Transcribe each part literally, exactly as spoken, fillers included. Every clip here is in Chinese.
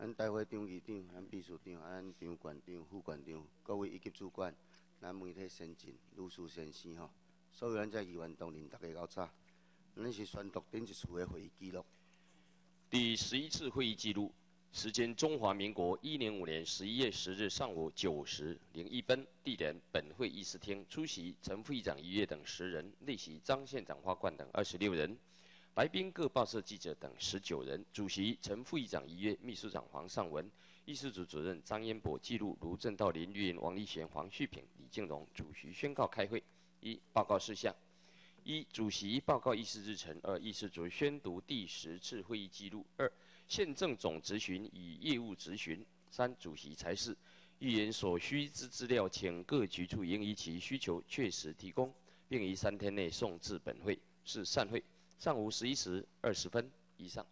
咱大会张议长、咱秘书长、啊咱张馆长、副馆长、各位以及主管、咱媒体先进、律师先生吼，所有咱遮议员同仁，大家到早。咱是宣读顶一次的会议记录。 第十一次会议记录，时间：中华民国一零五年十一月十日上午九时零一分，地点：本会议事厅，出席陈副议长一月等十人，列席张县长花冠等二十六人。 来宾各报社记者等十九人，主席陈副议长一月，秘书长黄尚文，议事组主任张彦博，记录卢正道、林玉云、王立贤、黄旭平、李敬荣。主席宣告开会。一、报告事项：一、主席报告议事日程；二、议事组宣读第十次会议记录；二、宪政总质询与业务质询；三、主席裁示，议员所需之资料，请各局处应依其需求确实提供，并于三天内送至本会。是散会。 上午十一时二十分以上。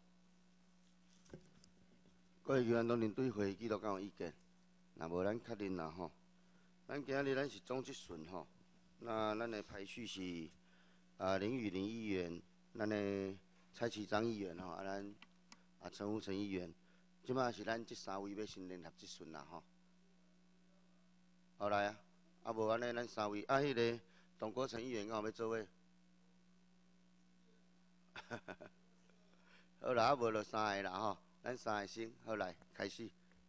各位议员同仁对会议记录敢有意见？若无咱确认啦吼。咱今日咱是总质询吼，那咱的排序是啊林宇林议员，咱的蔡其章议员吼，啊咱啊陈福成议员，即马是咱这三位要先联合质询啦吼。后来啊，啊无安尼咱三位啊，迄、那个董国成议员敢有要做伙？ 好啦，啊无就三个啦吼，咱三个先，好来开始。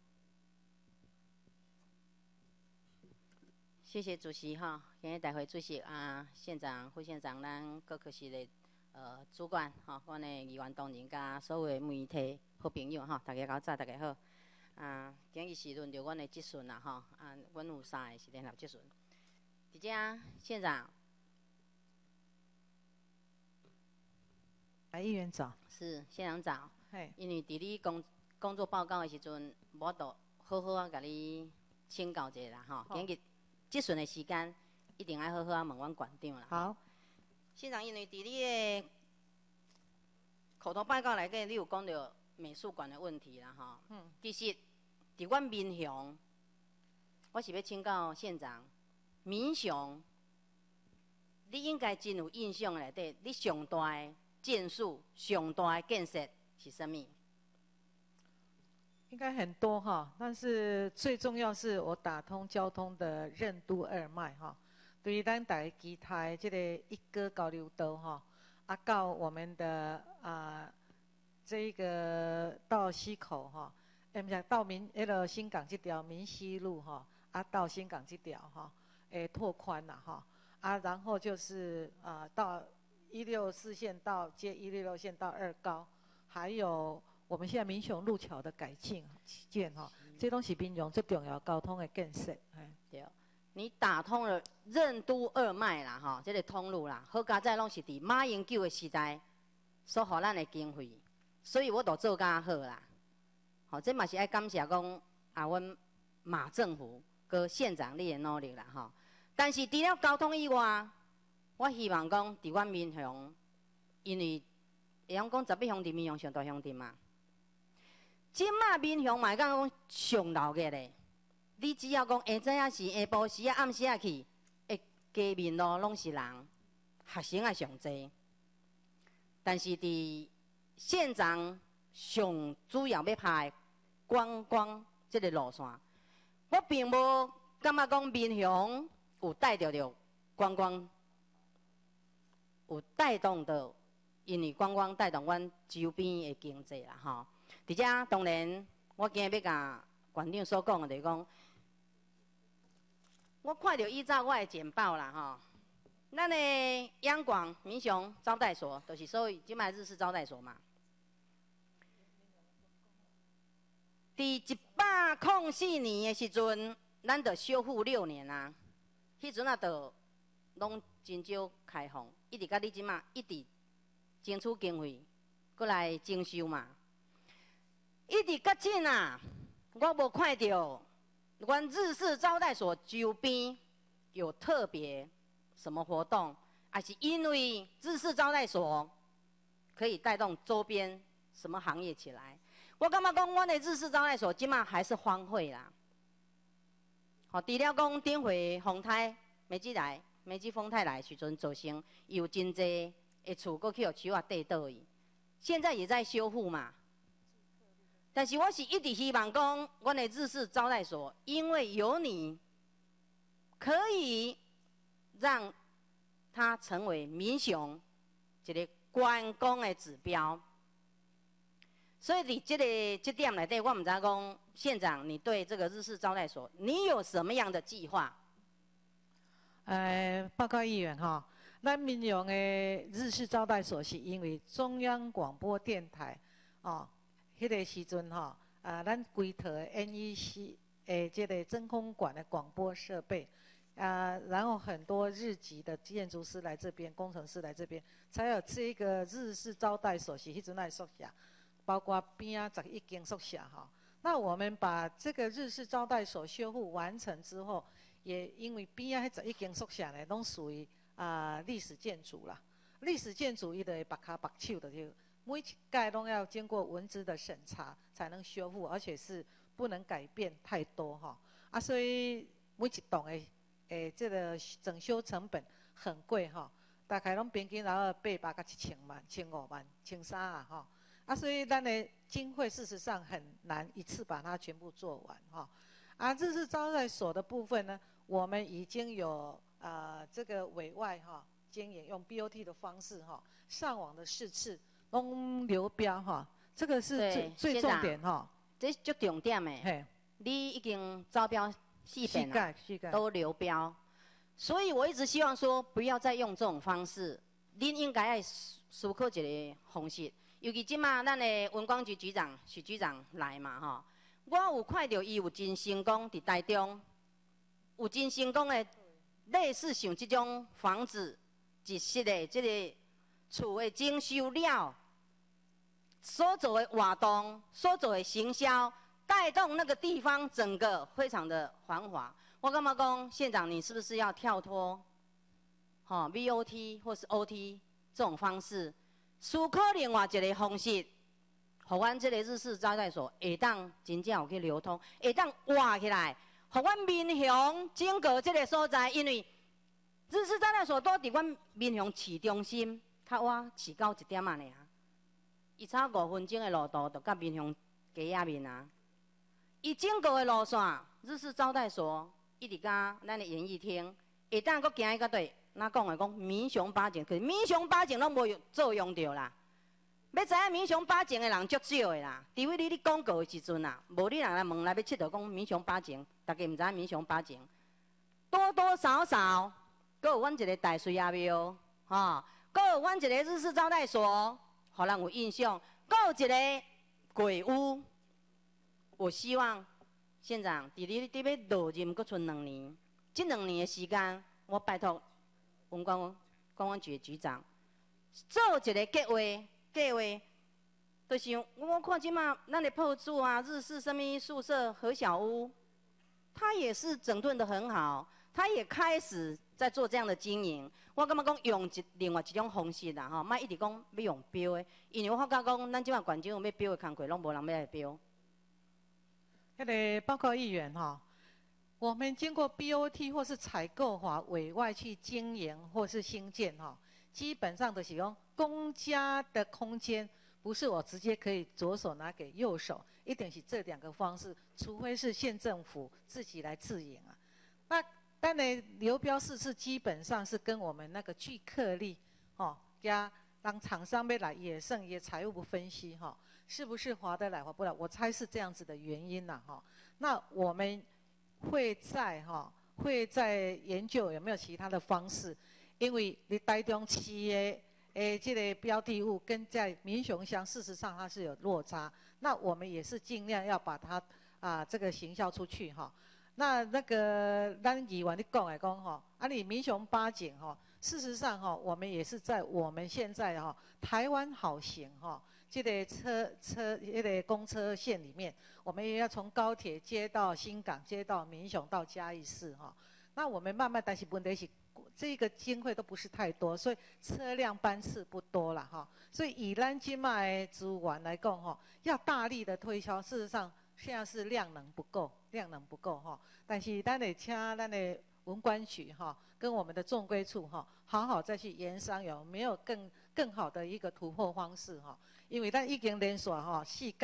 谢谢主席哈，今日大会主席啊，县长、副县长，咱各科室的呃主管哈，阮的议员同仁甲所有的媒体好朋友哈，大家搞早，大家好。啊，今日是轮到阮的质询啦哈，啊，阮有三个是联合质询。伫遮县长。 议员早， 是县长早。 嘿， 因为伫你工工作报告的时阵，我都好好啊，甲你请教一下啦吼。今日质询的时间，一定要好好啊问阮馆长啦。 好， 县长，因为伫你的口头报告内底，你有讲到美术馆的问题啦吼。嗯。其实，伫阮民雄，我是要请教县长，民雄，你应该真有印象内底，你上大的。 建树上大的建设是什么？ 应该很多哈，但是最重要是我打通交通的任督二脉哈。对于咱大家期待这个一哥交流道哈，啊到我们的啊这个到溪口哈，哎不是到民那个新港这条民西路哈，啊到新港这条哈，诶拓宽了哈，啊然后就是啊到。 一六四线到接一六六线到二高，还有我们现在民雄路桥的改进起建哈，这东西民雄最重要交通的建设。哎， 对，你打通了任督二脉啦哈，这个通路啦，好佳在拢是伫马英九的时代所予咱的经费，所以我都做甲好啦。好，这嘛是爱感谢讲啊，阮马政府跟县长你的努力啦哈。但是除了交通以外， 我希望讲，伫阮民雄，因为会晓讲十八乡镇民雄上大乡镇嘛。即马民雄嘛讲讲上闹热咧，你只要讲下早啊时、下晡时啊、暗时啊去，会街面路拢是人，学生也上济。但是伫县长上主要要拍观光即个路线，我并无感觉讲民雄有带着着观光。 有带动到，因为观光带动阮周边的经济啦吼。伫遮当然，我今日要甲馆长所讲的就是讲，我看到依照我的简报啦吼，咱的央广民雄招待所，就是所谓即卖日式招待所嘛。伫一百零四年的时阵，咱着修复六年啊，迄阵啊着拢真少开放。 一直到你即马一直争取经费，过来征收嘛。一直到今啊，我无看到阮日式招待所周边有特别什么活动，还是因为日式招待所可以带动周边什么行业起来？我感觉讲，阮的日式招待所即马还是荒废啦。好，除了讲顶回风台美季来。 梅子风太来时阵造成有真济的厝，搁去互树啊缀倒去，现在也在修复嘛。 但是我是一直希望讲，阮的日式招待所，因为有你，可以让它成为民雄一个观光的指标。所以伫这个这点内底，我唔知讲县长，你对这个日式招待所，你有什么样的计划？ 呃，报告议员哈，咱民雄的日式招待所是因为中央广播电台哦，迄个时阵哈，啊，咱规套的 N E C 诶，这个真空管的广播设备，啊，然后很多日籍的建筑师来这边，工程师来这边，才有这个日式招待所是迄阵来宿舍，包括边啊十一间宿舍哈。那我们把这个日式招待所修复完成之后，也因为边啊迄十一间宿舍呢，拢属于啊历史建筑啦。历史建筑伊就会白卡白手的，就每一盖都要经过文资的审查才能修复，而且是不能改变太多哈。啊，所以每一栋的诶，这个整修成本很贵哈，大概拢平均然后八百到一千万、千五万、千三啊哈。啊，所以咱的经费事实上很难一次把它全部做完哈。啊，日式招待所的部分呢，我们已经有啊、呃、这个委外哈经营用 B O T 的方式哈，上网的试次拢流标哈，这个是最最重点哈。 这是最重点的。 嘿， 你已经招标四遍了， 膝盖都流标，所以我一直希望说，不要再用这种方式，恁应该要思考一个方式。尤其即马咱的文光局局长许局长来嘛吼，我有看到伊有真成功伫台中，有真成功的类似像即种房子一室的即个厝的整修了，所做的活动、所做的行销，带动那个地方整个非常的繁华。我感觉讲，县长你是不是要跳脱，吼、哦、V O T 或是 O T 这种方式？思考另外一个方式，互阮这个日式招待所会当真正有去流通，会当活起来，互阮民雄整个这个所在，因为日式招待所都伫阮民雄市中心，较晏市到一点仔尔，伊差五分钟的路途，就到民雄街仔面啊。伊整个的路线，日式招待所一直甲咱的演艺厅，会当阁行伊到对。那讲的讲民雄八景，可是民雄八景拢无作用着啦。要知影民雄八景的人足少的啦，除非你咧广告的时阵啦，无你人来问来要佚佗讲民雄八景，大家毋知影民雄八景。多多少少，阁有阮一个大水阿庙，吼，阁有阮一个日式招待所，互人有印象，阁有一个鬼屋。我希望县长，伫你伫要落任阁剩两年，这两年的时间，我拜托。文观观光局的局长做一个计划，计划就是我看即马咱的铺住啊，日式什么宿舍、和小屋，它也是整顿得很好，它也开始在做这样的经营。我感觉讲用一另外一种方式啦，吼，莫一直讲要用标的，因为我发觉讲咱即马县政府要标的工课，拢无人要来标。 迄个报告议员哈。我们经过 B O T 或是采购法委外去经营或是兴建哈，基本上的使用公家的空间，不是我直接可以左手拿给右手，一定是这两个方式，除非是县政府自己来自营啊。那当然流标四次基本上是跟我们那个聚客力哦，加让厂商要来也剩也财务不分析哈，是不是划得来划不来？我猜是这样子的原因呐哈。那我们。会在哈，会在研究有没有其他的方式，因为你台中市的诶这个标的物跟在民雄乡事实上它是有落差，那我们也是尽量要把它啊这个行销出去哈。那那个咱议员你讲来讲哈，啊你民雄八景哈，事实上哈，我们也是在我们现在哈台湾好行哈。这个车车，这个公车线里面，我们也要从高铁接到新港，接到民雄，到嘉义市哈。那我们慢慢，但是问题是这个经费都不是太多，所以车辆班次不多了哈。所以以咱今卖资源来讲哈，要大力的推销，事实上现在是量能不够，量能不够哈。但是咱得请咱的文管局哈，跟我们的中规处哈，好好再去研商有没有更更好的一个突破方式哈。因为咱已经连续吼四届，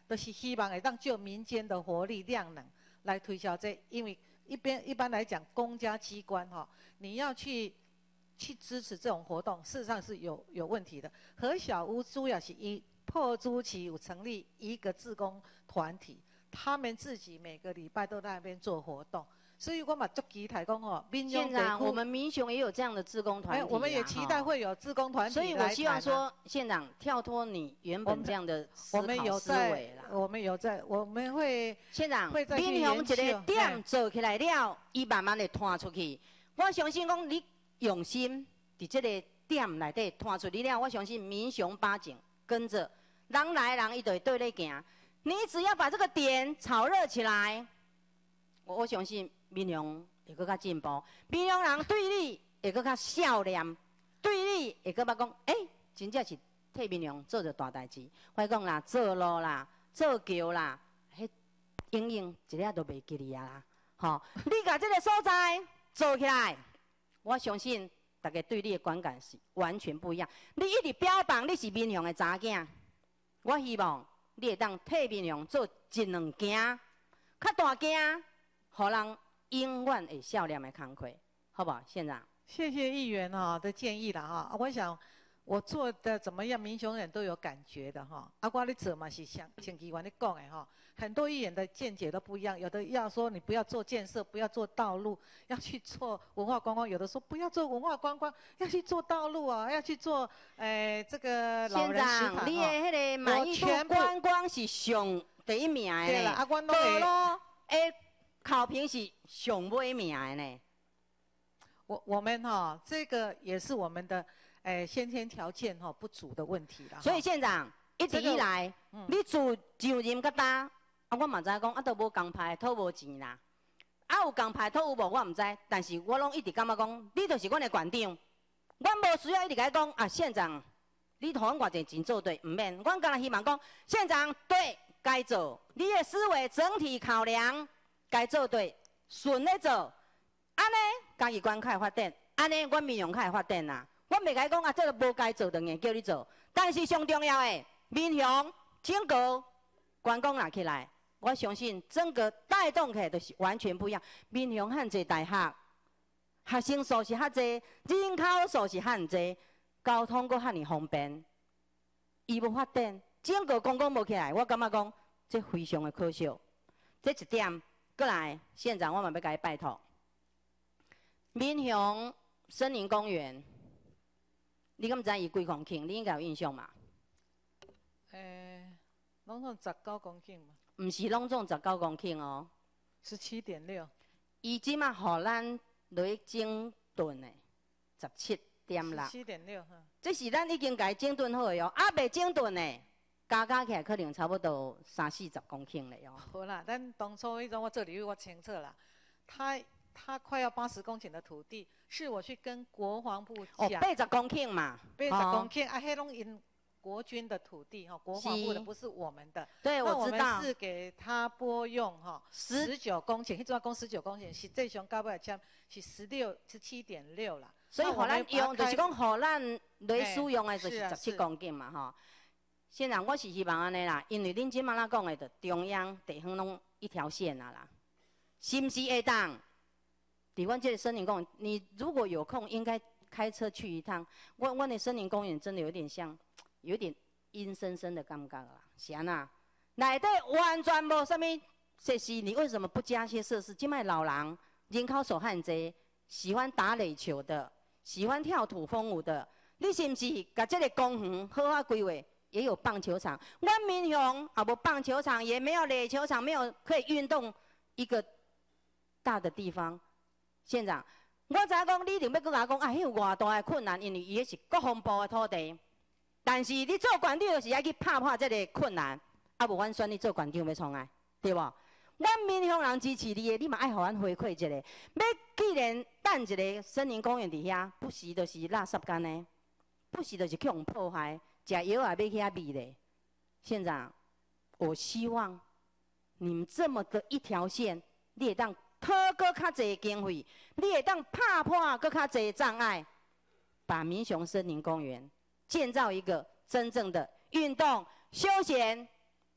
都、就是希望会当就民间的活力量能来推销这，因为一边一般来讲，公家机关哈、哦，你要去去支持这种活动，事实上是有有问题的。和小屋主要是以破租期有成立一个志工团体，他们自己每个礼拜都在那边做活动。所以我嘛足期待讲哦，民雄县长，我们民雄也有这样的志工团体、啊， 我们也期待会有志工团体、啊。 所以我希望说，县长跳脱你原本这样的思考思维啦。 我们有在，我们会县长， 会再去民雄一个点做起来了，伊慢慢的拖出去。我相信讲你用心伫这个点内底拖出去了，我相信民雄八景跟着人来人伊就会对你行。你只要把这个点炒热起来，我我相信。民雄会搁较进步，民雄人对你会搁较笑脸，对你会搁捌讲，哎、欸，真正是替民雄做着大代志。我讲啦，做路啦，做桥啦，迄影影一粒都袂记哩啊啦。吼，你甲这个所在做起来，我相信大家对你的观感是完全不一样。你一直标榜你是民雄的查囝，我希望你会当替民雄做一两件较大件，互人。永远会笑脸的工课，好不好，县长？ 谢谢议员哈的建议啦哈，我想我做的怎么样，民雄人都有感觉的哈。啊，我咧做嘛是像像议员咧讲的哈，很多议员的见解都不一样，有的要说你不要做建设，不要做道路，要去做文化观光；有的说不要做文化观光，要去做道路啊，要去做诶、呃、这个老人食堂。 你的迄个满意度观光是上第一名的， 对啦，啊，我拢会。道路诶。考评是上尾名的呢。 我我们哈、哦，这个也是我们的诶、呃、先天条件哈、哦、不足的问题啦。 所以县长一直以来，这个嗯、你自上任到搭，啊，我嘛知讲啊，都无工牌，讨无钱啦。啊，有工牌讨有无我唔知，但是我拢一直感觉讲，你就是阮的馆长，阮无需要一直甲讲啊，县长，你互阮偌济钱做对，唔免，阮干那希望讲，县长对该做，你的思维整体考量。该做对，顺咧做，安尼家己关开发展，安尼阮民雄开发展啦。阮袂甲讲啊，这个无该做，当然叫你做。但是上重要的，民雄整个观光拿起来，我相信整个带动起来就是完全不一样。民雄汉济大学，学生数是较济，人口数是较济，交通阁遐尼方便，伊无发展，整个观光无起来，我感觉讲这非常的可惜。这一点。过来，县长，我嘛要甲你拜托。民雄森林公园，你敢知伊几公顷？你应该有印象嘛？ 诶、欸，拢总十九公顷嘛？ 毋是拢总十九公顷哦。 十七点六。 伊即马互咱落去整顿的十七点六。 十七点六哈。 这是咱已经甲伊整顿好的哦，还未整顿呢。加加起来可能差不多三四十公顷了哟。 好啦，但当初迄种我做领域我清楚啦，他他快要八十公顷的土地，是我去跟国防部讲。 哦，八十公頃嘛。 八十公顷、哦、啊，迄拢因国军的土地哈，国防部的不是我们的。 对，我知道。 我们是给他拨用哈，十九公顷，迄阵讲十九公顷，实际上到尾签是十六十七点六啦。 所以，互咱用就是讲，互咱来使用的就是十七公顷嘛，吼。县长，我是希望安尼啦，因为恁即马啦讲的，就中央地方拢一条线啊啦，是不是会当？伫阮这个森林公园，你如果有空，应该开车去一趟。阮阮的森林公园真的有点像，有点阴森森的感觉啦。是安那？内底完全无啥物设施，你为什么不加些设施？即卖老人人口数很济，喜欢打垒球的，喜欢跳土风舞的，你是不是把这个公园好好规划？也有棒球场，阮民雄啊，无棒球场，也没有垒球场，没有可以运动一个大的地方。县长，我知影讲你一定要搁甲我讲啊，迄有偌大的困难，因为伊迄是国防部的土地。但是你做馆长就是爱去拍破这个困难，啊无阮选你做馆长要创啊，对无？阮民雄人支持你的，你嘛爱互阮回馈一下。要既然等一个森林公园伫遐，不时就是垃圾干呢，不时就是去互破坏。食药也要去遐味咧，县长，我希望你们这么的一条线，你会当讨搁较济经费，你会当拍破搁较济障碍，把民雄森林公园建造一个真正的运动、休闲、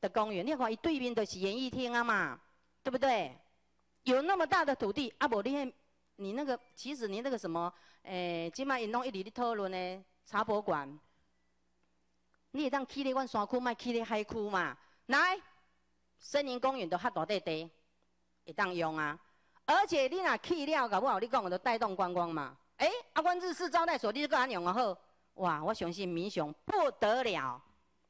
的公园，你看伊对面就是演艺厅啊嘛，对不对？有那么大的土地，啊无你迄，你那个其实你那个什么，诶、欸，即摆因拢一直咧讨论的茶博馆，你会当起咧阮山区，莫起咧海区嘛？来，森林公园都较大块地，会当用啊。而且你若去了，搞不好你讲的带动观光嘛。诶、欸，啊，阮日式招待所你就搁安用啊好，哇，我相信民雄不得了。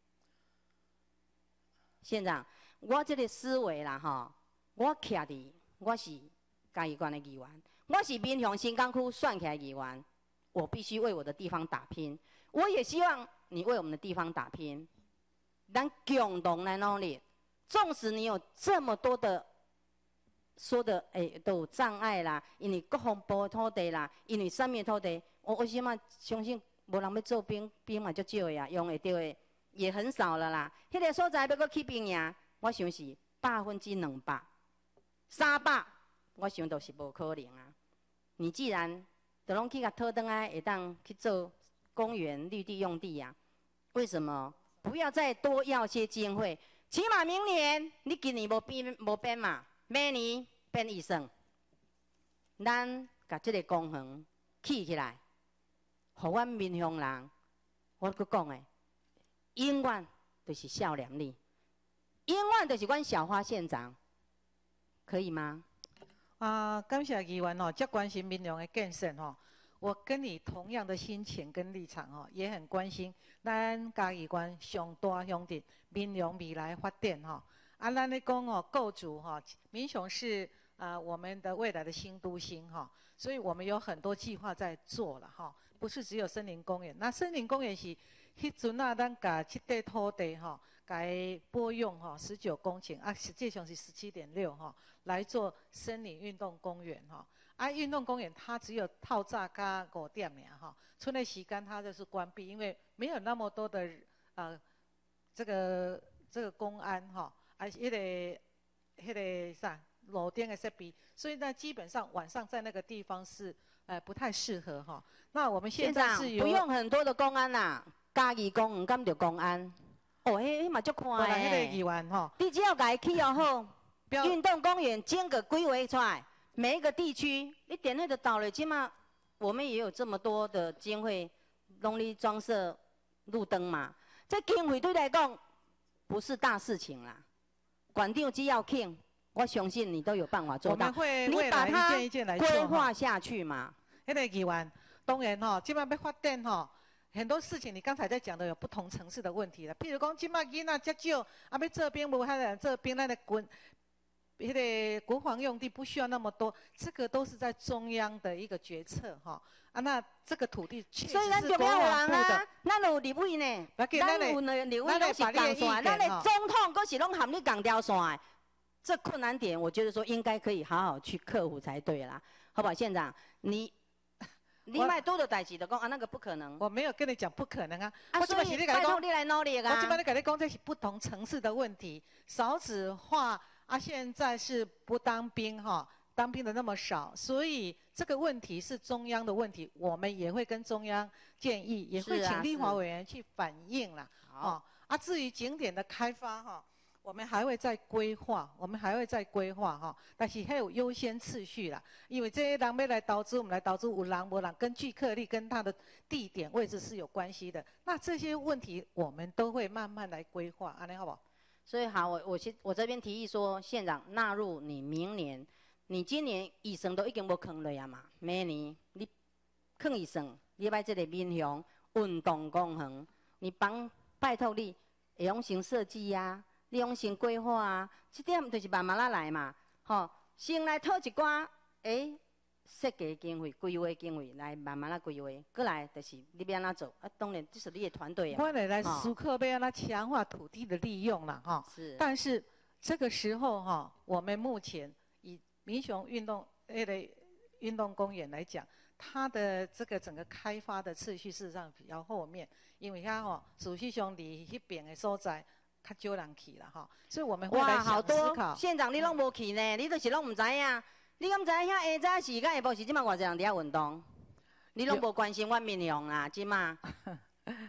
县长，我这个思维啦吼，我徛伫。我是嘉义县的议员，我是民雄新港区选起来的议员，我必须为我的地方打拼。我也希望你为我们的地方打拼，咱共同来努力。纵使你有这么多的说的诶、欸、都有障碍啦，因为国防部土地啦，因为什么土地，我我起码相信无人要做兵，兵嘛足少的呀，用会到的也很少了啦。迄、那个所在要搁起兵呀，我想是百分之两百。三百，我想都是无可能啊！你既然都拢去甲讨倒来，会当去做公园绿地用地呀、啊？为什么不要再多要些经费？起码明年你今年无变无变嘛，明年变预算，咱甲这个公园起起来，互阮民雄人，我搁讲诶，永远就是少年你，永远就是阮小花县长。可以吗？ 啊，感谢议员哦，这关心民雄的建设哦。我跟你同样的心情跟立场哦，也很关心咱嘉义县上大乡镇民雄未来发展哈。啊，咱咧讲哦，构筑哈，民雄是啊我们的未来的新都心哈，所以我们有很多计划在做了哈，不是只有森林公园。那森林公园是迄阵啊，咱甲这块土地哈，甲伊拨用哈十九公顷啊，实际上是十七点六哈。来做森林运动公园哈，啊，运动公园它只有透早加五点尔哈，村内时间它就是关闭，因为没有那么多的呃这个这个公安哈，啊，迄个迄个啥路顶的设备，所以呢，基本上晚上在那个地方是呃不太适合哈。那我们现在是有不用很多的公安啦，嘉义公园敢着公安，哦，迄迄嘛足快诶。迄个诶。 议员哈， 你只要甲伊起哦好。运动公园间隔规划出来，每一个地区，你点那个岛了，起码我们也有这么多的经费，拢咧装设路灯嘛。这经费对来讲不是大事情啦。馆长只要肯，我相信你都有办法做到。 我们会你未来一件一件来做规划下去嘛。 迄个议员，当然吼，即摆要发展吼。很多事情你刚才在讲的有不同层次的问题了，譬如讲，即摆囡仔遮少，啊要做兵无遐人做兵，咱的军。迄个国防用地不需要那么多，这个都是在中央的一个决策哈。啊，那这个土地确实是国防部的。 咱有立委呢，咱有立委拢是共线，咱的总统阁是拢含你共条线的。这困难点，我觉得说应该可以好好去克服才对啦，好不好？县长，你你卖多的代志就讲啊，那个不可能。 我没有跟你讲不可能啊。 啊，所以拜托你来努力啊。 我这边跟你讲，这是不同层次的问题，少子化。啊，现在是不当兵哈，当兵的那么少，所以这个问题是中央的问题，我们也会跟中央建议，也会请立法委员去反映啦。哦，啊，至于景点的开发哈，我们还会再规划，我们还会再规划哈，但是还有优先次序啦，因为这些人要来投资，我们来投资有人无人，跟聚客力跟它的地点位置是有关系的。那这些问题我们都会慢慢来规划，安尼好不好？ 所以好，我我先我这边提议说，县长纳入你明年，你今年预算都已经无坑落啊嘛，明年你坑预算，你要这个民雄运动公园，你帮拜托你，会用先设计呀、啊，你用先规划啊，这点就是慢慢仔来嘛，吼，先来讨一寡，诶、欸。设计经费、规划经费来慢慢来规划，过来就是你要安怎做啊？当然这是你的团队啊。 我来来思考要安怎强化土地的利用啦，哈。 是。 但是这个时候哈，我们目前以民雄运动那个运动公园来讲，它的这个整个开发的次序事实上比较后面，因为它吼，事实上离迄边的所在较少人去啦，哈。所以我们会来想思考。 县长你拢无去呢，你就是拢唔知影。你敢知影遐下早时甲下晡时，即马偌济人伫遐运动？你拢无关心阮民雄啦，即马。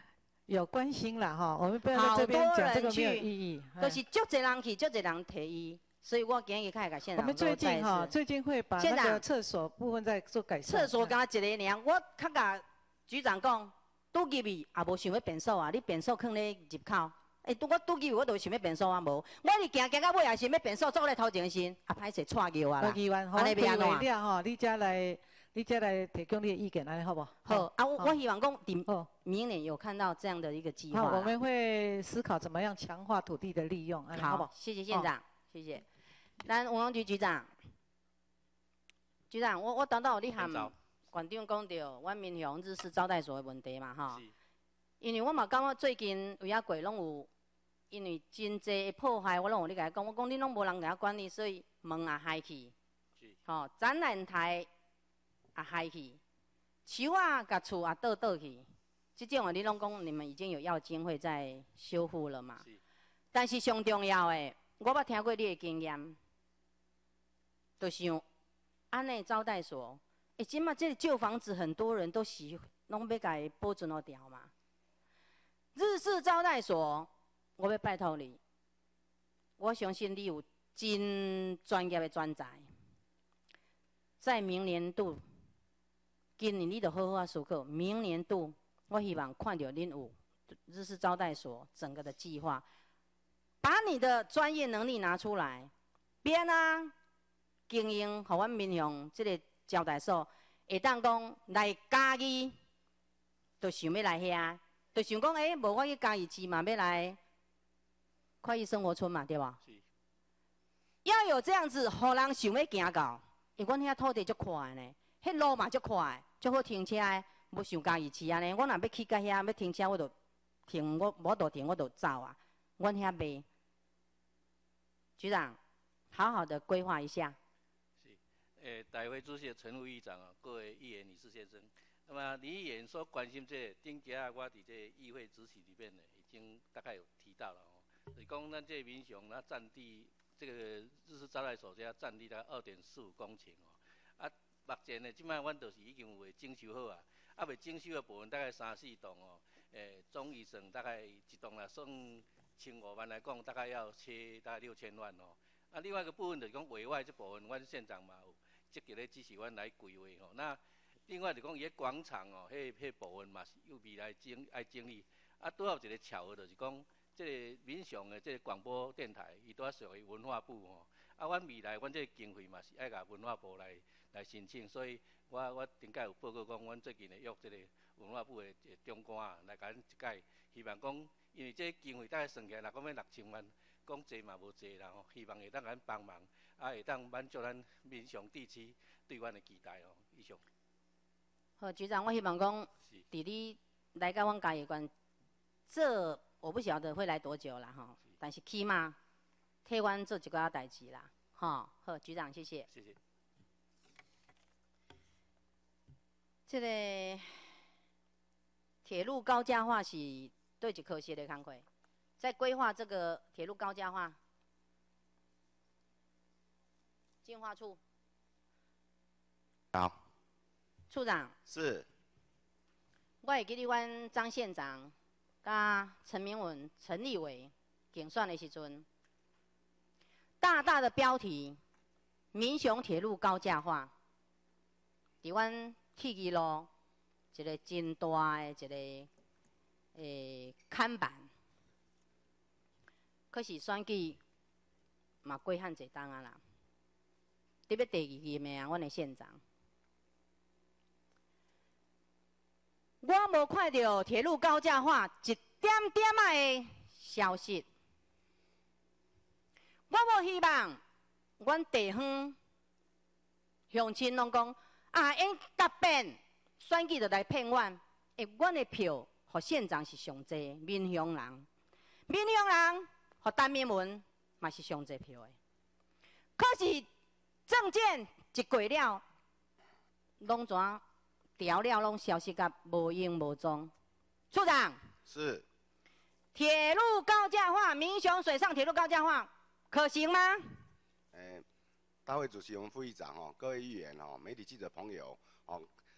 有关心啦哈，我们不要在这边讲这个没有意义。 都是足侪人去，足侪人提议，所以我今日开个现场。 我们最近哈，最近会把那个厕所部分在做改善。 厕所敢一个尔，我较甲局长讲，拄入去也无想要便所啊，你便所放咧入口。 哎，拄我拄去，我就想要便所啊，无。我是行行到尾也想要便所，做咧头前先，啊，歹势错叫啊啦。 议员， 安尼要安怎？ 了吼，你才来，你才来提供你的意见，安尼好不好？ 好啊，我我希望讲，明明年有看到这样的一个计划。 好，我们会思考怎么样强化土地的利用，安尼好不好？ 谢谢县长，谢谢。咱文化局局长，局长，我我等到你含馆长讲到阮民雄日式招待所的问题嘛，吼。因为我嘛感觉最近有遐过拢有。 因为真济破坏，我拢有咧甲伊讲，我讲你拢无人甲管理，所以门也害去，吼、哦、展览台也害去，树啊甲厝也倒倒去，即种话你拢讲你们已经有要经费在修复了嘛？是但是上重要的，我捌听过你的经验，就像安尼招待所，诶，即马这个旧房子很多人都喜拢要甲伊保存好掉嘛。日式招待所。 我要拜托你，我相信你有真专业的专才，在明年度，今年你就好好啊思考，明年度我希望看到恁有日式招待所整个的计划，把你的专业能力拿出来，编啊经营，互阮民雄这个招待所会当讲来嘉义，就想要来遐，就想讲诶，无我去嘉义市嘛要来。 快意生活村嘛，对吧？要有这样子，互人想要行到，因为阮遐土地足快呢，迄路嘛足快，足好停车的，无想家己市安尼。我若要去到遐要停车，我就停，我无度停，我就走啊。阮遐卖。局长，好好的规划一下。 是，诶，大会主席陈副议长啊，各位议员、女士先生，那么李议员所关心这顶家我伫这议会主席里面呢，已经大概有提到了。 就是讲，咱这民雄，那占地这个日式招待所，这占地大概二点四五公顷哦。啊，目前呢，即摆阮就是已经有整修好啊，啊未整修的部分大概三四栋哦，诶，总预算大概一栋啦，算千五万来讲，大概要切大概六千万哦。啊，另外一个部分就是讲委外这部分，阮县长嘛有积极咧支持阮来规划吼。那另外就讲伊个广场哦，迄迄部分嘛是有未来整爱整理。啊，拄好一个巧合就是讲。 这个民雄的这个广播电台，伊都属于文化部吼。啊，阮未来阮这个经费嘛是爱甲文化部来来申请，所以我我顶届有报告讲，阮最近会约这个文化部的长官啊来甲咱一解，希望讲，因为这个经费大概算起来，若讲要六千万，讲济嘛无济啦吼，希望会当咱帮忙，啊会当满足咱民雄地区对阮的期待哦。以上。 好，局长，我希望讲，伫你来到阮嘉义县，这。 我不晓得会来多久啦哈，但是起码替阮做一寡代志啦，哈。好，局长，谢谢。 谢谢。 这个铁路高架化是对一科系的工课，在规划这个铁路高架化，进化处。 好。 处长。 是。 我会记得阮张县长。 甲陈明文、陈立伟竞选的时阵，大大的标题“民雄铁路高架化”，伫阮铁义路一个真大的一个诶看板。可是选举嘛过汉侪当啊啦，特别第二任的啊，阮的县长。 我无看到铁路高架化一点点仔的消息。我无希望阮地方乡亲拢讲啊，因答辩选举就来骗阮，诶，阮的票互县长是上济，民雄人，民雄人互陈明文嘛是上济票的。可是证件一过了，拢怎？ 调了拢消息甲无影无踪。处长。 是。 铁路高架化，民雄水上铁路高架化可行吗？ 诶、欸，大会主席我们副议长哦，各位议员哦，媒体记者朋友哦，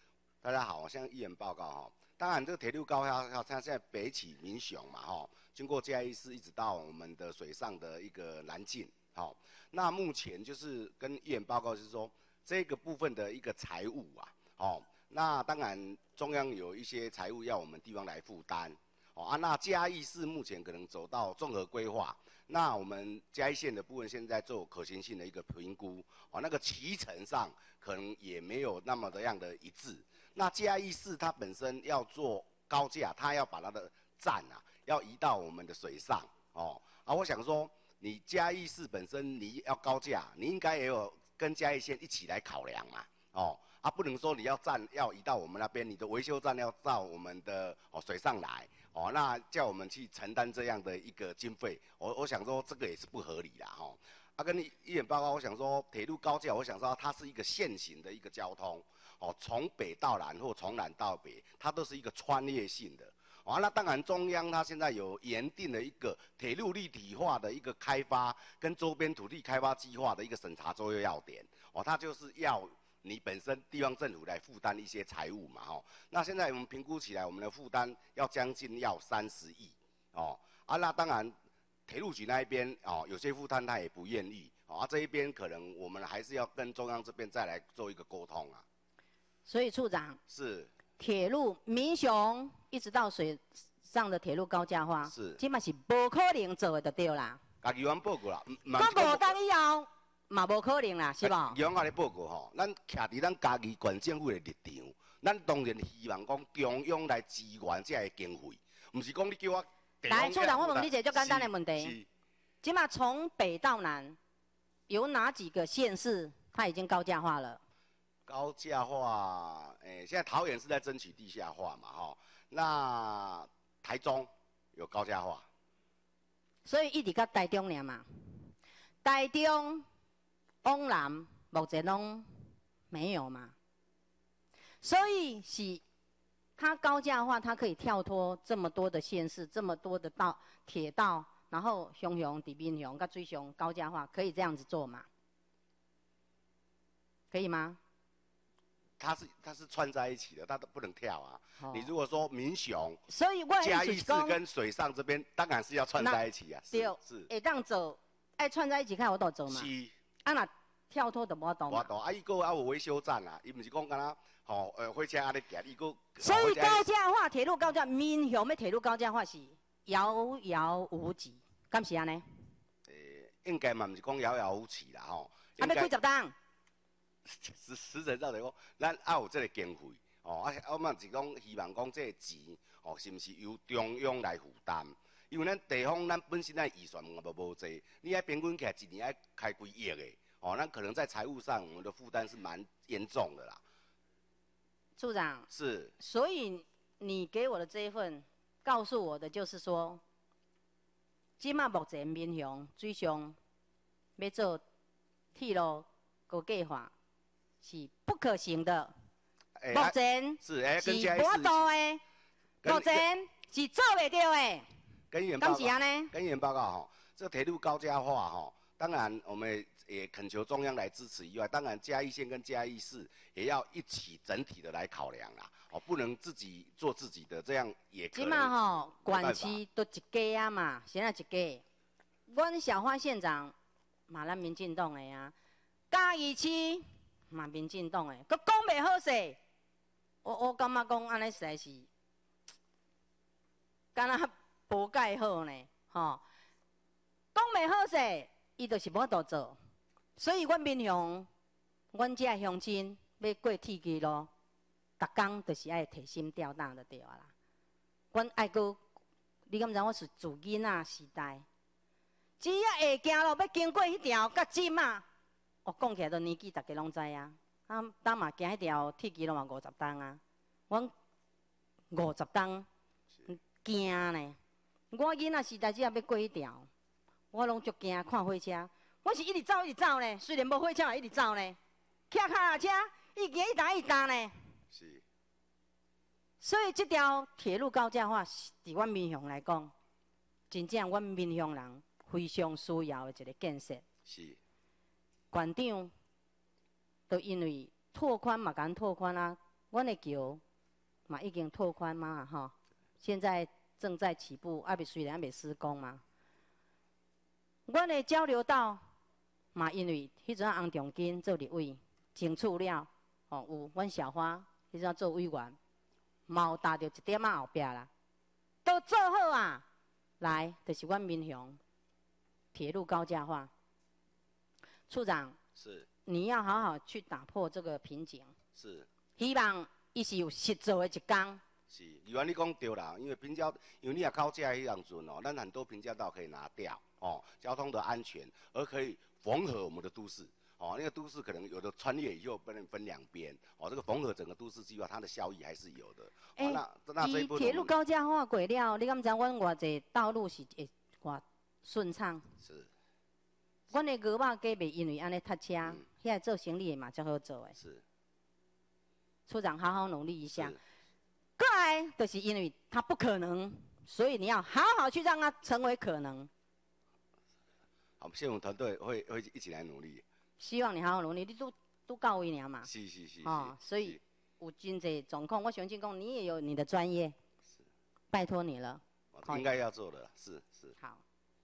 大家好，我向议员报告哈。当然，这个铁路高架化，它现在北起民雄嘛哈，经过嘉义市一直到我们的水上的一个南进，好，那目前就是跟议员报告是说，这个部分的一个财务啊，哦，那当然中央有一些财务要我们地方来负担，哦啊，那嘉义市目前可能走到综合规划。那我们嘉义县的部分现在做可行性的一个评估，哦，那个期程上可能也没有那么的样的一致。那嘉义市它本身要做高架，它要把它的站啊要移到我们的水上，哦，啊，我想说，你嘉义市本身你要高架，你应该也有跟嘉义县一起来考量嘛，哦，啊，不能说你要站要移到我们那边，你的维修站要到我们的哦水上来。哦，那叫我们去承担这样的一个经费，我我想说这个也是不合理啦，吼。啊，跟议员报告，我想说铁路高架，我想说它是一个现行的一个交通，哦，从北到南或从南到北，它都是一个穿越性的。哦，那当然中央它现在有研定了一个铁路立体化的一个开发跟周边土地开发计划的一个审查作业要点，哦，它就是要。你本身地方政府来负担一些财务嘛，吼，那现在我们评估起来，我们的负担要将近要三十亿，哦，啊，那当然，铁路局那一边哦，有些负担他也不愿意，哦，啊，这一边可能我们还是要跟中央这边再来做一个沟通啊。 所以处长是铁路民雄一直到水上的铁路高架化， 是， 基本是无可能做的就对啦。 家己员报告啦， 我五当以后。嘛无可能啦，是无？ 议员我咧报告吼，咱徛伫咱家己县政府的立场，咱当然希望讲中央来支援这个经费，唔是讲你叫我。 来，处长，我问你一个最简单的问题：，起码从北到南，有哪几个县市它已经高架化了？ 高架化，诶、欸，现在桃园是在争取地下化嘛，吼，那台中有高架化， 所以一直到台中尔嘛，台中。往南目前拢没有嘛，所以是它高架化，它可以跳脱这么多的县市，这么多的道铁道，然后雄雄、底滨雄跟水雄高架化，可以这样子做吗？可以吗？ 它是它是串在一起的，它都不能跳啊。哦、你如果说民雄， 所以我嘉义市跟水上这边当然是要串在一起啊。 对，是。会当做爱串在一起，看我都做嘛。 是。 啊那跳脱就无法度嘛。 无法度，啊伊个还有维修站啊，伊毋是讲敢若吼呃火车安尼行，伊个。 所以高架化铁路高架，民雄的铁路高架化是遥遥无期，敢是安尼？ 诶，应该嘛毋是讲遥遥无期啦吼。 啊，要几十档？ 实实际上来讲，咱还有这个经费哦，啊，我嘛是讲希望讲这个钱哦，是毋是由中央来负担？因为咱地方咱本身咱预算嘛无无济，你爱平均起来一年爱开几亿的，哦，那可能在财务上我们的负担是蛮严重的啦。 处长是， 所以你给我的这一份，告诉我的就是说，即马目前民雄水上要做铁路高架化是不可行的， 欸、 目前是哎， 是无法度的，目前是做袂到的。 跟议员报告，跟议员报告哈，这铁路高架化哈，当然我们也恳求中央来支持以外，当然嘉义县跟嘉义市也要一起整体的来考量啦，哦，不能自己做自己的，这样也可能。 即马吼，管区都一家啊嘛，现在一家。阮小花县长嘛，咱民进党的啊，嘉义区嘛民进党的，佮讲袂好势，我我感觉讲安尼实在是，敢若无介好呢，吼，讲袂好势，伊就是无度做，所以阮民雄，阮遮乡亲要过铁轨路，逐工就是爱提心吊胆就对啊啦。阮爱搁，你敢知我是自囡仔时代，只要下行路要经过迄条，甲即啊，我讲起来都年纪，大家拢知啊。啊，当嘛行迄条铁轨路嘛五十档啊，阮五十档，惊呢。我囡仔时代只要要过迄条，我拢足惊看火车。我是一直走一直走呢，虽然无火车嘛一直走呢，骑脚踏车一行一搭一搭呢。 是。 所以这条铁路高架化，伫阮民雄来讲，真正阮民雄人非常需要的一个建设。 是。县长，都因为拓宽嘛，甲拓宽啊， 阮的桥嘛已经拓宽嘛吼，现在正在起步，啊未虽然还未施工嘛。阮的交流道嘛，因为迄阵洪仲基做立委，争取了，吼、哦、有阮小花迄阵做委员，嘛有踏着一点仔后壁啦，都做好啊。来，就是阮民雄铁路高架化。处长， 是， 你要好好去打破这个瓶颈。 是， 希望伊是有实做的一天。 是，议员你讲对啦，因为平交，因为你也高架迄样阵哦，咱很多平交道可以拿掉哦，交通的安全，而可以缝合我们的都市。哦，那个都市可能有的穿越以后不能分两边，哦，这个缝合整个都市计划，它的效益还是有的。 哎、 哦，那那这一部分铁路高架化过了，你敢知阮偌济道路是会偌顺畅？ 是。 阮的鹅肉鸡袂因为安尼塞车，遐、嗯、做生意的嘛较好做的。 是。 处长好好努力一下。过来，就是因为它不可能，所以你要好好去让它成为可能。 好，县府团队会会一起来努力。 希望你好好努力，你都都到位了嘛。 是是是。 哦，所以有真济状况，我相信讲你也有你的专业。是。拜托你了。 应该要做的，是是。 好。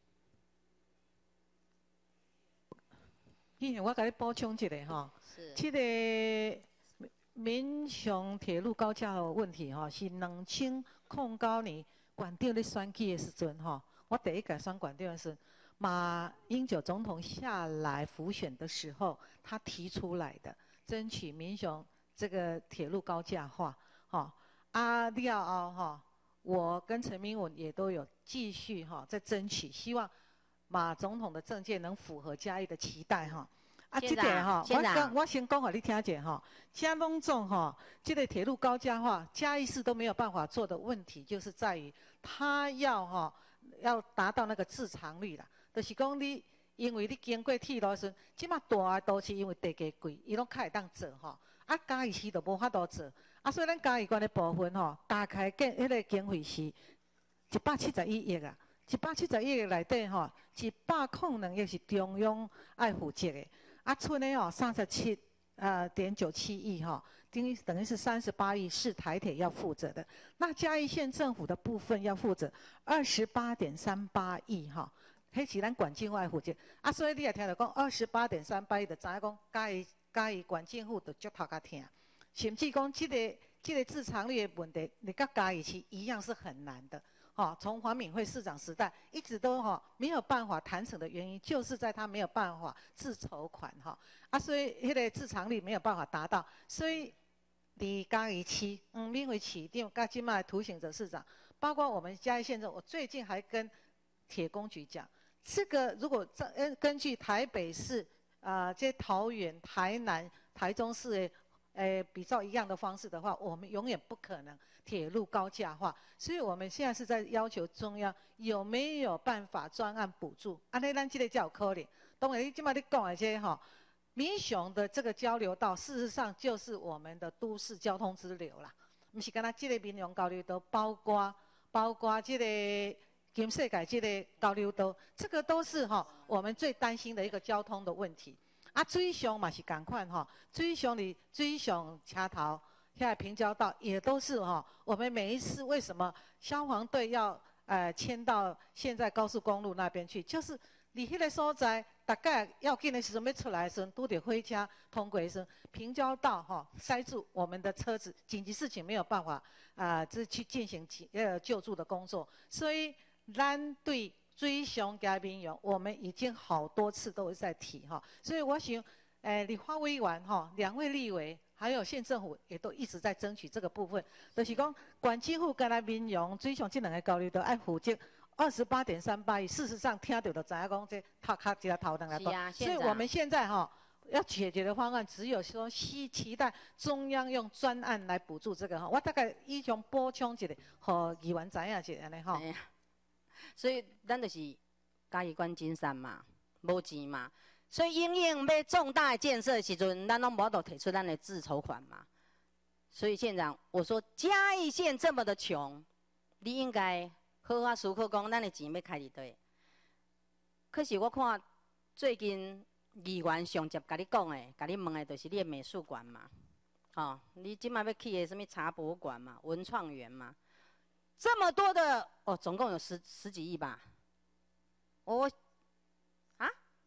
议员，我甲你补充一个吼， 是。 这个民雄铁路高架的问题吼，是两千零九年馆长咧选举的时阵吼，我第一届选馆长的时候，马英九总统下来辅选的时候，他提出来的，争取民雄这个铁路高架化，吼啊了后吼，我跟陈明文也都有继续哈在争取，希望马总统的政见能符合嘉义的期待哈。啊，这个哈，我讲我先讲互你听者哈，嘉拢总哈，这个铁路高架化，嘉义市都没有办法做的问题，就是在于它要哈要达到那个自偿率啦，就是讲你因为你经过铁路时，即马大个都市因为地价贵，伊拢较会当做吼，啊嘉义市就无法度做，啊所以咱嘉义县的部分吼，大概建迄个经费是一百七十一亿啊。一百七十亿内底吼，一百零两亿是中央爱负责的，啊，剩的哦三十七呃点九七亿哈，等于等于是三十八亿是台铁要负责的。那嘉义县政府的部分要负责二十八点三八亿哈，迄是咱管政府爱负责。啊，所以你也听到讲二十八点三八亿，就知影讲嘉义嘉义管政府就足头壳疼，甚至讲这个这个自偿率的问题，你跟嘉义市一样是很难的。哦，从黄敏惠市长时代一直都哈、哦、没有办法谈成的原因，就是在他没有办法自筹款哈、哦、啊，所以迄个自偿率没有办法达到，所以伫嘉义市黄敏惠市长甲即卖涂行者市长，包括我们嘉义县政，我最近还跟铁工局讲，这个如果根根据台北市啊、呃、这桃园、台南、台中市的诶比照一样的方式的话，我们永远不可能铁路高架化，所以我们现在是在要求中央有没有办法专案补助，安尼咱这个才有可能。当然，你今麦你讲的这些哈，民雄的这个交流道，事实上就是我们的都市交通支流啦，不是干那这个民雄交流道，包括包括这个金世界这个交流道，这个都是哈我们最担心的一个交通的问题。啊，水上嘛是同款吼，水上里水上车头，现在平交道也都是哈。我们每一次为什么消防队要呃迁到现在高速公路那边去，就是你迄个所在，大概要紧的时阵要出来的时候，拄着火车通过的时候，平交道哈塞住我们的车子，紧急事情没有办法啊，这、呃、去进行呃救助的工作，所以咱对。水上加民用，我们已经好多次都在提哈，所以我想，诶，立法委员哈，两位立委还有县政府也都一直在争取这个部分，就是讲，管政府跟来民用水上这两个交流道爱负责二十八点三八亿，事实上听到就知影讲这头壳一个头两个大，所以我们现在哈要解决的方案只有说期期待中央用专案来补助这个哈，我大概以上补充一个，和议员知影一下安尼哈。 所以，咱就是嘉义县真善嘛，无钱嘛，所以应用要重大建设的时阵，咱拢无法度提出咱的自筹款嘛。所以县长，我说嘉义县这么的穷，你应该好好思考讲，咱的钱要开伫倒。可是我看最近议员上接甲你讲的，甲你问的，就是你的美术馆嘛。 哦，你今麦要去的什么茶博馆嘛、文创园嘛，这么多的哦，总共有十十几亿吧？我啊，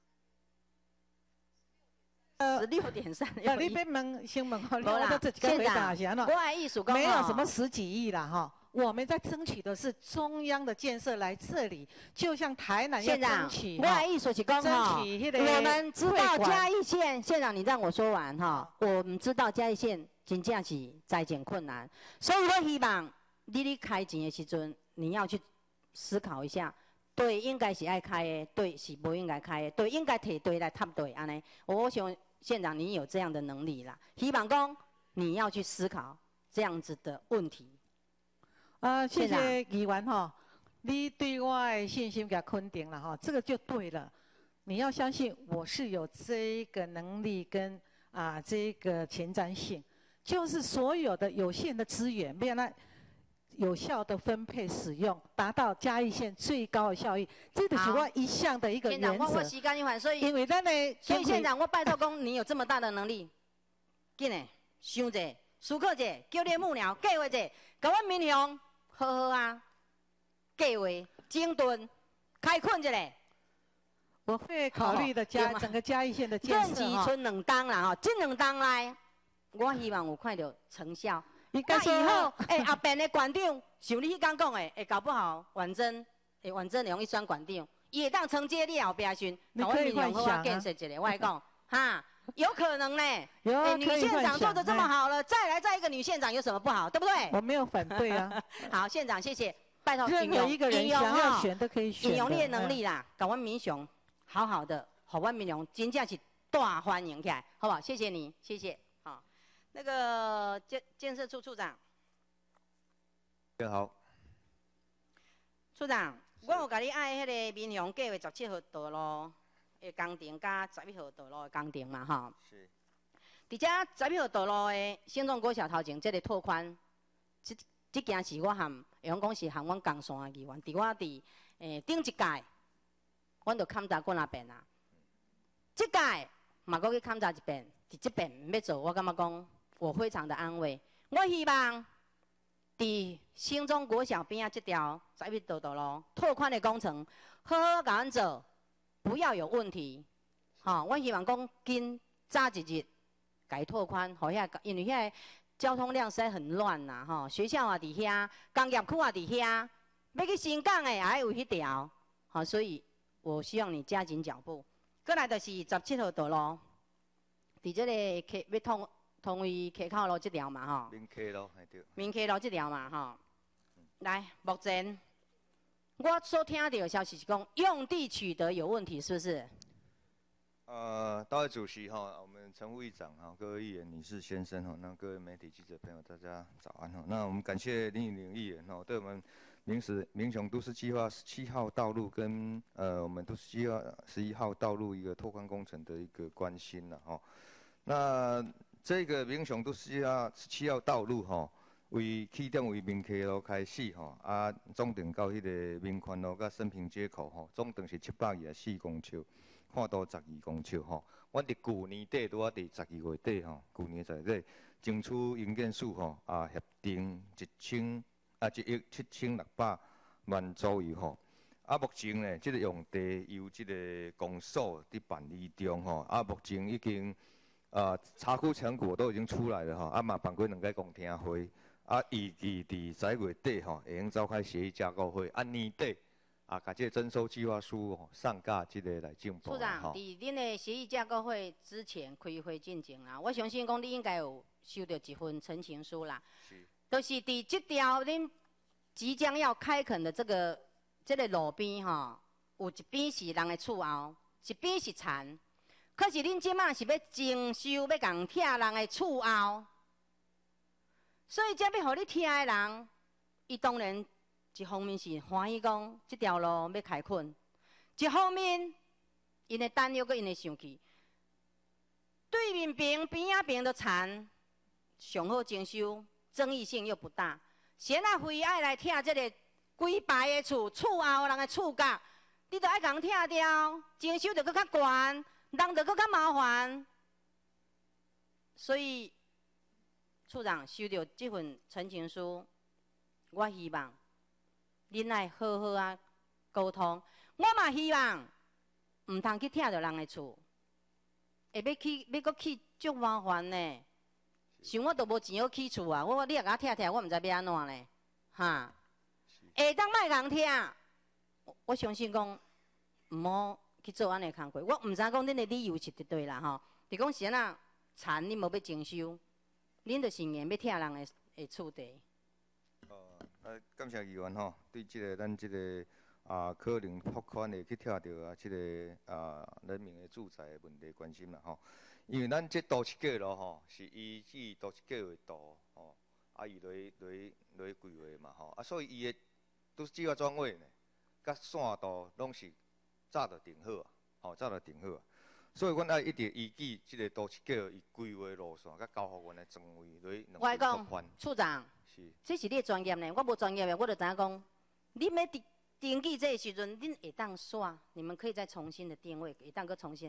十六点三那六亿。 你别问，先问好， 没啦我这几个回答先了。 我爱艺术工没有什么十几亿啦哈，我们在争取的是中央的建设来这里，就像台南要县长争取， 我爱艺术是讲哈， 争取那个我们知道会馆嘉义县，县长你让我说完哈，我们知道嘉义县真正是财政困难，所以我希望你咧开钱的时阵，你要去思考一下，对应该是爱开的，对是不应该开的，对应该摕对来插对安尼，我想县长你有这样的能力啦，希望讲你要去思考这样子的问题。 啊，谢谢议员哈，你对我的信心给肯定了哈，这个就对了。你要相信我是有这个能力跟啊这个前瞻性，就是所有的有限的资源，变来有效的分配使用，达到嘉义县最高的效益，这就是我一项的一个县原长，我我则。 时间有限，所以因为咱的所以县长，我拜托讲，你有这么大的能力，紧诶，想者，思考者，叫你的幕僚计划者，甲阮民雄好好啊，计划整顿开垦一下。 我会考虑的嘉对嘛整个嘉义县的建任设哈。 期剩两冬啦吼，这两冬来，我希望有看到成效。那应该说以后，诶、后边的馆长，像你迄讲讲的，会搞不好婉珍，诶，婉珍容易选馆长，伊会当承接你后壁的时阵， 你可以甲阮民雄好啊幻想啊建设一下。我来讲，哈，有可能呢。 有啊诶女县可以幻想长做的这么哎好了，再来再一个女县长有什么不好？对不对？ 我没有反对啊， 好，县长谢谢，拜托任何引用一个人引用想要哈选都可以选引用你的的能力啦，甲阮民雄好好的，互阮民雄真正是大欢迎起来，好不好？谢谢你，谢谢。好，那个建建设处处长， 大家好， 处长，我有甲你爱迄个民雄计划十七号道路的工程，甲十一号道路的工程嘛，吼。 是。 伫遮十一号道路的新庄国小头前，即个拓宽，即即件事我含，会讲讲是含阮共线的议员，伫我伫诶顶一届，阮就勘察过那遍啦。即届嘛，搁去勘察一遍，伫即边要做，我感觉讲我非常的安慰。我希望伫新庄国小边啊，即条十一号道路拓宽的工程，好好甲阮做，不要有问题。吼、我希望讲紧早一日。改拓宽，好遐，因为遐交通量实在很乱呐，吼，学校也伫遐，工业区也伫遐，要去新港的也要有迄条，好，所以我希望你加紧脚步。过来就是十七号道路，伫这个溪要通通为溪口路这条嘛，吼， 民溪咯，系对。 民溪路这条嘛，吼，来，目前我所听到的消息是讲用地取得有问题，是不是？ 呃，大会主席哈，我们陈副议长哈，各位议员、女士、先生哈，那各位媒体记者朋友，大家早安哈。那我们感谢林颖玲议员哈，对我们明时民雄都市计划十七号道路跟呃我们都市计划十一号道路一个拓宽工程的一个关心了哈。那这个民雄都市计划十七号道路哈，为起点为民溪路开始吼，啊总长到迄个民权路甲升平街口吼，总长是七百二十四公尺。看到十二公尺吼，阮伫旧年底拄啊伫十二月底吼，旧年十二月底争取营建署吼啊协定一千啊一亿七千六百万左右吼。啊，目前呢，即、這個用地由即個公所伫辦理中吼，啊目前已經啊查庫成果都已經出來了吼，啊嘛辦過兩個公聽會，啊預計伫十一月底吼會用召開協議架構會，啊年底。啊，甲这征收计划书吼上架即个来进步。 处长，伫恁的协议架构会之前开会进行啦，我相信讲你应该有收到一份陈情书啦。 是。 就是伫这条恁即将要开垦的这个这个路边吼，有一边是人的厝后，一边是田。可是恁即马是要征收，要共拆人的厝后，所以才要互你拆的人，伊当然。一方面是欢喜讲这条路要开垦，一方面因的担忧，佮因的生气，对面边边仔边的田上好征收，争议性又不大。现在非爱来拆这个几排的厝，厝后人的厝角，你都爱共拆掉，征收就佮较悬，人就佮较麻烦。所以处长收到这份陈情书，我希望恁来好好啊沟通。我嘛希望唔通去拆着人的厝，会要去要搁去足麻烦呢。想我都无钱好起厝啊，我你也甲我拆拆，我毋知要安怎咧，哈。下当莫人拆，我相信讲毋好去做安尼工作。我毋知讲恁的理由是伫对啦吼，是讲是安那田恁无要征收，恁就是硬要拆人的的厝地。 哦，呃，感谢议员吼，对即、这个咱即、这个啊可能拨款的去拆掉啊，即、这个啊人民的住宅的问题关心啦吼。因为咱这都市计咯吼，是依据都市计划图吼，啊伊来来来规划嘛吼，啊所以伊的都市计划专位呢，甲线道拢是早就定好啊，吼早就定好啊。所以，阮爱一直依据即个都市计划伊规划路线，甲交互阮的专位来两边拨款。 处长， 是， 这是你的专业呢，我无专业的，我就知影讲，你要登登记这个时阵，恁会当煞，你们可以再重新的定位，会当搁重新。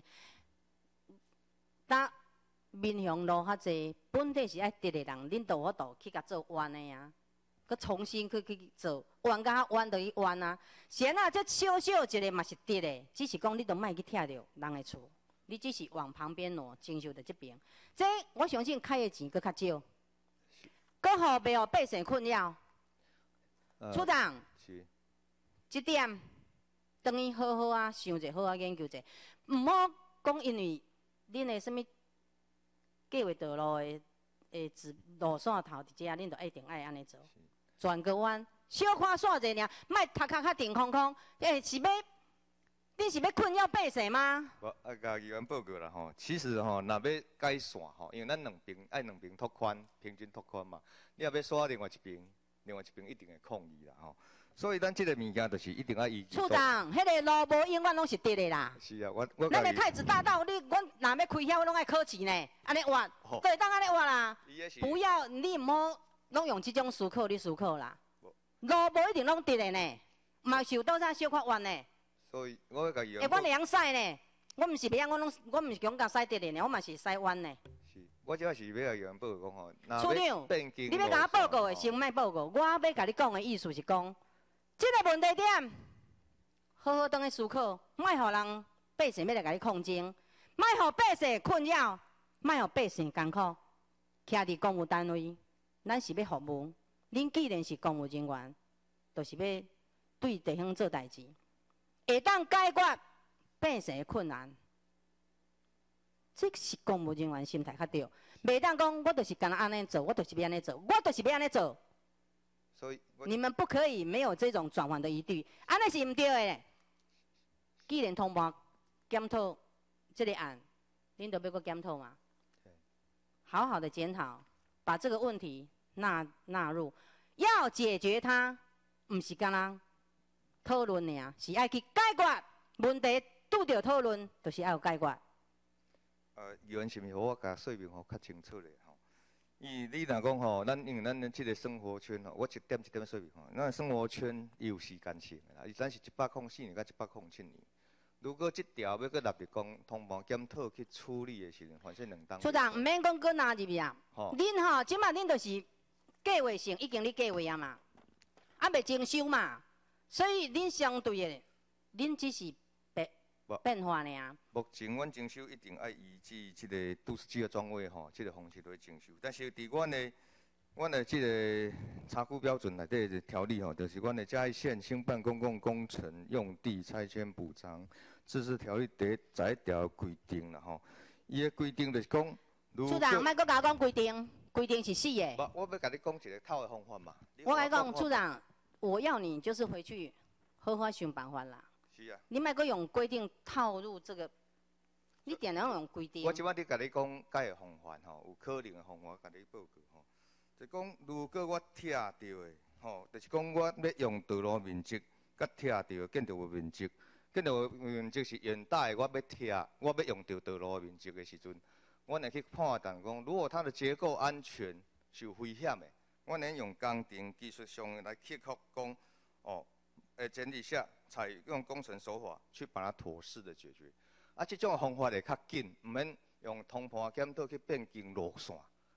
呾民雄路较济，本地是爱直的人，恁都有法度去甲做弯的啊，搁重新去去做弯甲较弯就去弯啊。是安那这小小一个嘛是直的，只是讲你都莫去拆着人的厝，你只是往旁边挪，征收着这边。这我相信开的钱搁较少，搁互袂互百姓困扰。 呃、 处长， 是， 这点等于好好啊想者，好好研究者，毋好讲因为。恁的什物计划道路的诶，指路线头伫遮，恁就一定爱安尼做。转个弯，小看线者尔，莫头壳较定空空。诶，是要，恁是要困扰百姓吗？ 我啊，甲议员报告啦吼，其实吼，若要改线吼，因为咱两边爱两边拓宽，平均拓宽嘛。你若要刷另外一边，另外一边一定会抗议啦吼。所以咱即个物件就是一定要依据。 处长，迄个路无永远拢是直的啦。 是啊，我我。 咱的太子大道，你阮若要开遐，我拢爱考试呢，安尼挖，对，当安尼挖啦。不要，你毋好拢用即种思考，你思考啦。路无一定拢直的呢，嘛受到啥小可弯呢。 所以我甲伊。 诶，我会晓驶呢，我毋是袂晓，我拢我毋是讲甲驶直的呢，我嘛是驶弯呢。 是，我只是要甲议员报告讲吼， 处长，你要甲我报告的，先莫报告。我要甲你讲的意思是讲。这个问题点，好好当去思考，莫互人百姓要来甲你抗争，莫互百姓困扰，莫互百姓艰苦。徛伫公务单位，咱是要服务。恁既然是公务人员，就是要对地方做代志，会当解决百姓的困难。这是公务人员心态较对，袂当讲我就是干那安尼做，我就是要安尼做，我就是要安尼做。 所以， 你们不可以没有这种转换的疑虑，安尼是唔对的。既然通盘检讨这个案，恁都要个检讨嘛？好好的检讨，把这个问题纳纳入，要解决它，唔是干那讨论尔，是爱去解决问题。拄着讨论，就是要有解决。 呃，议员是毋是互我甲说明吼较清楚咧？吼，因为你若讲吼，咱因为咱即个生活圈吼，我一点一点说明吼，咱生活圈有时间性的啦，咱是一百零四年到一百零七年。如果即条要搁纳入讲通盘检讨去处理的时阵，反正两当。 处长，毋免讲搁纳入去啊。恁吼，即马恁就是计划性已经咧计划啊嘛，啊未征收嘛，所以恁相对的，恁只是变变化尔。 目前阮征收一定爱依据即个都市计划专位吼，即个方式来征收。但是伫阮的阮的即个查估标准内底的条例吼，就是阮的嘉义县兴办公共工程用地拆迁补偿自治条例第十一条规定啦吼。伊的规定就是讲， 处长，莫搁甲我讲规定，规定是死的。 我我要甲你讲一个套的方法嘛。 我甲你讲，处长，我要你就是回去好好想办法啦。 是啊。 你莫搁用规定套入这个，你点样用规定？ 我即摆咧甲你讲解的方法吼，有可能的方法，甲你报告吼。就讲，如果我拆掉的，吼，就是讲我要用道路面积，甲拆掉建筑物面积，建筑物面积是原大的，我要拆，我要用到道路面积的时阵，我会去判断讲，如果它的结构安全是有危险的，我能用工程技术上来克服讲，哦，诶前提下采用工程手法去把它妥适的解决。啊，这种方法会较紧，唔免用通盘检讨去变更路线。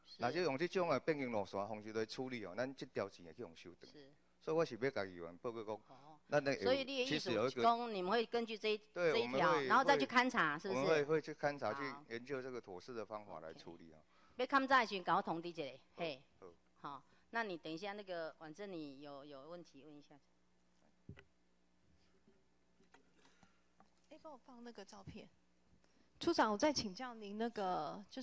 那就用这种的变更路线方式来处理哦，咱这条钱会去用收回。 是。 所以我是要甲议员报告讲， 哦。 咱那所以你的意思是讲，你们会根据这一这一条，然后再去勘察，是不是？ 我们会会去勘察，去研究这个妥适的方法来处理啊。 要勘察的时候，给我通知一下，嘿。好，那你等一下那个，反正你有有问题问一下。 哎，帮我放那个照片。处长，我再请教您那个，就是，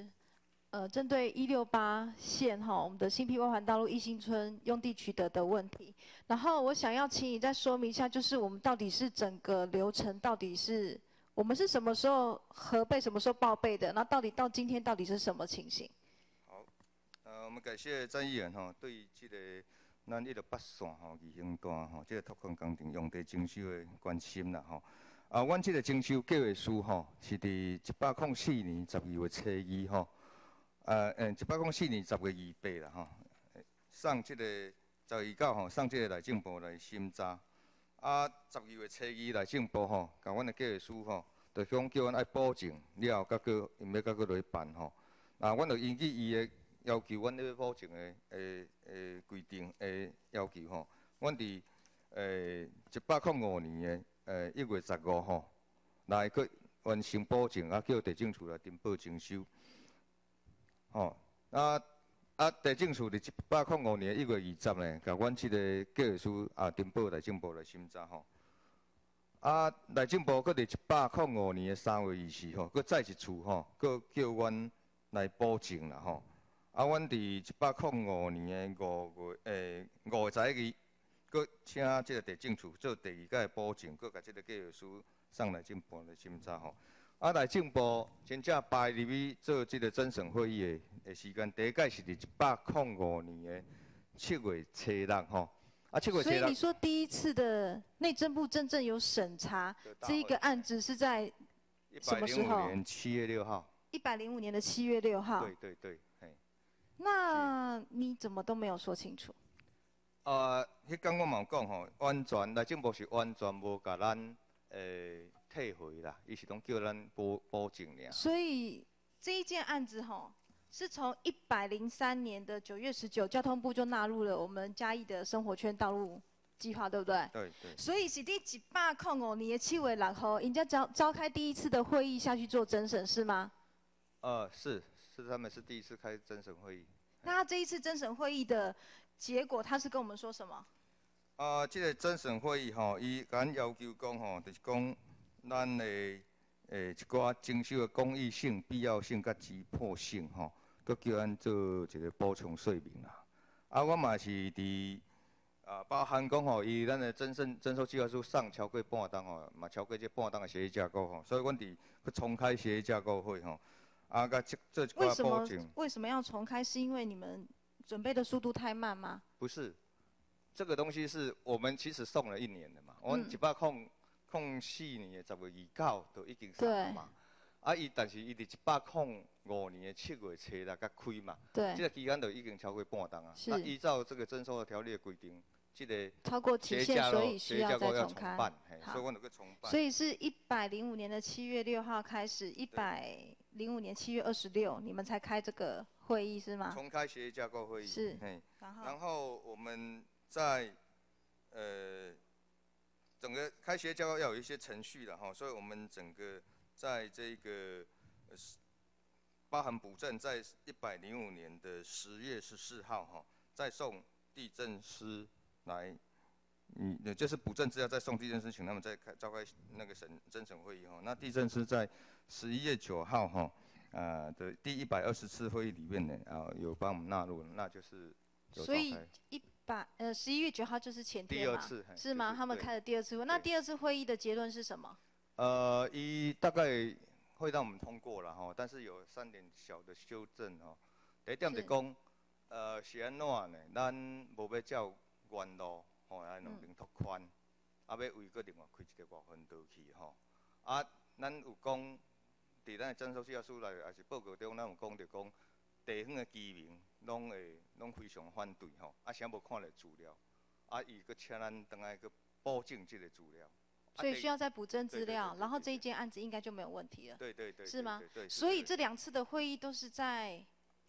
呃，针对一六八线哈，我们的新辟外环道路一新村用地取得的问题，然后我想要请你再说明一下，就是我们到底是整个流程到底是我们是什么时候核备，什么时候报备的？那到底到今天到底是什么情形？ 好，呃，我们感谢詹议员哈，对这个咱一六八线吼二行段吼，这个拓宽工程用地征收的关心啦吼。啊，阮这个征收计划书吼，是伫一百零四年十二月初二吼，呃，嗯，一百零四年十月二八啦吼，送这个十二九吼，送这个内政部来审查。啊，十二月初二内政部吼，甲阮的计划书吼，就讲叫阮爱保证了，甲佮因要甲佮落去办吼。啊，阮就依据伊的要求，阮要保证的诶诶规定诶要求吼，阮伫诶一百零五年的。呃，一月十五号，来去完成保证，啊，叫地政处来登报征收。吼、哦，啊啊，地政处伫一百零五年一月二十呢，甲阮即个计划书啊登报内政部来审查吼。啊，内政部佫伫一百零五年的三月二四号，佫再一次吼，佫叫阮来保证啦吼。啊，阮伫一百零五年的五月诶五月十一日。佮请即个地政处做第二届保证，佮甲即个计划书送内政部来审查吼。啊，内政部真正排入去做即个甄审会议的的时间，第一届是伫一百零五年的七月初六吼。啊，七月初六。 所以你说第一次的内政部真正有审查这一个案子是在什么时候？ 一百零五年七月六号。 一百零五年的七月六号。 对对对，嘿。 那你怎么都没有说清楚？ 呃，迄天我嘛有讲吼，完全内政部是完全无甲咱诶退回啦，伊是拢叫咱保保证尔。 所以这一件案子吼，是从一百零三年的九月十九，交通部就纳入了我们嘉义的生活圈道路计划，对不对？ 对对。 所以是第一百零五年的七月六号，人家召召开第一次的会议下去做甄审，是吗？ 呃，是是，他们是第一次开甄审会议。 那他这一次甄审会议的结果，他是跟我们说什么？ 啊、呃，这个甄审会议吼，伊甲咱要求讲吼，就是讲咱的诶一寡征收的公益性、必要性甲急迫性吼，佮叫咱做一个补充说明啦。啊，我嘛是伫啊，包含讲吼，伊咱的征收征收计划书送超过半档吼，嘛超过这半档的协议架构吼，所以阮伫去重开协议架构会吼，啊，甲做一寡保证。 为什么要重开？是因为你们准备的速度太慢吗？ 不是，这个东西是我们其实送了一年的嘛，我们一百空空四年的十月二九都已经送了嘛。啊，伊但是伊伫一百空五年的七月初六甲开嘛， 对， 这个期间就已经超过半档啊。 是。 那依照这个征收的条例的规定，这个超过期限，所以需要再重开。 好，所以我就去重办。 所以是一百零五年的七月六号开始，一百零五年七月二十六，你们才开这个会议是吗？ 重开协议架构会议。 是。 然后，然后我们在呃整个开协议架构要有一些程序的哈，所以我们整个在这个呃包含补正，在一百零五年的十月十四号哈，再送地政司来。嗯，也就是补正资料，再送地政司，请他们再开召开那个审甄审会议哈。那地政司在十一月九号哈，呃的第一百二十次会议里面呢，啊有帮我们纳入，那就是所以一百呃十一月九号就是前天嘛， 第二次是吗？ 就是、 他们开的第二次会，那第二次会议的结论是什么？ 呃，一大概会让我们通过了哈，但是有三点小的修正哈。第一点就讲，呃是安怎呢？咱无要照原路。吼，来两边拓宽，啊，要为个另外开一个外环道去吼。啊，咱有讲，伫咱的征收计划书内，也是报告中，咱有讲着讲，地方的居民拢会拢非常反对吼。啊，啥无看了资料，啊，伊搁请咱等来搁补正这个资料。 所以需要再补正资料，然后这一件案子应该就没有问题了。 对对对。 是吗？ 对。 所以这两次的会议都是在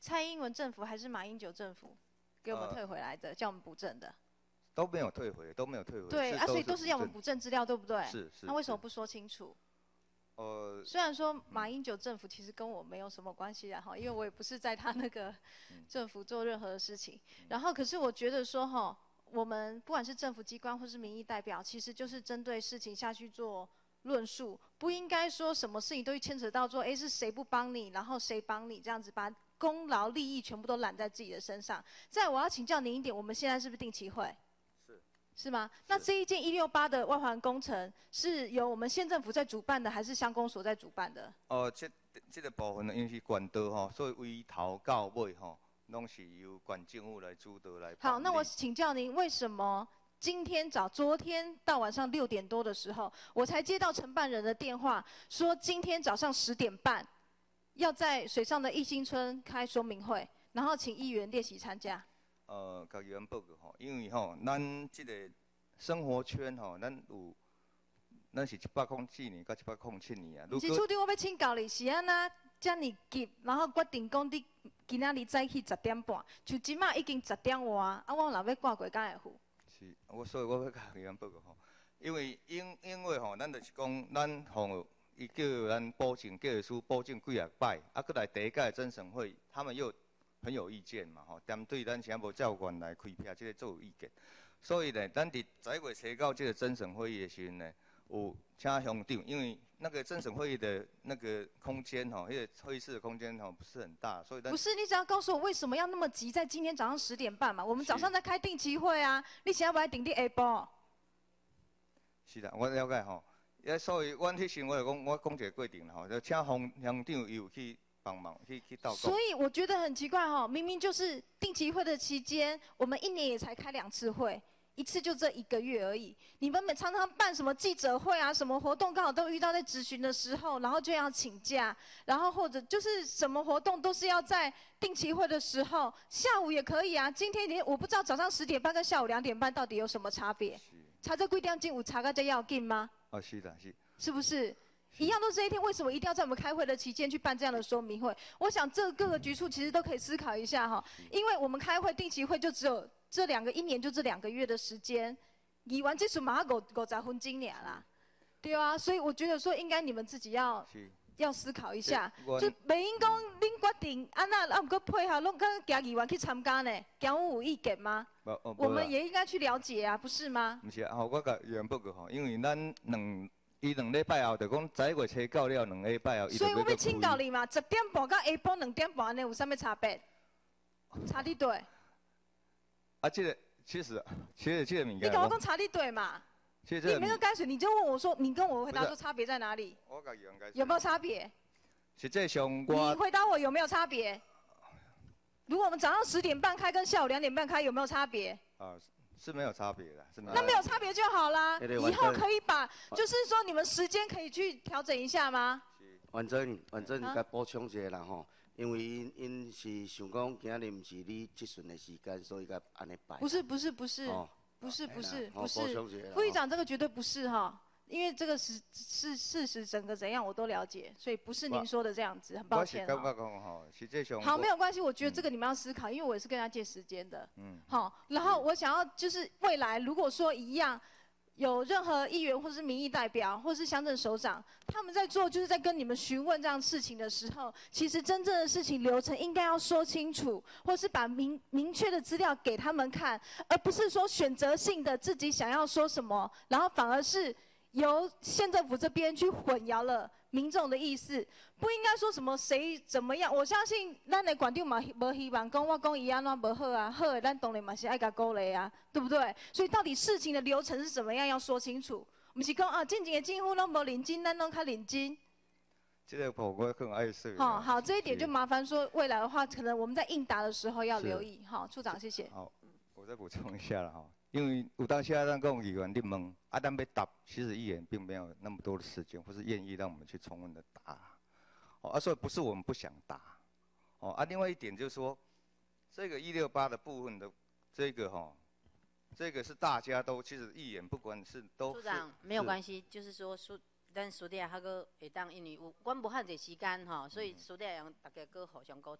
蔡英文政府还是马英九政府给我们退回来的，叫我们补正的？ 都没有退回，都没有退回。 对啊，所以都是要我们补正资料，对不对？ 是是。 那为什么不说清楚？ 呃， 虽然说马英九政府其实跟我没有什么关系啊，哈，因为我也不是在他那个政府做任何的事情。然后，可是我觉得说哈，我们不管是政府机关或是民意代表，其实就是针对事情下去做论述，不应该说什么事情都牵扯到说，哎，是谁不帮你，然后谁帮你这样子，把功劳利益全部都揽在自己的身上。再，我要请教您一点，我们现在是不是定期会？是吗？那这一件一六八的外环工程是由我们县政府在主办的，还是乡公所在主办的？ 哦，这这个部分呢，因为是县道吼，所以为头到尾吼，拢是由县政府来主导来。 好，那我请教您，为什么今天早、昨天到晚上六点多的时候，我才接到承办人的电话，说今天早上十点半要在水上的义兴村开说明会，然后请议员列席参加？ 呃，甲议员报告吼，因为吼，咱即个生活圈吼，咱有，咱是一百零四年到一百零七年啊。 是处长，我要请教你，是安那遮尔急，然后决定讲你今仔日早起十点半，就即马已经十点外，啊，我若要挂过敢会赴？ 是，我所以我要甲议员报告吼，因为因因为吼，咱就是讲，咱吼伊叫咱保证建设署保证几啊摆，啊，搁来第一届甄审会，他们又很有意见嘛，吼，针对咱现在无照员来开票，即个做有意见。所以呢，咱伫十一月初到这个甄审会议的时候呢，有请乡长，因为那个甄审会议的那个空间吼，那个会议室的空间吼不是很大，所以咱不是，你只要告诉我为什么要那么急，在今天早上十点半嘛，我们早上在开定期会啊，你现在不来顶你下晡？ 是啦，我了解吼，也所以阮迄时我就讲，我讲一个过程吼，就请乡乡长有去。帮忙去去到。 所以我觉得很奇怪哈、哦，明明就是定期会的期间，我们一年也才开两次会，一次就这一个月而已。你们每常常办什么记者会啊，什么活动，刚好都遇到在质询的时候，然后就要请假，然后或者就是什么活动都是要在定期会的时候，下午也可以啊。今天连我不知道早上十点半跟下午两点半到底有什么差别？差这几点钟有差个这要紧吗？ 哦，是的，是。 是不是？一样都是这一天，为什么一定要在我们开会的期间去办这样的说明会？我想这各个局处其实都可以思考一下哈，因为我们开会定期会就只有这两个一年就这两个月的时间，议完这次马上五五十分钟俩啦，对啊，所以我觉得说应该你们自己要要思考一下，就袂用讲恁决定安那啊，毋过配合拢跟家议员去参加呢，讲我有意见吗？我们也应该去了解啊，不是吗？ 不是啊，吼，我甲议员报告吼，因为咱两。伊两礼拜后就讲十一月初到了两礼拜后， 所以我要请教你嘛，十点半到下晡两点半安尼有啥物差别？差伫对？ 啊，这个其实其实这个物件。 你跟我讲差伫对嘛？ 其实这个。 你没有干脆你就问我说，你跟我回答说差别在哪里？ 我甲议员解释。 有没有差别？ 实际上我。 你回答我有没有差别？如果我们早上十点半开跟下午两点半开有没有差别？ 啊。是没有差别的，是没有。 那没有差别就好啦。以后可以把，就是说你们时间可以去调整一下吗？ 反正反正该补充一下啦吼，因为因因是想讲今日唔是你质询的时间，所以该安尼摆。 不是不是不是， 哦、 不是不是哦、 不是，副议长这个绝对不是哈。因为这个是是事实，整个怎样我都了解，所以不是您说的这样子，很抱歉好，没有关系，我觉得这个你们要思考，因为我也是跟他借时间的。嗯。好，然后我想要就是未来如果说一样，有任何议员或是民意代表或是乡镇首长，他们在做就是在跟你们询问这样事情的时候，其实真正的事情流程应该要说清楚，或是把明明确的资料给他们看，而不是说选择性的自己想要说什么，然后反而是。由县政府这边去混淆了民众的意思，不应该说什么谁怎么样。我相信咱的县长嘛，无希望讲我讲伊安怎无好啊，好的咱当然嘛是爱甲鼓励啊，对不对？所以到底事情的流程是怎么样，要说清楚。不是讲啊，之前的政府拢无认真，咱拢较认真。 这个我我更爱说。 好好，这一点就麻烦说，未来的话，可能我们在应答的时候要留意。好，处长，谢谢。 好，我再补充一下了哈。因为有当下咱讲议员你问，啊，咱要答，其实议员并没有那么多的时间，或是愿意让我们去充分的答，哦，啊，所以不是我们不想答，哦，啊，另外一点就是说，这个一六八的部分的这个哈、哦，这个是大家都其实议员不管是都。 处长没有关系，就是说书，咱书底下还个会当，因为有阮无遐济时间吼，所以书底下用大家搁互相沟通。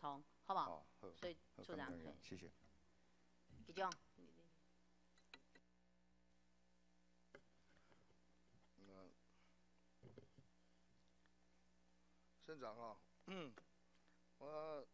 好不好？ 好，好所以好处长， 感谢嘿谢谢。 比较。 嗯，县长哈，嗯，我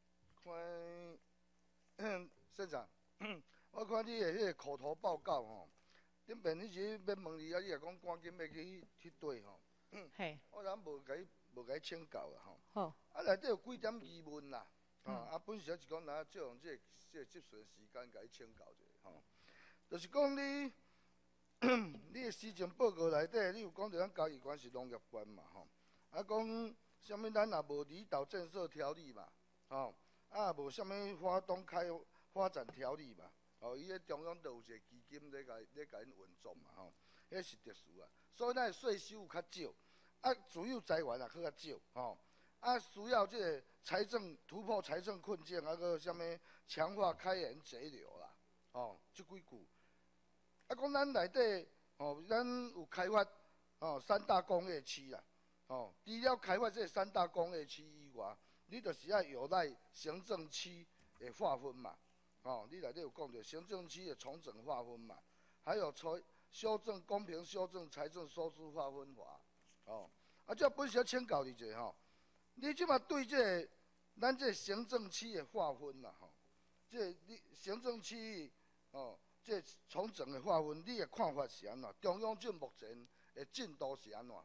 看县长，我看你的迄个口头报告吼，顶边迄时要问你啊，你也讲赶紧要去去对吼， 嘿， 我人无甲你无甲你请教啦吼。 好， 啊，内底有几点疑问啦，吼、 嗯啊，本时是讲咱借用这个这个接顺时间甲你请教者，吼，就是讲你你的施政报告内底，你有讲到咱嘉义县是农业县嘛，吼，啊讲啥物咱也无离岛建设条例嘛，吼，啊无啥物花东开发展条例嘛，吼，伊咧中央都有一个基金咧甲咧甲因运作嘛，吼，迄是特殊啊，所以咱税收有较少，啊，主要财源也较少，吼。啊，需要这个财政突破财政困境，啊个啥物强化开源节流啦，哦，即几句。啊，讲咱内底，哦，咱有开发，哦，三大工业区啦，哦，除了开发这三大工业区以外，你就是要有赖行政区的划分嘛，哦，你内底有讲到行政区的重整划分嘛，还有财修正公平修正财政收支划分法，哦，啊，这本身请教你者吼。你即马对这个、咱这行政区的划分啦，吼，这你行政区域哦，这重整的划分，你的看法是安怎？中央这目前的进度是安怎？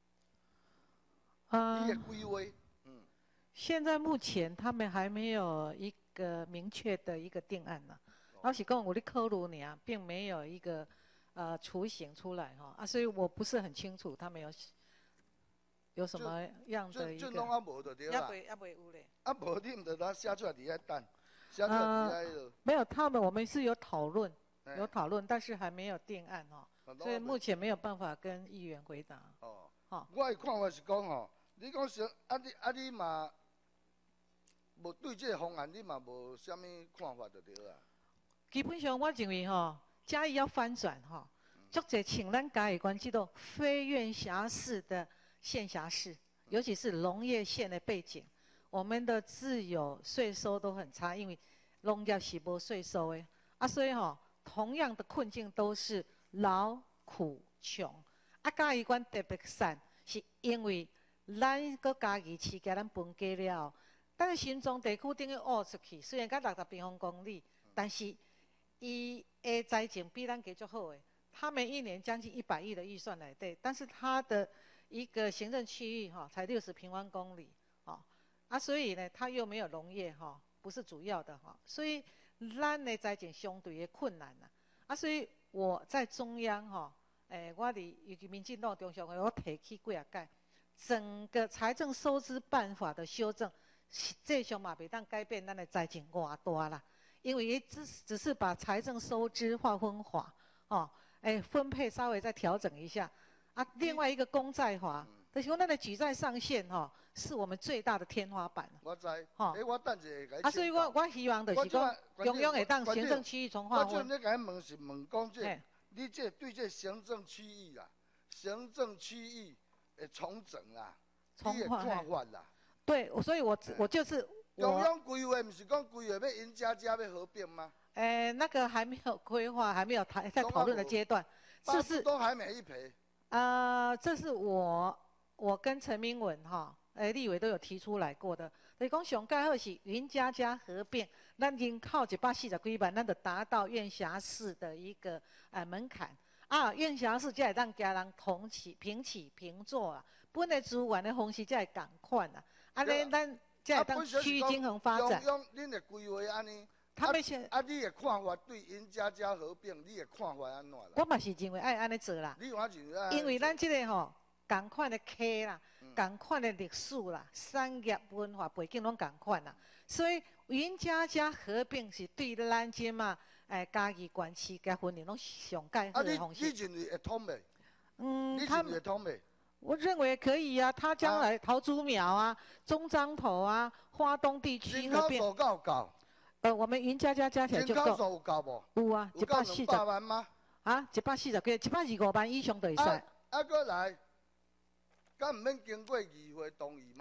啊、 你的规划，嗯， 现在目前他们还没有一个明确的一个定案呢，老实讲，我的考虑呢，并没有一个呃雏形出来哈啊，所以我不是很清楚他们有。有什么样的一个？ 这拢还无就对啦。 也未也未有咧。 啊，无你毋着呾写出来伫遐等，写出来伫遐迄落。 没有，他们我们是有讨论，有讨论，但是还没有定案哦，所以目前没有办法跟议员回答。 哦。 好。 我的看法是讲吼，你讲行啊你啊你嘛，无对这个方案你嘛无啥物看法就对啦。 基本上我认为吼，嘉义要翻转吼，足侪请咱嘉义县这种非院辖市的。县辖市，尤其是农业县的背景，我们的自有税收都很差，因为农业是无税收的啊，所以吼、哦，同样的困境都是劳苦穷。啊，嘉义县特别惨，是因为咱个嘉义市甲咱分家了，咱新庄地区等于挖出去，虽然甲六十平方公里，但是伊的财政比咱加足好的，他们一年将近一百亿的预算来对，但是他的一个行政区域哈，才六十平方公里，哦，啊，所以呢，它又没有农业哈，不是主要的哈，所以咱的财政相对的困难呐，啊，所以我在中央哈，诶，我伫尤其民进党中常会，我提起几啊届，整个财政收支办法的修正，这项嘛袂当改变咱的财政偌大啦，因为伊只只是把财政收支划分化，哦，诶，分配稍微再调整一下。啊，另外一个公债法，就是讲咱的举债上限吼，是我们最大的天花板。 我知，吼，诶，我等者甲你。 啊，所以我我希望就是讲，中央会当行政区域重划分。 我就咧甲你问是问讲这，你这对这行政区域啦，行政区域的重整啦，你的看法啦。 对，所以我我就是中央规划，不是讲规划要因家家要合并吗？ 诶，那个还没有规划，还没有谈在讨论的阶段， 是是都还没一赔。 呃，这是我我跟陈明文哈，诶，立委都有提出来过的。就是讲上盖好是云嘉嘉合并，咱人口一百四十几万，咱就达到院辖市的一个呃门槛啊。院辖市才会当家人同起平起平坐啊，本来资源的方式才会共款啊。安尼咱才会当区域均衡发展。 中央恁的规划安尼。 他们现啊，你的看法对因家家合并，你的看法安怎啦？ 我嘛是认为爱安尼做啦。 你话认为？ 因为咱这个吼，同款的科啦，同款的历史啦，产业文化背景拢同款啦，所以云嘉嘉合并是对咱即嘛，诶，嘉义县市甲分裂拢上介好的方式。 啊，你你认为会通袂？ 嗯， 你认为会通袂？ 我认为可以啊，他将来桃竹苗啊、中彰投啊、花东地区合并。 人口数够够？ 呃，我们云嘉嘉加起来就够。 人口数有够无？ 有啊，一百四十。 有够两百万吗？ 啊，一百四十几，一百二十五万以上就会使。 啊，啊，搁来，敢毋免经过议会同意吗？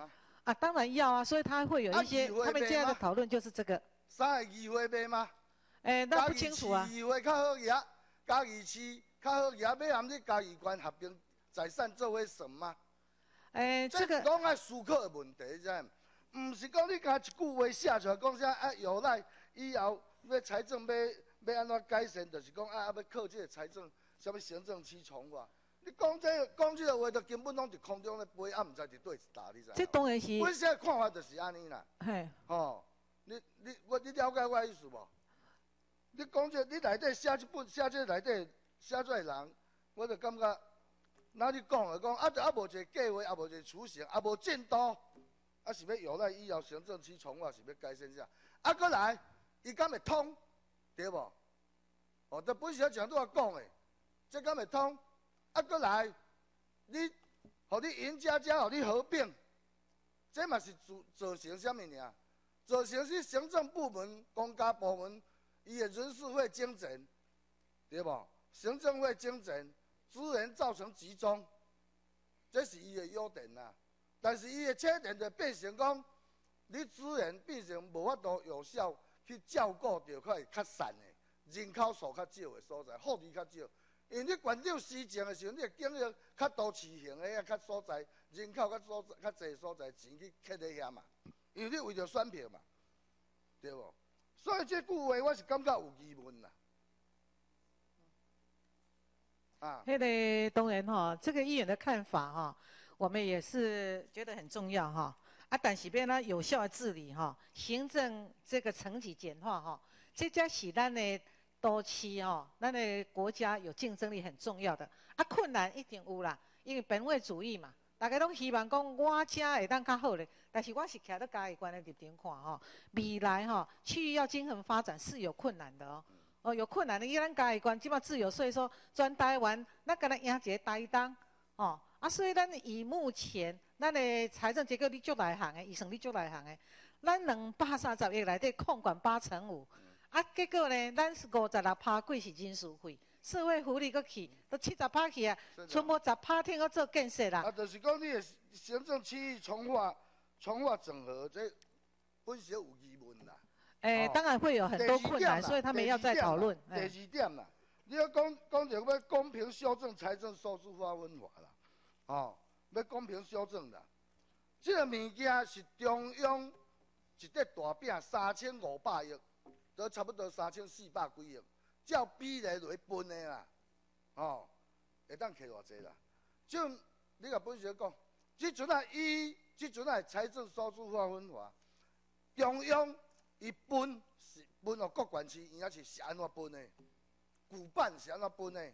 啊，当然要啊，所以他会有一些， 啊他们现在的讨论就是这个。 啥个议会买吗？ 哎，那不清楚啊。 议会较好赢，嘉义市较好赢，要含你嘉义县合并财产做伙算吗？ 哎，这个讲爱思考的问题，知影？唔是讲你甲一句话写出来，讲啥啊？由来以后要财政要要安怎改善，就是讲啊，要靠这个财政，什么行政区重划。你讲这讲这个话，就根本拢伫空中咧飞，啊，唔知伫对一搭，你知？ 这当然是。 本身的看法就是安尼啦。 嘿。 吼，你你我你了解我的意思无？你讲这你内底写一本写这内底写出来人，我就感觉。那你讲了讲，啊，就啊无一个计划，啊无一个雏形，啊无进度，啊是要由来以后行政区重划是要改善啥？啊，过来，伊敢会通，对无？哦，这本小讲都要讲的，这敢会通？啊，过来，你，互你赢家家，互你合并，这嘛是造造成啥物尔？造成是行政部门、公家部门，伊的人事会精简，对无？行政会精简。资源造成集中，这是伊的优点啦。但是伊的缺点就变成讲，你资源变成无法度有效去照顾到块较散的人口数较少的所在，福利较少。因为你县长施政的时候，你经营较都市型的啊，较所在人口较所较侪所在，钱去摕在遐嘛。因为你为着选票嘛，对无？所以这句话我是感觉有疑问啦。啊， 那个当然哈，这个议员的看法哈，我们也是觉得很重要哈。啊，但是变呢有效的治理哈，行政这个层级简化哈，这才是咱的都市哈，咱的国家有竞争力很重要的。啊，困难一定有啦，因为本位主义嘛，大家拢希望讲我家会当较好咧，但是我是徛在嘉义县的立场看哈，未来哈区域要均衡发展是有困难的哦。哦，有困难的，以咱嘉义县即马自由税收全台湾，咱敢若赢一个台东，哦，啊，所以咱以目前咱的财政结构你足内行的，预算你足内行的，咱两百三十亿内底控管八成五，啊，结果呢，咱五十六趴贵是人事费，社会福利搁去，都七十趴去啊，剩无十趴天搁做建设啦。 啊，就是讲你的行政区域重划、重划整合，这本身有疑问啦。 诶、欸，当然会有很多困难，所以他们要再讨论。 第二点啦，你要讲讲着要公平修正财政收支划分法啦，哦，要公平修正啦。这个物件是中央一块大饼三千五百亿，都差不多三千四百几亿，照比例来分的啦，哦，会当摕偌济啦。就你甲本身讲，即阵啊以即阵啊财政收支划分法，中央。伊分是分哦各县市，伊也是是安怎分的？古办是安怎分的？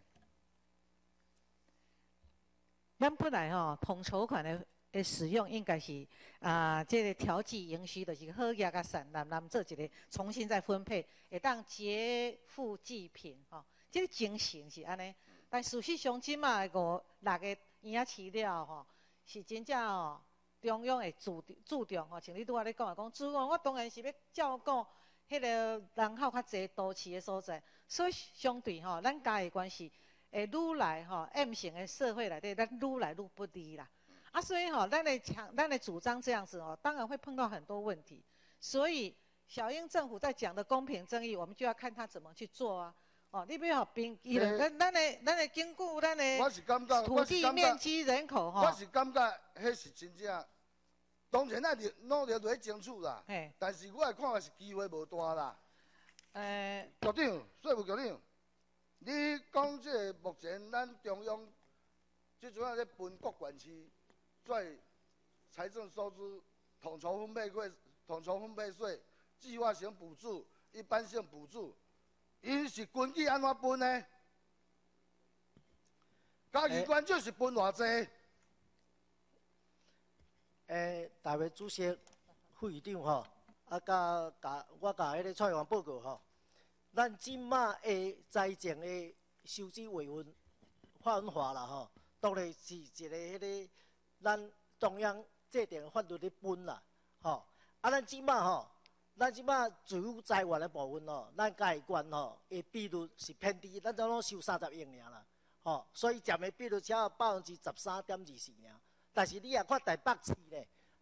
咱本来吼统筹款的的使用应该是啊、呃，这个调剂营需就是好业甲善男男做一个重新再分配，会当劫富济贫吼，这个精神是安尼。但事实上，即马五六个营仔饲了吼，是真正吼。中央会注注重吼，像你拄仔咧讲啊，讲主管我当然是要照顾迄个人口较侪都市的所在，所以相对吼，咱家的关系会愈来吼，M 型的社会内底，咱愈来愈不利啦。啊，所以吼，咱的强，咱的主张这样子哦，当然会碰到很多问题。所以小英政府在讲的公平正义，我们就要看他怎么去做啊。哦，你比如平，咱咱的咱的经过咱的土地面积人口哈， 我是感觉迄是真正，当然啊，努力落去争取啦。但是我的看法是机会无大啦。 诶， 局长，税务局长，你讲这个目前咱中央即阵啊咧分各县市，在财政收支统筹分配税、统筹分配税、计划性补助、一般性补助。因是根据安怎分呢？嘉义县就是分偌济？ 诶，大会主席、副议长吼，啊，甲甲我甲迄个采访报告吼，咱即马的财政的收支划分划分化啦吼，当然是一个迄个咱中央制定法律咧分啦，吼，啊，咱即马吼。咱即摆自有财源的部分吼，咱嘉义县吼的比率是偏低，咱都拢收三十亿尔啦，吼，所以占的比率只有百分之十三点二四尔。但是你也看台北市咧，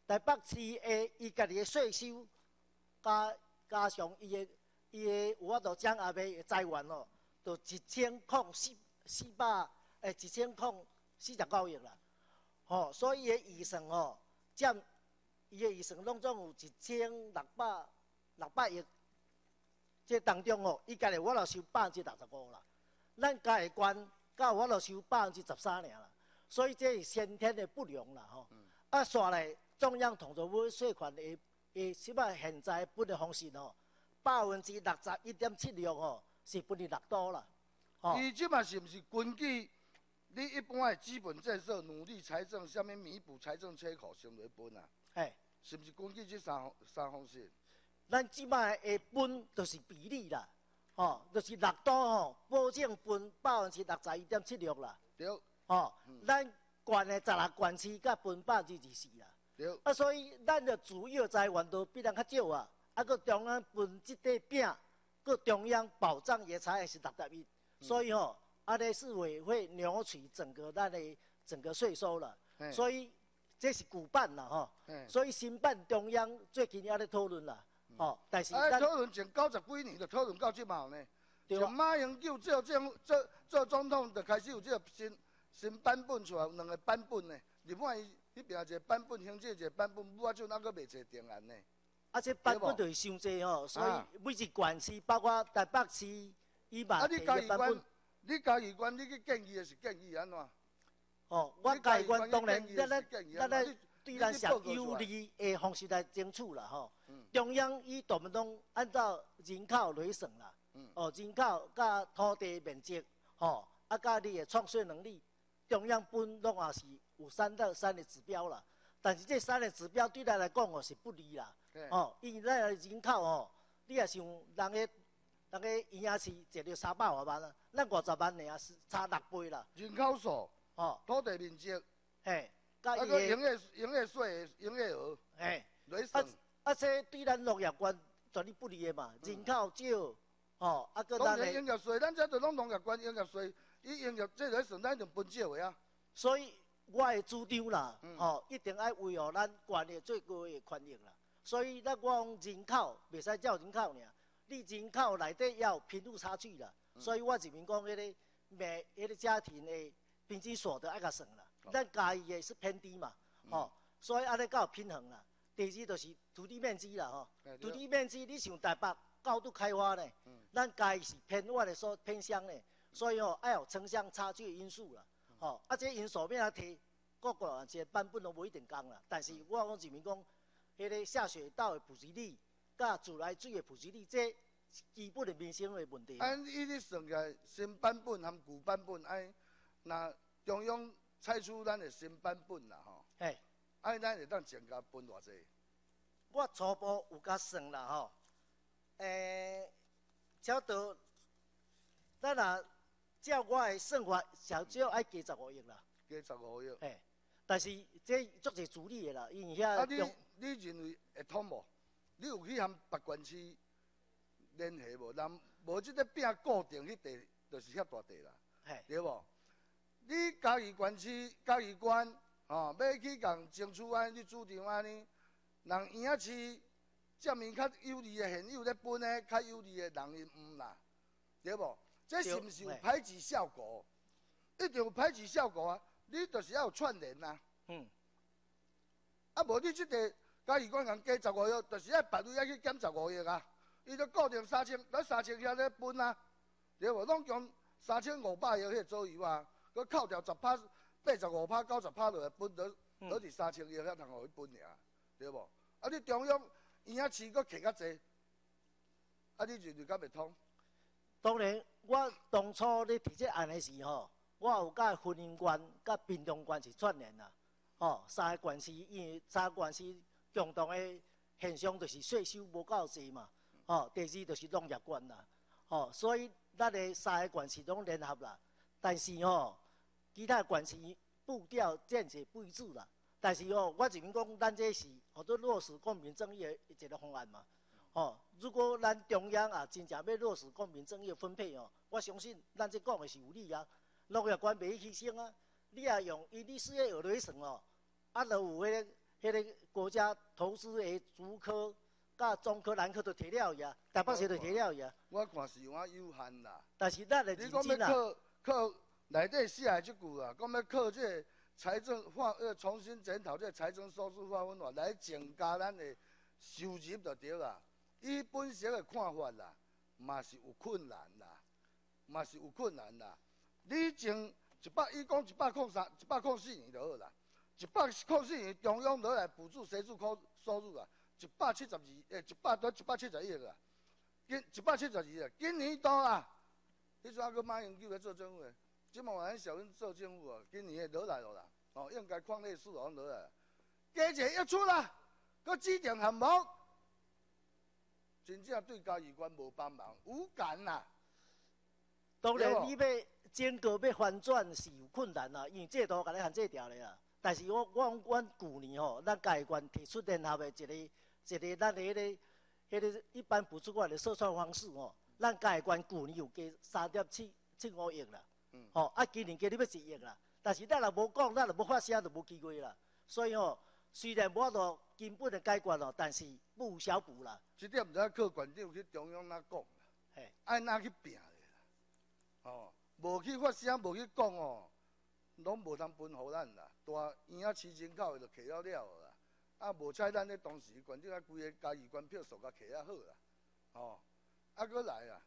台北市的伊家己的税收，加加上伊的伊的有法度掌握的财源哦，就一千空四四百诶一千空四十九亿啦。吼、哦，所以伊的预算哦，占伊的预算拢总有一千六百六百亿。这当中哦，伊家己有法度收百分之六十五啦，咱家己县才有法度收百分之十三尔啦。所以这是先天的不良啦吼。嗯、啊，煞来中央统筹委税款的的什么现在分的方式吼，百分之六十一点七六吼是分的六都啦。 吼、哦，伊即嘛是毋是根据你一般的基本建设、努力财政、啥物弥补财政缺口先来分啊？ 哎， 是毋是根据这三三方式？ 咱即摆的分就是比例啦，吼、哦，就是六都吼保证分百分之六十一点七六啦。 对。 哦，嗯、咱县的十六县市甲分百分之二四啦。 对。 啊，所以咱的主要财源都比人较少啊，啊，佮中央分即块饼，佮中央保障野财是六十一，嗯、所以吼、哦，啊，咧市委会扭曲整个咱的整个税收了，所以这是古办啦吼，所以新办中央最近也咧讨论啦，吼、嗯，但是咱讨论前九十几年就讨论到即嘛呢，从马英九做政做做总统就开始有这个新。新版本出来有两个版本呢，日本伊迄边一个版本，行政一个版本，我就那个袂做定案呢。 啊，这版本就是伤济吼，所以每一县市，包括台北市，伊嘛第一个版本。你嘉义县，你去建议的是建议安怎？ 哦，我嘉义县当然，咱咱咱咱对咱上有利的方式来争取啦吼。中央伊大部分拢按照人口来算啦，哦，人口甲土地面积，吼，啊，甲你的创税能力。中央分拢也是有三到三的指标啦，但是这三个指标对咱来讲哦是不利啦。哦，因为咱的人口哦，你也想人个人个营业市坐了三百多万啊，咱五十万尔是差六倍啦。 人口数， 哦， 土地面积， 嘿， 啊个营业营业税营业额， 嘿， 来算。 啊啊，这对咱农业县绝对不利的嘛，人口少，哦，啊个咱的。当然营业税，咱这都拢农业县营业税。伊营业这来算，咱就分少的啊。 所以我的主张啦，嗯、哦，一定要维护咱县的最高的权益啦。所以咱我讲人口袂使照人口尔，你人口内底要有贫富差距啦。嗯、所以我认为讲迄个每迄个家庭的平均所得爱甲算啦。哦、咱家己的是偏低嘛，嗯、哦，所以安尼较有平衡啦。第二就是土地面积啦，吼、哦，土地面积你像台北高度开发呢，嗯、咱家己是偏我的所偏乡呢。所以哦，爱有城乡差距的因素啦，吼、哦，啊，这因素要来提，各个一个版本都无一定共啦。但是我讲认为讲，迄个下水道的普及率，甲自来水的普及率，这是基本的民生的问题。 按伊咧算起来，新版本含旧版本，哎，那中央采取咱的新版本啦，吼， 嘿， 哎，咱会当增加分偌济？ 我初步有甲算啦，吼，诶，超多，咱若。照我的算法，少少爱加十五亿啦。 加十五亿。 嘿，但是这足是主力的啦，因为遐。 啊，你你认为会通无？你有去和别县市联系无？人无即个饼固定迄地，就是遐大地啦。 嘿， 对无？你嘉义县市、嘉义县，吼，要去共争取安尼主张安尼，人营仔市占伊较有利的现有咧分咧较有利的人因毋啦，对无？这是毋是有排挤效果？一定有排挤效果啊！你就是要有串联啊。嗯。啊，无你即个嘉义县共加十五亿，就是爱别位爱去减十五亿啊。伊就固定三千，咱三千遐咧分啊，对无？拢共三千五百亿迄左右啊，佮扣掉十趴、八十五趴、九十趴落来分，得得是三千亿遐通互伊分尔，对无？啊，你中央伊遐市佮摕较济，啊，你认为敢袂通？ 当然，我当初咧提这案的时候，我有甲婚姻县、甲滨东县是串联啦。哦，三个县市，因为三个县市共同的现象就是税收无够济嘛。哦，第二就是农业县啦。哦，所以咱的三个县市拢联合啦。但是哦，其他县市步调渐渐不一致啦。但是哦，我认为讲，咱这是好多落实公平正义的一个方案嘛。哦，如果咱中央啊真正要落实公平正义的分配哦，我相信咱这讲的是有理啊。农业县袂牺牲啊，你也用伊你四个学来算哦，啊，就有迄个迄个国家投资的竹科、甲中科、南科都摕了伊啊，台北市都摕了伊啊。 我看是有影有限啦。 但是咱的你讲要认真啊。 靠靠内底写的即句啊，讲要靠这个财政划呃重新检讨这个财政收支划分法来增加咱的收入就对啦。以本身的看法啦，嘛是有困难啦，嘛是有困难啦。你前一百，伊讲一百零三、一百零四年就好啦。一百零四年中央落来补助谁住口收入啊？一百七十二，诶，一百多一百七十亿啊。今一百七十二啊，今年到啊，迄阵还阁马英九来做政府诶，即满咱小英做政府啊，今年会落来咯啦。哦，应该矿内事拢落来，加一个月出啦，阁指定项目，真正对嘉义县无帮忙，有感啦。 当然，你要整个要翻转是有困难啦，因为制度甲你限制掉咧啦。但是我我阮去年吼，咱嘉义县提出联合的一个一个咱的迄个迄个一般补助款的测算方式吼，咱嘉义县去年有加三点七七五亿啦， 嗯， 吼啊今年加你要一亿啦。但是咱若无讲，咱就无发声，就无机会啦。所以吼，虽然无法度根本的解决咯，但是不无小补啦。 即点毋知靠县长去中央哪讲啦， 嘿， 爱哪去拼咧啦，哦，无去发声，无去讲哦，拢无通分互咱啦。大院仔市人口就摕了了啦，啊，无采咱咧当时县长啊，规个嘉义县票数甲摕啊好啦，哦，啊，搁来啦，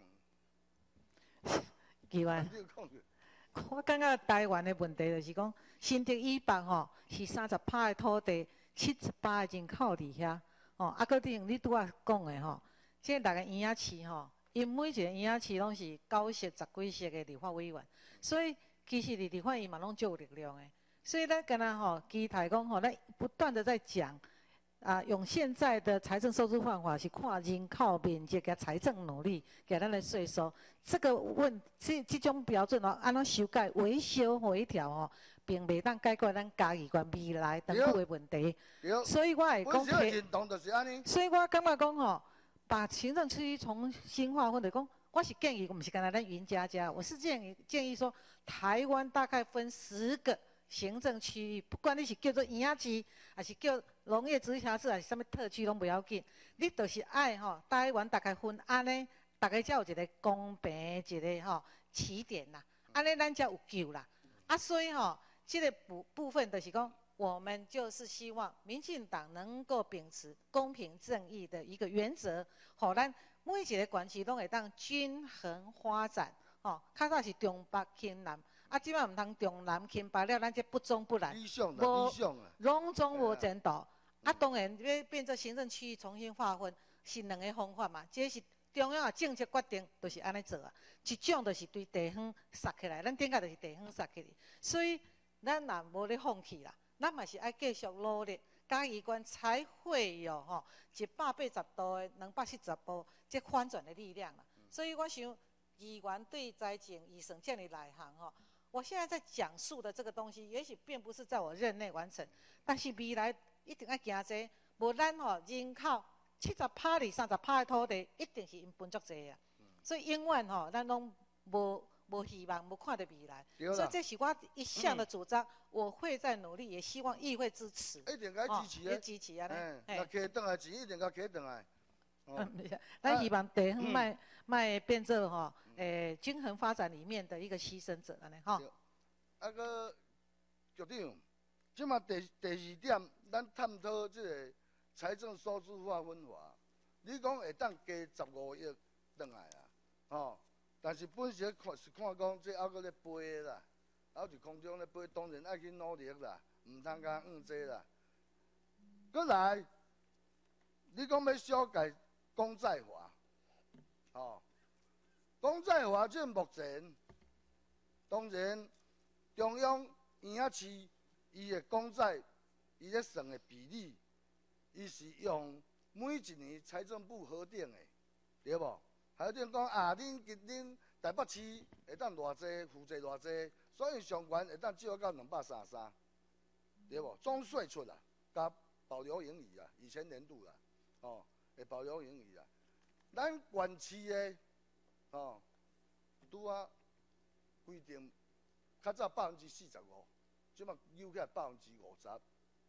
嗯， 奇怪。 你讲去。 我感觉台湾的问题就是讲，新竹以北吼是三十趴的土地，七十八的人口伫遐，吼，啊，搁顶你拄仔讲的吼，即个六个园仔市吼，因每一个园仔市拢是九席、十几席的立法委员，所以其实立法院嘛拢足有力量的，所以咱敢若吼期待讲吼，咱不断的在讲。啊，用现在的财政收支方法是看人口面积甲财政努力，给咱的税收，这个问这这种标准哦，安怎修改、微修微调哦，并袂当解决咱嘉义县未来长久的问题。所以我会讲，所以我感觉讲吼，把行政区重新划分的讲，我是建议，我不是干那咱云家家，我是建议建议说，台湾大概分十个。行政区域，不管你是叫做园仔市，还是叫农业直辖市，还是啥物特区，拢不要紧。你就是爱吼，台湾大概分安尼，大家才有一个公平一个吼起点啦。安尼咱才有救啦。啊，所以吼，这个部部分就是讲，我们就是希望民进党能够秉持公平正义的一个原则，吼，咱每一个县市拢会当均衡发展。吼，较早是中北轻南。啊，即摆毋通重南轻北了，咱这不中不南，无拢总无前途。啊，当然要变做行政区域重新划分，是两个方法嘛。这是中央的政策决定，就是安尼做啊。一种就是对地方杀起来，咱顶下就是地方杀起来。所以咱若无咧放弃啦，咱嘛是爱继续努力，嘉义县才会有吼一百八十度的、两百七十度这翻转的力量啦。所以我想，议员对财政预算这样的内行吼。我现在在讲述的这个东西，也许并不是在我任内完成，但是未来一定要行这，无咱吼人口七十趴里三十趴的土地，一定是因分足济啊。所以永远吼，咱拢无无希望，无看到未来。所以这是我一向的主张，我会再努力，也希望议会支持。 一定该支持啊，支持啊！ 嗯，那摕转来钱一定该摕转来。 嗯，咱希望地方卖卖变做吼，诶，均衡发展里面的一个牺牲者安尼吼。 啊个局长，即马第第二点，咱探讨即个财政收支划分法。你讲会当加十五亿转来啊，吼，但是本身看是看讲这还阁咧飞啦，还伫空中咧飞，当然爱去努力啦，毋通甲硬这啦。阁来，你讲要小改。公债法，哦，公债法即目前，当然中央园仔市伊的公债，伊咧算的比例，伊是用每一年财政部核定的，对无？核定讲啊，恁今恁台北市会当偌济，负债偌济，所以上悬会当少到两百三十三，对无？总税出啦，加保留盈余啦，以前年度啦，哦。会保留盈余啦，咱县市的，吼，拄啊规定，较早百分之四十五，即马扭起来百分之五十，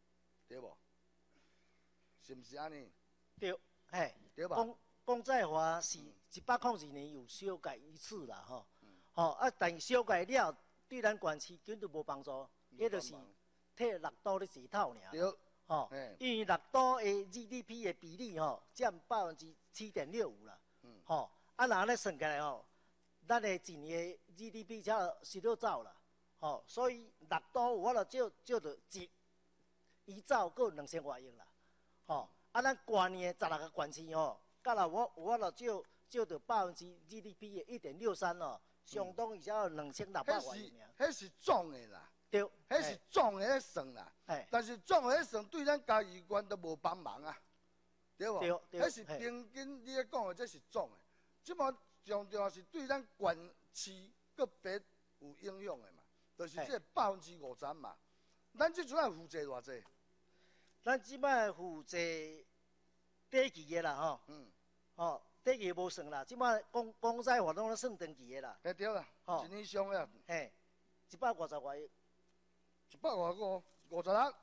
对无？是毋是安尼？ 对，嘿， 对吧？ 公公债法是一百零二年有修改一次啦，吼，吼啊，但是修改了对咱县市根本无帮助，迄就是替六都咧坐头尔。 对。 吼，因为六都的 G D P 的比例吼占百分之七点六五啦，吼，啊，若安尼算起来吼，咱的一年的 G D P 才十六兆啦，吼，所以六都有法度借借着一一兆够两千外亿啦，吼，啊，咱关年十六个县市吼，甲若我有法度借借着百分之 G D P 的一点六三哦，相当于才有两千六百外亿尔。 迄是总的啦。 对， 迄是总的咧算啦，但是总的咧算对咱嘉义县都无帮忙啊，对无？迄是平均你咧讲的，这是总的。即马上重要是对咱县市个别有影响的嘛，就是这百分之五十嘛。咱即阵啊负债偌济？ 咱即摆负债短期的啦，吼，嗯，吼，短期无算啦，即摆公公债活动咧算长期的啦。 哎对啦，一年上呀， 嘿，一百五十外亿。 一百五五五十六，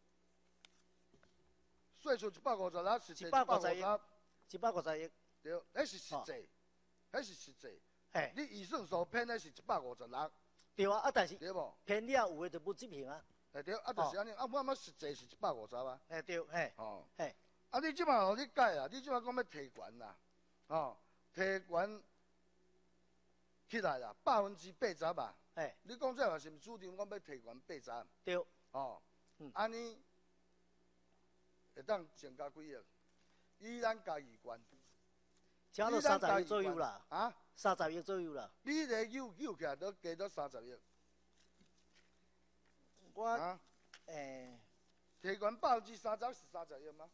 税出一百五十六，实际一百五十， 一百五十亿。 对，迄是实际，迄是实际。 嘿， 你预算所偏的是一百五十六。 对啊，啊但是对无？ 偏了有诶就不执行啊。 哎对，啊就是安尼，啊我嘛实际是一百五十啊。 哎对，嘿， 哦， 嘿， 啊你即马互你改啦，你即马讲要提悬啦，哦，提悬起来啦，百分之八十啊。 哎， 你讲这话是毋主张讲要提悬八十？ 对。 哦，安尼会当增加几亿？以咱嘉义县， 差不多三十亿左右啦。 啊？ 三十亿左右啦。 你个有有起来都加到三十亿。 我啊，诶， 提悬百分之三十是三十亿吗？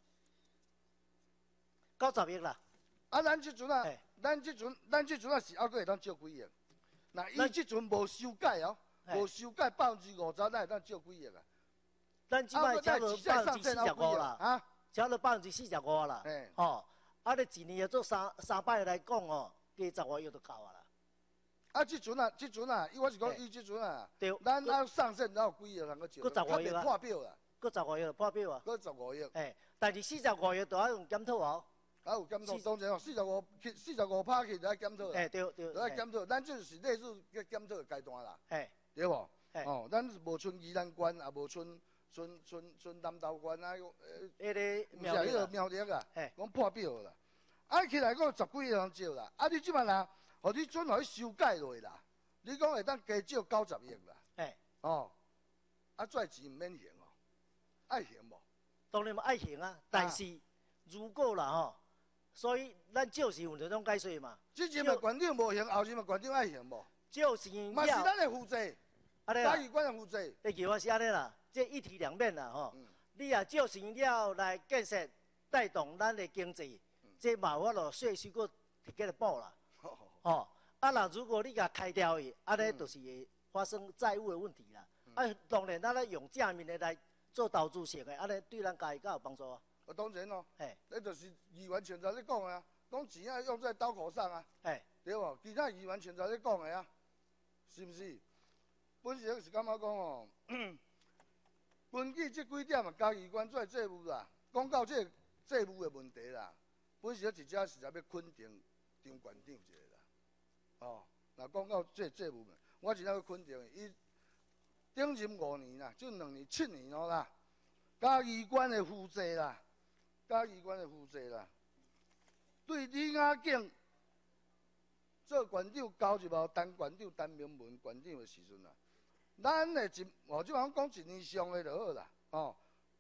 九十亿啦。 啊，咱即阵啊，咱即阵，咱即阵啊是还阁会当借几亿？那伊即阵无修改哦，无修改百分之五十，咱会当借几亿啊？ 咱即摆差不多百分之四十五啦， 啊， 差不多百分之四十五啦。吼，啊，你一年要做三三摆来讲哦，加十外亿就够啊啦。 啊，即阵啊，即阵啊，伊我是讲伊即阵啊， 对， 咱啊上线哪有几亿通个借？ 搁十外亿啊， 破表啦， 搁十外亿破表啊， 搁十五亿。 哎，但是四十五亿都要用检讨哦。 啊有检讨，当然哦，四十五去四十五拍去就要检讨啦。 哎对对。 就要检讨，咱就是类似个检讨的阶段啦。 哎。 对无？哦，咱是无剩宜兰县，也无剩剩剩剩南投县啊，呃， 迄个苗栗，迄个苗栗啊， 哎， 讲破表啦。啊起来讲十几亿通借啦，啊你即摆啦，互你准互伊修改落啦，你讲会当加借九十亿啦。 哎。 哦。啊，债钱毋免还哦，爱还无？ 当然嘛爱还啊，但是如果啦吼。所以，咱借钱有两种解释嘛。 之前嘛县长无还，后日嘛县长爱还无？ 借钱嘛是咱的负债， 安尼嘉义县的负债。 你叫我是安尼啦，这一体两面啦吼。你也借钱了来建设，带动咱的经济，这嘛有法度税收搁摕起来补啦。吼，啊那如果你甲开掉伊，安尼就是会发生债务的问题啦。啊，当然咱咧用正面的来做投资型的，安尼对咱家己较有帮助啊。 啊，当然咯， 哎， 那就是议员现在咧讲的啊，讲钱要用在刀口上啊， 哎， 对无？其他议员现在咧讲的啊，是不是？本时是感觉讲哦，根据这几点啊，嘉义县做债务啦，讲到这债务的问题啦，本时直接实在要肯定张县长一下啦，哦，那讲到这债务，我真正要肯定伊顶任五年啦，就两年七年咯啦，嘉义县的负债啦。嘉义县的负债啦，对李雅景做县长交一包陈县长陈明文县长的时阵啊，咱的一哦，即讲讲一年上的就好啦，哦。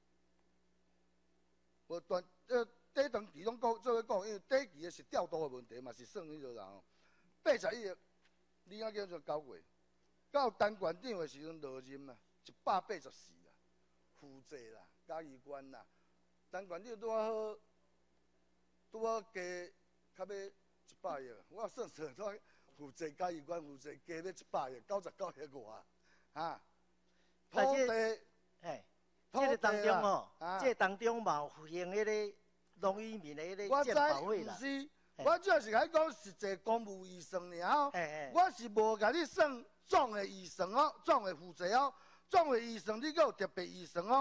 无断呃，短长期拢讲做伙讲，因为短期的是调度的问题嘛，是算迄落啦吼。八十亿李雅景就交过，到陈县长的时阵落任啊，一百八十四啦，负债啦，嘉义县啦。陈县长拄啊好，拄啊加较要一百亿，我算算拄啊负债嘉义县负债加要一百亿，九十九亿外，哈。土地， 哎，这个当中哦，这个当中嘛有负行迄个农渔民的迄个健保费啦。 我知，我主要是甲你讲实际公务预算尔哦，我是无甲你算总的预算哦，总的负债哦，总的预算你阁有特别预算哦。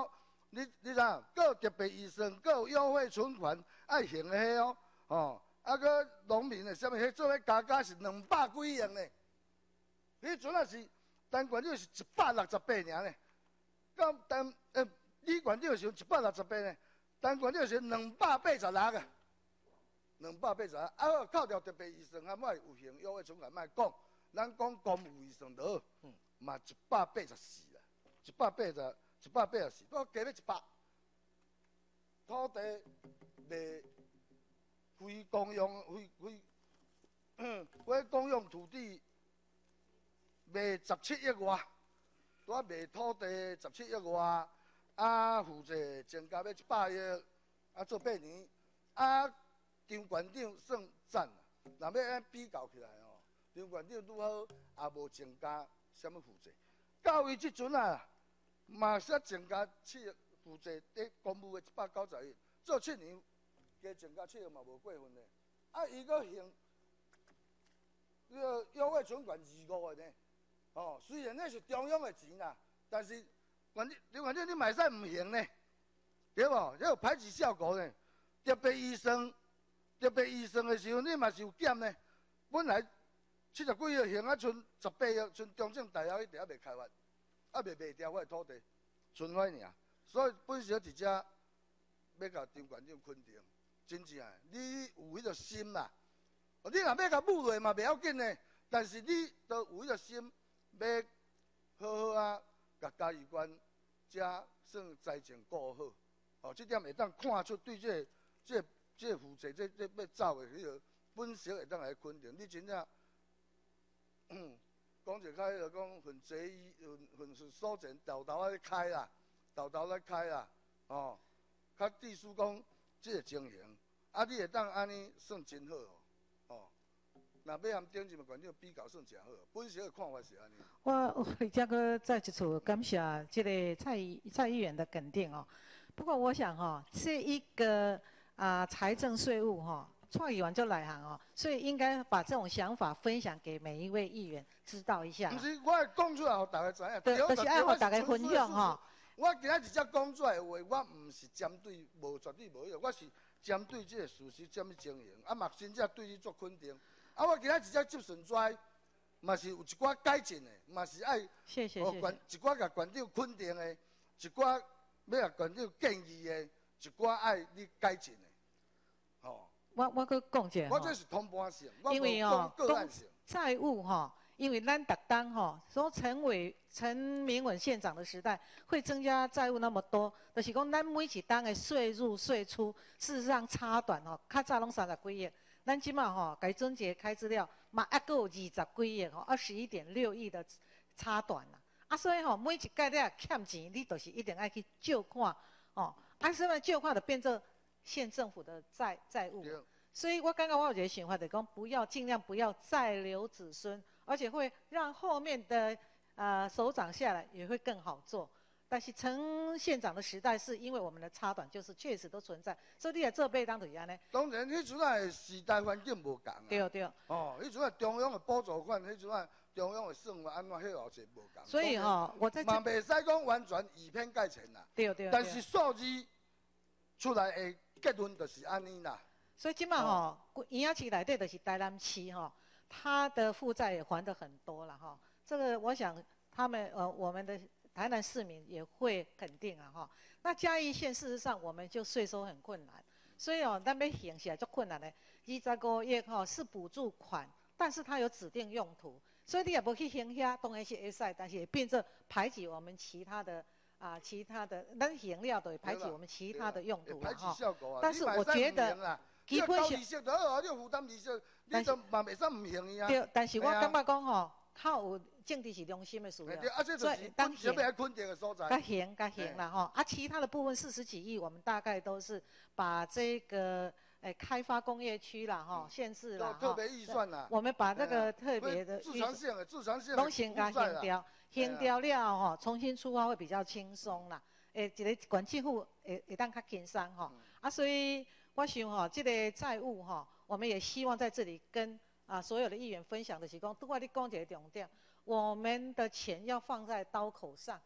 你你知，各有特别预算，各有优惠存款，爱行的迄哦，哦，啊个农民的什么迄做咧加加是两百几亿呢？迄阵啊是单管长是一百六十八尔呢，到单呃李管长时一百六十八呢，单管长时两百八十六个，两百八十六，啊扣掉特别预算，啊莫有形优惠存款莫讲，咱讲公务预算就好，嘛一百八十四啦，一百八十。一百八十四，我加要一百。土地卖非公用、非非，我公用土地卖十七亿外，我卖土地十七亿外，啊负债增加要一百亿，啊做八年，啊张馆长算赞啦。若要安比较起来吼，张馆长拄好也无增加什么负债，到伊即阵啊。嘛说增加七亿负债，伫公务的一百九十亿，做七年加增加七亿嘛无过分的。啊，伊个行，那个优惠存款二五个呢。哦，虽然那是中央的钱啦，但是管你你反正你买使唔行呢，对无？迄有排挤效果呢。特别预算，特别预算的时候，你嘛是有减呢。本来七十几亿行啊，剩十八亿，剩中正大学迄条还未开发。啊，未卖掉我的土地，存款尔，所以本小一只要甲张馆长肯定，真正你有迄个心啦。你若要甲母落嘛袂要紧呢，但是你都有迄个心，要好好啊，甲嘉义县遮算财政顾好。哦，这点会当看出对这个、这、这负债、这、这要走的迄个本小会当来肯定，你真正。嗯讲一开就讲分济医，分分所前豆豆啊咧开啦，豆豆咧开啦，哦，较致使讲即个情形，啊，你会当安尼算真好哦，哦，若要含顶一个馆长比较算真好，本身的看法是安尼。 我我这个再一次感谢这个蔡蔡议员的肯定哦。不过我想哈、哦，这一个啊、呃、财政税务哈、哦。创议完就来行哦，所以应该把这种想法分享给每一位议员知道一下。 不是，我讲出来，互大家知影。 对，就是爱互大家分享哈。 我今仔日才讲出来的话，我唔是针对，无绝对无有，我是针对这个事实怎么经营。啊，嘛真正对你做肯定。啊，我今仔日才接顺拽，嘛是有一寡改进的，嘛是爱。 谢谢谢谢。 一寡甲馆长肯定的，一寡要甲馆长建议的，一寡爱你改进的，吼。 我我搁讲一下我这是通盘性， 因为哦， 个案性。 债务哈，因为咱逐当哈，说陈伟、陈明文县长的时代会增加债务那么多，就是讲咱每一当的税入税出，事实上差短哦，较早拢三十几亿，咱即马吼改总结开资料，嘛还佫有二十几亿吼，二十一点六亿的差短啦。啊，所以吼每一届你也欠钱，你就是一定爱去借款哦，啊，什么借款就变做县政府的债债务。所以我刚刚我有一个想法，就是讲不要尽量不要再留子孙，而且会让后面的呃首长下来也会更好做。但是陈县长的时代是因为我们的差短就是确实都存在，所以你也做被当就是安尼。 当然，迄阵仔时代环境无共啊。 对对。 哦，迄阵仔中央的补助款，迄阵仔中央的算法安怎迄后者无共。 所以吼，我在嘛袂使讲完全以偏概全啦。 对对。 但是数字出来的结论就是安尼啦。 所以今嘛吼，营养期内底就是台南市吼，它的负债也还得很多了哈。这个我想他们呃我们的台南市民也会肯定啊哈。那嘉义县事实上我们就税收很困难，所以哦咱要行起来就困难的。二十五亿哈是补助款，但是它有指定用途，所以你也不去行遐，当然是会使，但是也变成排挤我们其他的啊其他的，咱行了都会排挤我们其他的用途啦哈。 但是我觉得。 基本上，利息就好，你负担利息，你就嘛袂使唔行伊啊。 对，但是我感觉讲吼，较有政治是良心的事了。 对，啊，这就是当行要肯定的所在。 甲行甲行啦吼，啊，其他的部分四十几亿，我们大概都是把这个诶开发工业区啦吼，县市啦特别预算啦， 我们把这个特别的自强县的自强县拢先甲行掉，行掉了吼，重新出发会比较轻松啦。诶，一个县政府会会当较轻松吼，啊，所以。我想吼，这个债务吼，我们也希望在这里跟啊所有的议员分享的是讲，拄仔你讲一个重点，我们的钱要放在刀口上，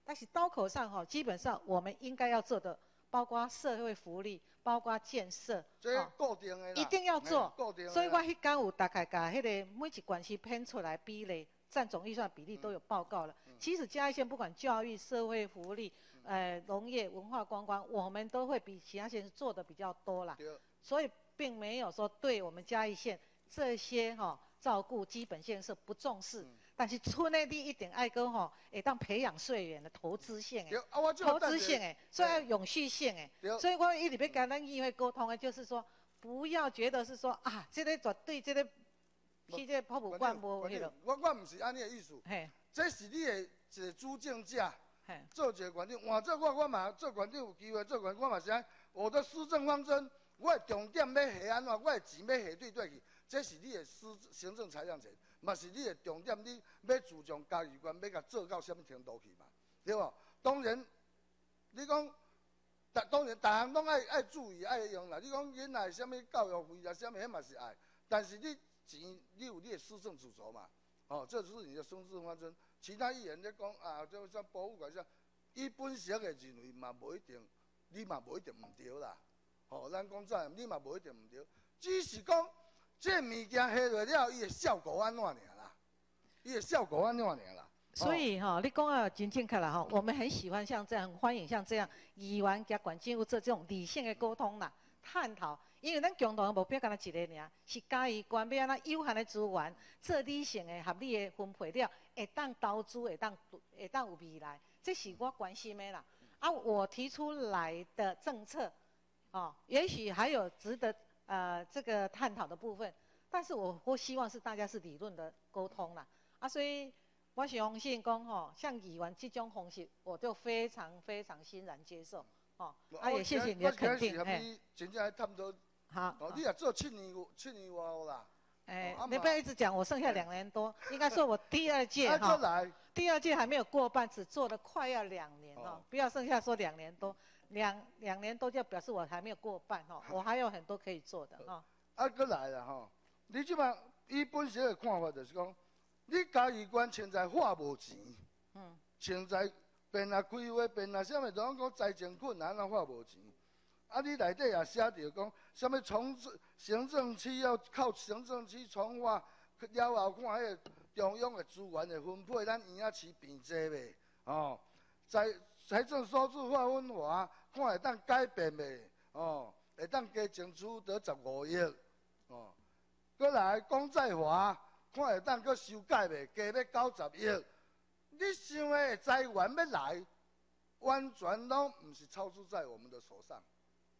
但是刀口上哈，基本上我们应该要做的，包括社会福利，包括建设， 这固定的啦， 一定要做。 固定的啦。 所以我迄天有大概把迄个每一关系编出来比例，占总预算比例都有报告了。 嗯、 其实嘉义县不管教育、社会福利、呃农业、文化观光，我们都会比其他县市做的比较多啦。所以并没有说对我们嘉义县这些哈、哦、照顾基本建设不重视。嗯，但是村内地一定爱讲吼，会当培养税源的投资性诶， 啊、 投资性诶，所以要永续性诶。所以我一直要跟咱议会沟通的，就是说，不要觉得是说啊，这个绝对这个，去这个泡沫罐无迄个。 我我唔是安尼的意思，这是你的一个主政者，做一个县长，换做我我嘛做县长有机会做县长，我嘛是安，我的施政方针，我的重点要下安怎，我的钱要下对对去，这是你的施行政财政权。嘛是你的重点，你要注重嘉义县要甲做到什么程度去嘛？对无？当然，你讲，当然，大项拢爱爱注意爱用啦。你讲囡仔什么教育费啊，什么迄嘛是爱，但是你钱你有你的施政主轴嘛？哦，这就是你的施政方针。其他议员在讲啊，就像博物馆上，伊本身的认为嘛无一定，你嘛无一定唔对啦。哦，咱讲真，你嘛无一定唔对，只是讲。这物件下落了，伊的效果安怎尔啦？伊的效果安怎尔啦？ 所以哈、哦，你讲啊，真正确啦哈，我们很喜欢像这样，很欢迎像这样议员甲县政府做这种理性的沟通啦、探讨。因为咱共同的目标干那一个尔，是嘉义县要安怎有限的资源，做理性的、合理的分配了，会当投资，会当会当有未来，这是我关心的啦。啊，我提出来的政策，哦，也许还有值得。呃，这个探讨的部分，但是我我希望是大家是理论的沟通啦，啊，所以我相信讲吼，像议员这种方式，我就非常非常欣然接受，哦，啊也谢谢你的肯定， 嘿。真正探讨。 好。 哦，你也做七年七年外啦。 哎，你不要一直讲，我剩下两年多，应该说我第二届哈，第二届还没有过半，只做了快要两年哈，不要剩下说两年多。两两年多就表示我还没有过半哈，我还有很多可以做的哈。 啊，搁来啦吼，你即摆伊本身的看法就是讲，你嘉义县现在花无钱，嗯，现在变啊开会变啊啥物，都讲财政困难啊花无钱。啊，你内底也写着讲，啥物从行政区要靠行政区重划了后，看迄个中央的资源的分配，咱园仔市变济袂？哦，在。财政收支划分化，看会当改变未？哦，会当加争取得十五亿。哦，过来讲再华，看会当搁修改未？加要九十亿。你想的财源要来，完全拢唔是操之在我们的手上。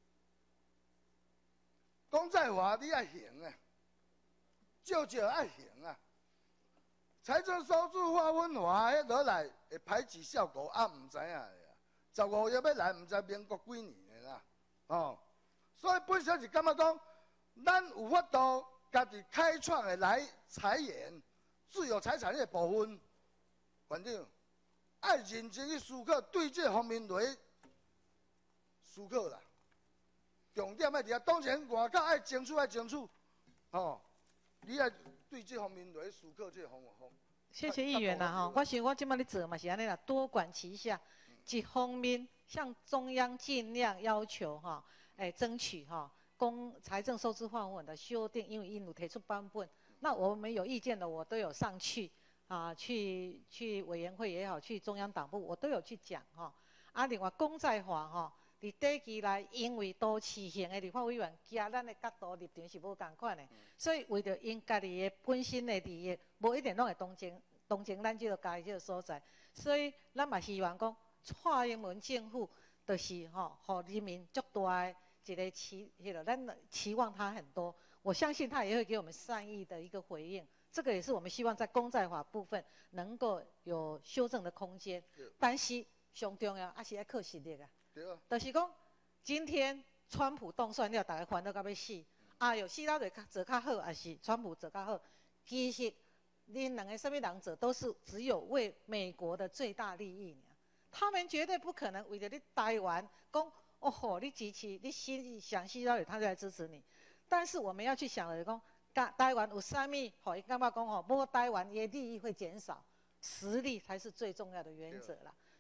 讲再华，你爱行啊，少少爱行啊。财政收支划分化，迄落来会排挤效果啊，唔知影的啊。十五亿要来，唔知民国几年的啦，哦，所以本身是感觉讲，咱有法度家己开创的来财源、自有财产的部分，县长爱认真去思考，对这方面来思考啦。重点爱伫遐，当然外口爱争取爱争取，哦，你爱对这方面来思考这方方。 谢谢议员啦哈，我想我即摆咧做嘛是安尼啦，多管齐下，一方面向中央尽量要求哈，哎争取哈公财政收支划分的修订，因为因有提出版本，那我们有意见的我都有上去啊，去去委员会也好，去中央党部我都有去讲哈。啊，另外公债化哈，伫短期内因为都市型的立法委员加咱的角度立场是无共款的，所以为着因家己的本身的利益，无一定拢会同情同情咱这个家己这个所在，所以咱嘛希望讲蔡英文政府就是吼，互人民足大的一个期，迄个咱期望他很多，我相信他也会给我们善意的一个回应。这个也是我们希望在公债法部分能够有修正的空间，但是上重要还是要靠实力啊。 对啊。 就是讲，今天川普当选了，大家烦恼到要死，啊，有希拉蕊做较好，还是川普做较好？其实，恁两个什么人做都是只有为美国的最大利益呢。他们绝对不可能为了你台湾讲哦吼，你支持你心想希拉蕊，他就来支持你。但是我们要去想的讲。台湾有啥物，互伊感觉讲吼，无台湾伊的利益会减少，实力才是最重要的原则啦。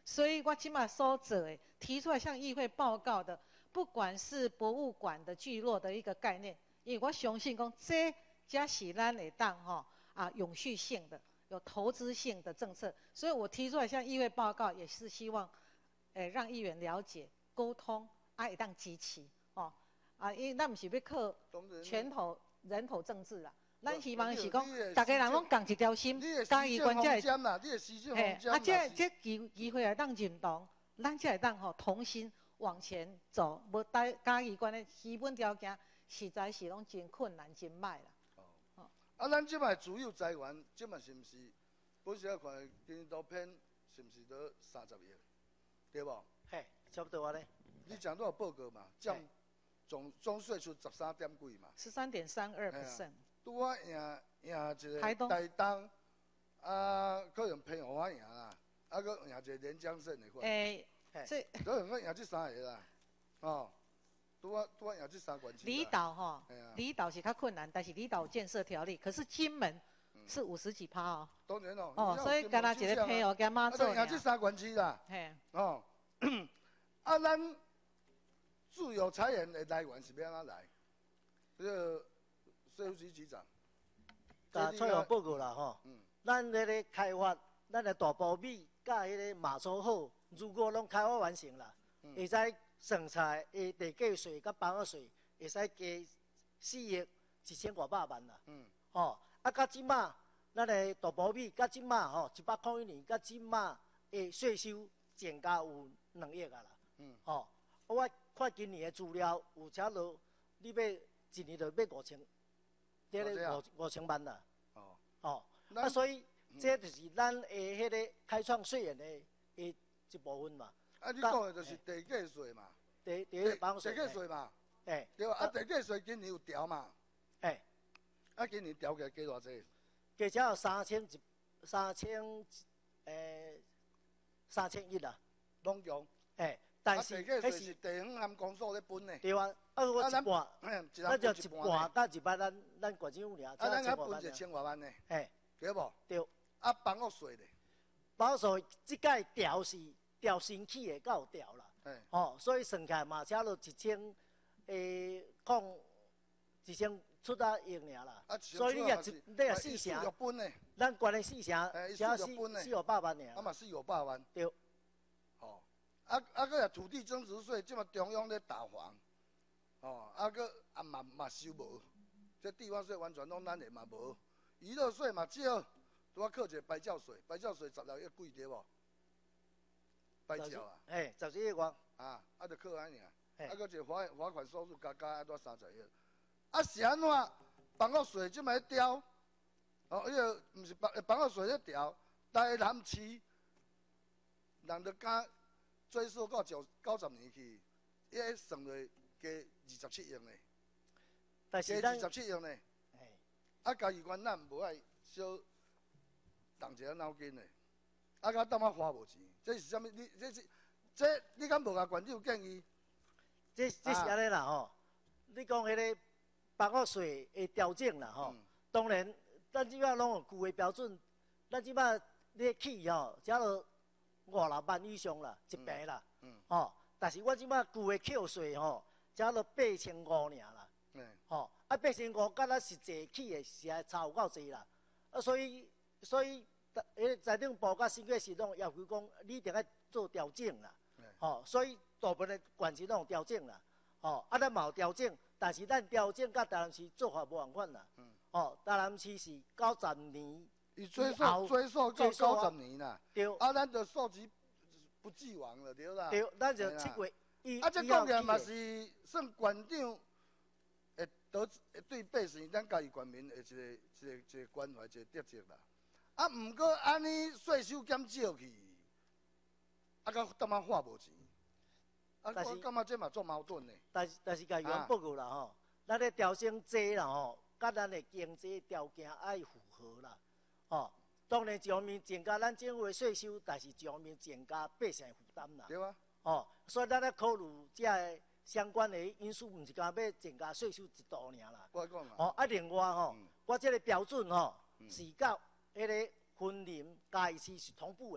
所以我即马所做的提出来向议会报告的，不管是博物馆的聚落的一个概念，因为我相信讲这才是咱会当吼啊永续性的、有投资性的政策，所以我提出来向议会报告，也是希望，诶让议员了解、沟通，啊会当支持哦。啊，因为咱毋是要靠拳头、人头政治啦。咱希望是讲，大家人拢共一条心，嘉义县才会，嘿，啊，这这机机会来当认同，咱才会当吼同心往前走。无大嘉义县的基本条件实在是拢真困难、真歹啦。 哦。啊，咱即摆主有财源，即摆是毋是？本时啊看今年度偏是毋是得三十亿，对无？ 嘿，差不多啊咧。 你讲都有报告嘛？占总总税出十三点几嘛？ 十三点三二 percent。 拄啊赢赢一个台东， 台东啊，可能偏互我赢啦，啊，搁赢一个连江县的款。 诶，这可能我赢这三个啦，哦，拄啊拄啊赢这三关区。 离岛吼，离岛是较困难，但是离岛建设条例，可是金门是五十几趴哦。 当然咯。 哦，所以干那一个配合跟妈做。 啊，赢这三关区啦。 嘿。 哦，啊，咱自由财源的来源是要安怎来？这个。税务局局长， 甲采访报告啦吼，嗯、咱迄个开发，咱的大埔米甲迄个马祖号，如果拢开发完成啦，嗯、会使算出来的地价税甲房屋税会使加四亿一千五百万啦。嗯，吼，啊，甲即马咱的大埔米甲即马吼一百块一年，甲即马的税收增加有两亿啊啦。嗯，吼，我看今年的资料，有车落你要一年就要五千。这个五五千万啦，哦，哦，啊，所以这就是咱的迄个开创税源的的一部分嘛。 啊，你讲的就是地价税嘛， 地地房税， 地价税嘛， 哎， 对啊，啊，地价税今年有调嘛， 哎， 啊，今年调起来加偌济？ 加起来有三千一三千诶三千一啦， 拢共， 哎，但是地价税是地方含公所咧分的。 对啊。啊，我一半，咱就一半，甲一半，咱咱县政府尔， 啊，咱甲分一千外万呢， 嘿， 对无？ 对。 啊，房屋税咧？ 房屋税即届调是调新起的，够调啦。嘿。哦，所以算起来嘛，差落一千，诶，控一千出啊亿尔啦。啊，所以你也一，你也四成。 四分呢？ 咱县的四成， 才四四五百万尔。 啊嘛，四五百万。 对。 哦，啊啊，个土地增值税，即嘛中央咧打房。哦，啊个啊嘛嘛收无，这地方税完全拢咱的嘛无，娱乐税嘛少，拄啊扣一个白照税，白照税十六亿几对无？白照啊， 嘿，十一亿外， 啊，啊着扣安尔，啊个一个罚罚款收入加加啊多三十亿，啊是安怎？房屋税即卖调，哦，迄个毋是房房屋税咧调，台南市人着敢追溯到九九十年去，伊迄算落加。二十七亿呢， 但是加二十七亿呢，啊，嘉义县咱无爱小动一下脑筋呢，啊，甲当啊花无钱，这是啥物？你这是这你敢无甲县长建议？ 这这是安尼啦吼，你讲迄个房屋税的调整啦吼，当然咱即摆拢有旧的标准，咱即摆你起吼，只落五六万以上啦，一平啦，吼，但是我即摆旧的扣税吼。才落八千五尔啦，吼，啊八千五，甲咱实际起的是还差有够济啦，啊所以所以，迄财政部甲审计系统要求讲，你一定要做调整啦，吼，所以大部分的县市拢有调整啦，吼，啊咱嘛有调整，但是咱调整甲台南市做法无共款啦，吼，台南市是九十年， 伊追溯追溯到九十年啦，对，啊咱的数值不既往了，对啦， 对，咱就七月。 啊，这讲起嘛是算县长会得对百姓咱家己县民的一个一个一个关怀一个德政啦。啊，毋过安尼税收减少去，啊，甲当啊花无钱，啊，我感觉这嘛做矛盾呢。 但是但是甲有报告啦吼，咱咧调整这啦吼，甲咱的经济条件爱符合啦，吼。当然一方面增加咱政府的税收，但是一方面增加百姓负担啦。 对啊。 哦，所以咱咧考虑这个相关的因素，毋是讲要增加税收一度尔啦。 我讲啊。 哦，啊，另外吼，嗯、我这个标准吼、嗯、是甲迄个云林嘉义市是同步的啦。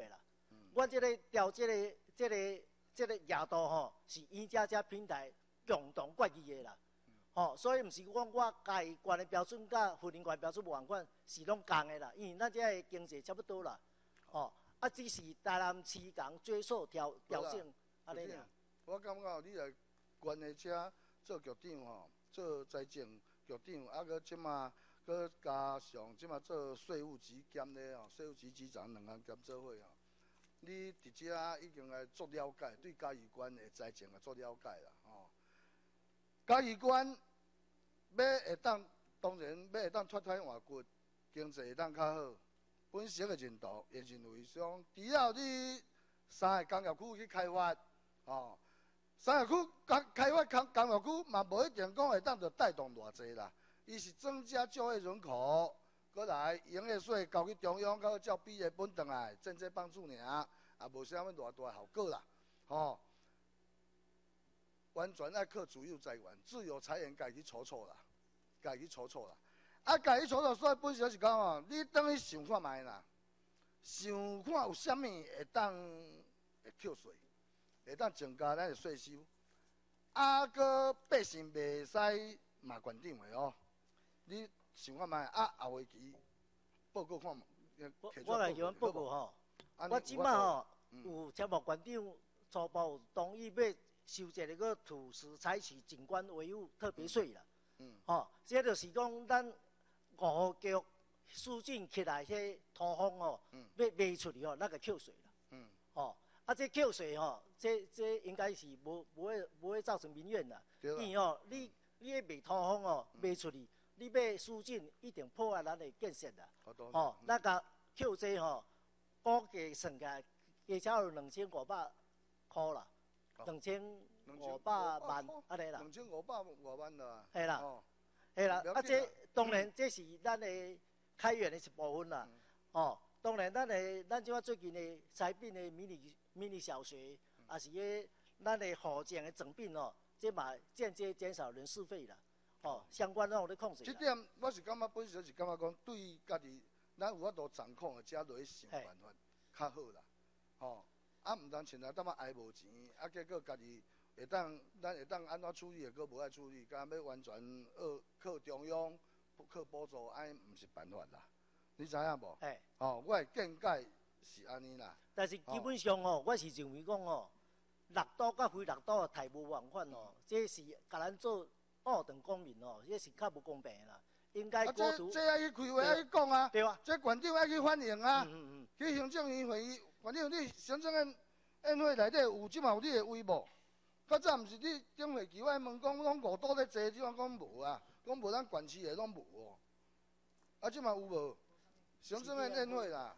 阮即个调即个即个即个额度吼，是医家家平台共同决议的啦。吼、哦，所以毋是讲我家己管的标准甲妇人管标准无共款，是拢共的啦。因为咱这个经济差不多啦。哦，啊，只是台南市共做数调调整安尼尔。 我感觉你来关的遮做局长吼，做财政局长，啊，搁即马搁加上即马做税务局兼咧吼，税务局局长两项兼做伙吼。你伫遮已经来做了解，对嘉义县的财政啊做了解啦吼。嘉义县要会当，当然要会当脱胎换骨，经济会当较好。本身的认同，也认为说，除了你三个工业区去开发，吼，三个区开开发工工业区嘛无一定讲会当着带动偌济啦。伊是增加就业人口，过来营业税交去中央，到照毕业本转来，间接帮助尔，也无啥物偌大效果啦，吼。完全爱靠自有财源，自有财源家己筹措啦，家己筹措啦。啊，家己筹措，所以本身是讲哦，你等去想看觅啦，想看有啥物会当会扣税，会当增加咱的税收，啊，搁百姓袂使骂县长的哦。你想看觅啊，后会期报告看， 我我来叫阮报告吼，我即摆吼有节目县长初步同意要收一个个土石采取景观维护特别税啦。嗯。吼、哦，这就是讲咱五号局疏浚起来迄土方吼，嗯、要卖出去吼，那个扣税啦。嗯。哦，啊，这扣税吼，这这应该是无无会无会造成民怨啦。对啦。因为吼，你你迄卖土方吼卖出去，你要疏浚一定破坏咱的建设啦。好多。哦，那个扣这吼，估计算起来加超有两千五百块啦。两千五百万安尼啦， 两千五百外万啦， 系啦，系啦，啊，这当然这是咱的开源的一部分啦。哦，当然咱的咱即摆最近的产品的迷你迷你小学，也是个咱的护建的整品哦，这嘛间接减少人事费啦。哦，相关拢有咧控制。 这点我是感觉本身是感觉讲对家己咱有法度掌控的，遮落去想办法较好啦。哦。啊，毋通像来当啊挨无钱，啊结果家己会当，咱会当安怎处理，个无爱处理，敢要完全呃靠中央靠补助，安毋是办法啦。你知影无？哎，哦，我的见解是安尼啦。 但是基本上哦，我是认为讲哦，六都甲非六都的台无往返哦，这是甲咱做二等公民哦，这是较无公平啦。应该过度。 这这爱去开会，爱去讲啊。 对啊。 这县长爱去反映啊。 嗯嗯嗯。 去行政院会议。反正你行政院宴会内底有即嘛有你的位无？较早毋是你顶会期我问讲，拢五岛咧坐，即款讲无啊，讲无咱县市的拢无哦。啊，即嘛有无？行政院宴会啦。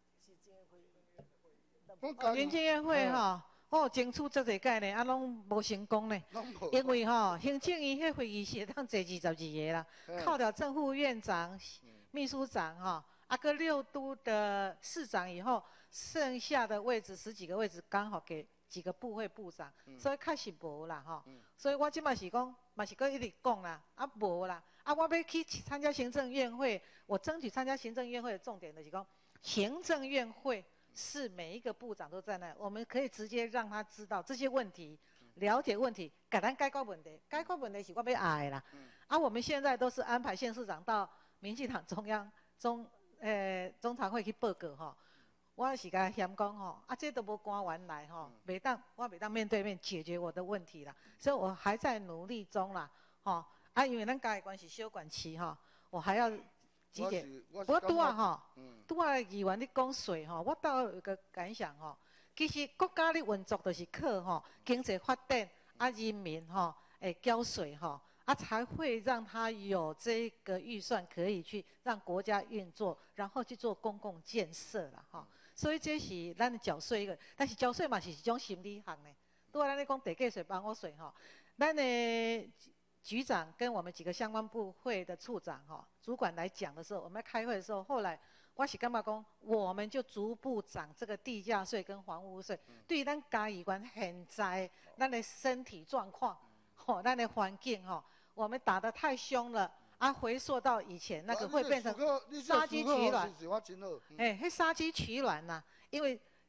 行政院会吼，我争取足侪届呢，啊拢无成功呢。因为吼，行政院迄会议是会当坐二十二个啦，靠掉正副院长、秘书长吼，啊个六都的市长以后。剩下的位置十几个位置刚好给几个部会部长，嗯、所以确实无啦吼。嗯、所以我即马是讲，嘛是搁一直讲啦，啊无啦，啊我要去参加行政院会，我争取参加行政院会的重点就是讲，行政院会是每一个部长都在那，我们可以直接让他知道这些问题，了解问题，给咱解决问题，解决问题是我要爱啦。嗯、啊，我们现在都是安排县市长到民进党中央中呃中常会去报告吼。我是甲嫌讲吼，啊，这都无官员来吼，袂当，我袂当面对面解决我的问题啦，所以我还在努力中啦，吼，啊，因为咱嘉义县是小管区吼，我还要集结。不过拄啊吼，拄啊议员咧讲税吼，我倒有个感想吼，其实国家咧运作就是靠吼经济发展，啊，人民吼会缴税吼。啊，才会让他有这个预算可以去让国家运作，然后去做公共建设啦，哈。所以这是咱的缴税一个，但是缴税嘛是一种心理学呢。拄啊，咱咧讲地价税、帮我税哈，咱的局长跟我们几个相关部会的处长哈、主管来讲的时候，我们在开会的时候，后来我是感觉讲，我们就逐步涨这个地价税跟房屋税，嗯、对于咱嘉义县现在咱的身体状况，吼、咱的环境吼。我们打得太凶了，啊，回溯到以前那个会变成杀鸡取卵。哎，迄杀鸡取卵呐，因为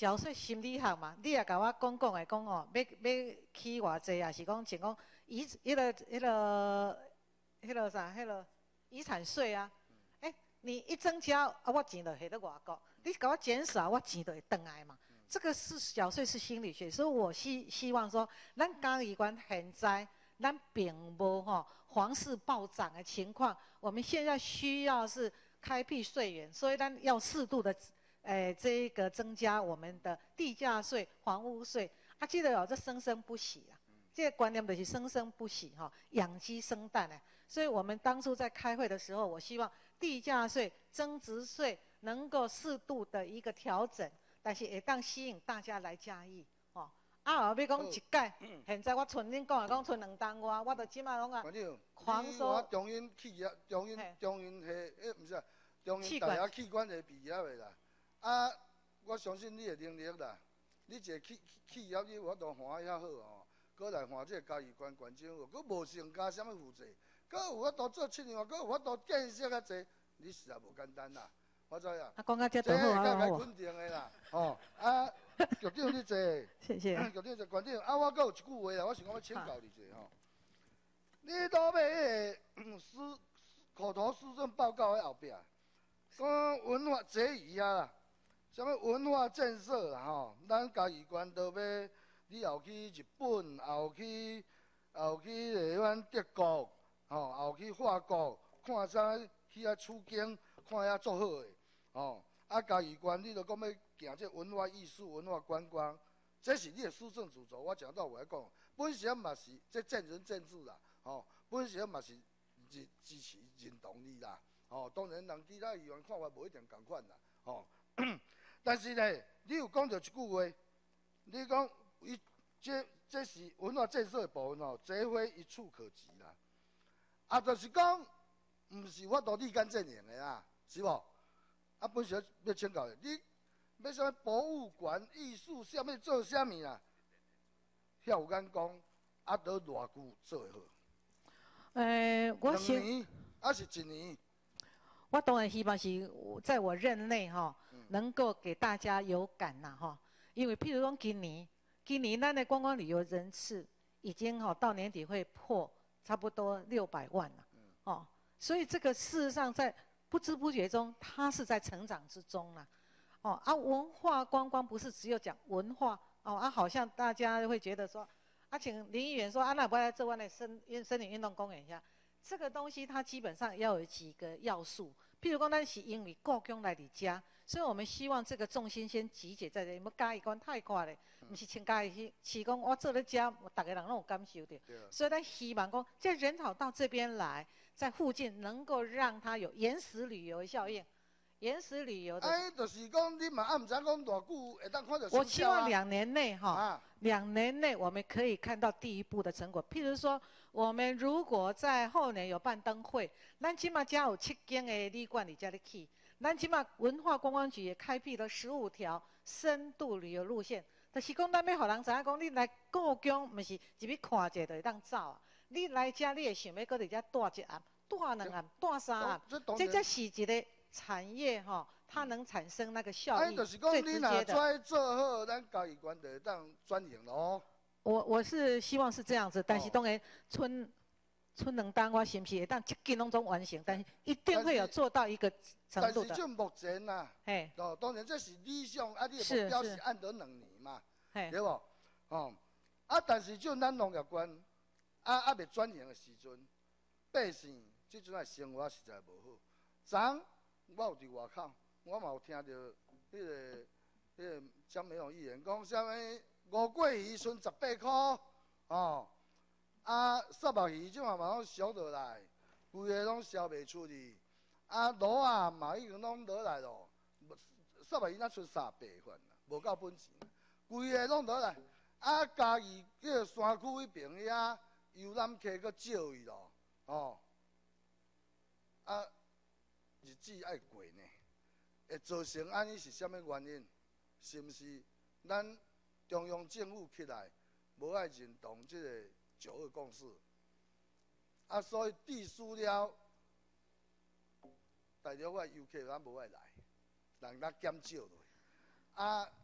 缴税心理学嘛，你也甲我讲讲的讲哦，要要起偌济，也是讲像讲遗迄个迄个迄个啥，迄个遗产税啊。哎、欸，你一增加啊，我钱就下得偌高；你甲我减少，我钱就会转来嘛。这个是缴税是心理学，所以我希希望说，咱嘉义县现在咱并无吼房市暴涨的情况，我们现在需要是开辟税源，所以咱要适度的。诶，这个增加我们的地价税、房屋税，啊，记得哦，这生生不息啊，这个观念就是生生不息哈，养鸡生蛋呢。所以我们当初在开会的时候，我希望地价税、增值税能够适度的一个调整，但是也当吸引大家来嘉义哦。啊，后要讲一届，现在我像恁讲的讲剩两单外，我就即马拢啊狂收。 我中英企业、中英中英系诶，毋是啊，中英大学器官系毕业的啦。啊，我相信你的能力啦。你一个企企业你有法度换遐好吼，搁来换这个嘉义县县政府，搁无成加什么负债，搁有法度做七年，搁有法度建设较济，你实在无简单啦。我知啊。 啊，讲到这都好啊， 我。这肯定的啦，吼啊，局长你坐。 谢谢。 局长坐，县长啊，我搁有一句话啦，我想讲要请教你者吼。你倒买迄个施口头施政报告的后壁，讲文化节仪啊啦。什么文化建设啦吼，咱嘉义县都要，你后去日本，后去后去台湾德国，吼，后去法国，看啥去遐取经，看遐足好诶，吼。啊，嘉义县你著讲要行这文化艺术、文化观光，这是你诶施政主轴。我讲到我来讲，本身嘛是这见仁见智啦，吼，本身嘛是支支持认同你啦，吼。当然人其他议员看法无一定共款啦，吼。但是呢，你有讲到一句话，你讲伊这这是文化建设的部分吼，这回一触可及啦。啊，就是讲，毋是我度立竿见影的啦，是无？啊，本身要请教你，要啥物博物馆、艺术啥物做啥物啦？遐有眼光，啊，得偌久做会好？ 诶，我先。 两年，还是一年？ 我当然希望是在我任内哈，能够给大家有感呐哈。因为譬如讲今年，今年咱的观光旅游人次已经哈到年底会破差不多六百万了，哦，所以这个事实上在不知不觉中，它是在成长之中啦。哦啊，文化观光不是只有讲文化哦啊，好像大家会觉得说，啊，请林议员说啊，那不来这湾的森森林运动公园一下。这个东西它基本上要有几个要素，譬如讲，咱是因为故宫来伫遮，所以我们希望这个重心先集结在这里。要嘉义县太快咧，毋是像嘉义去，是讲我做咧遮，大家人拢有感受到。所以咱希望讲，这人潮到这边来，在附近能够让它有延时旅游的效应。延时旅游的。 哎，就是讲你嘛，啊，唔知讲偌久会当看到。 我希望两年内哈，两年内我们可以看到第一步的成果。譬如说，我们如果在后年有办灯会，咱起码家有七间的旅馆伫遮咧去，咱起码文化观光局也开辟了十五条深度旅游路线。就是讲，咱要互人知影讲，你来故宫，毋是入去看者就会当走啊。你来遮，你会想要搁伫遮住一暗、住两暗、住三暗，这才是一个。产业哈，它能产生那个效益， 哎，就是讲你若做做好，咱嘉义县就会当转型咯。 我我是希望是这样子，但是当然村村两单我是不是会当一斤拢总完成，但是一定会有做到一个程度的。 但是就目前呐， 嘿， 哦，当然这是理想，啊，你的目标是按得两年嘛，对无？哦，啊，但是就咱农业县，啊啊未转型的时阵，百姓即阵的生活实在无好，昨我有伫外口，我嘛有听到迄个迄个江美荣议员讲啥物五桂鱼剩十八箍，哦，啊沙目鱼即嘛嘛拢烧落来，规个拢烧袂出去，啊螺啊嘛已经拢落来咯，沙目鱼哪剩三百份啦，无够本钱，规个拢落来，啊嘉义迄个山区迄边遐游览客搁少伊咯，哦，啊。日子爱过呢，会造成安尼是啥物原因？是毋是咱中央政府起来无爱认同即个九二共识？啊，所以地输了，大陆个游客咱无爱来，人咱减少落。啊，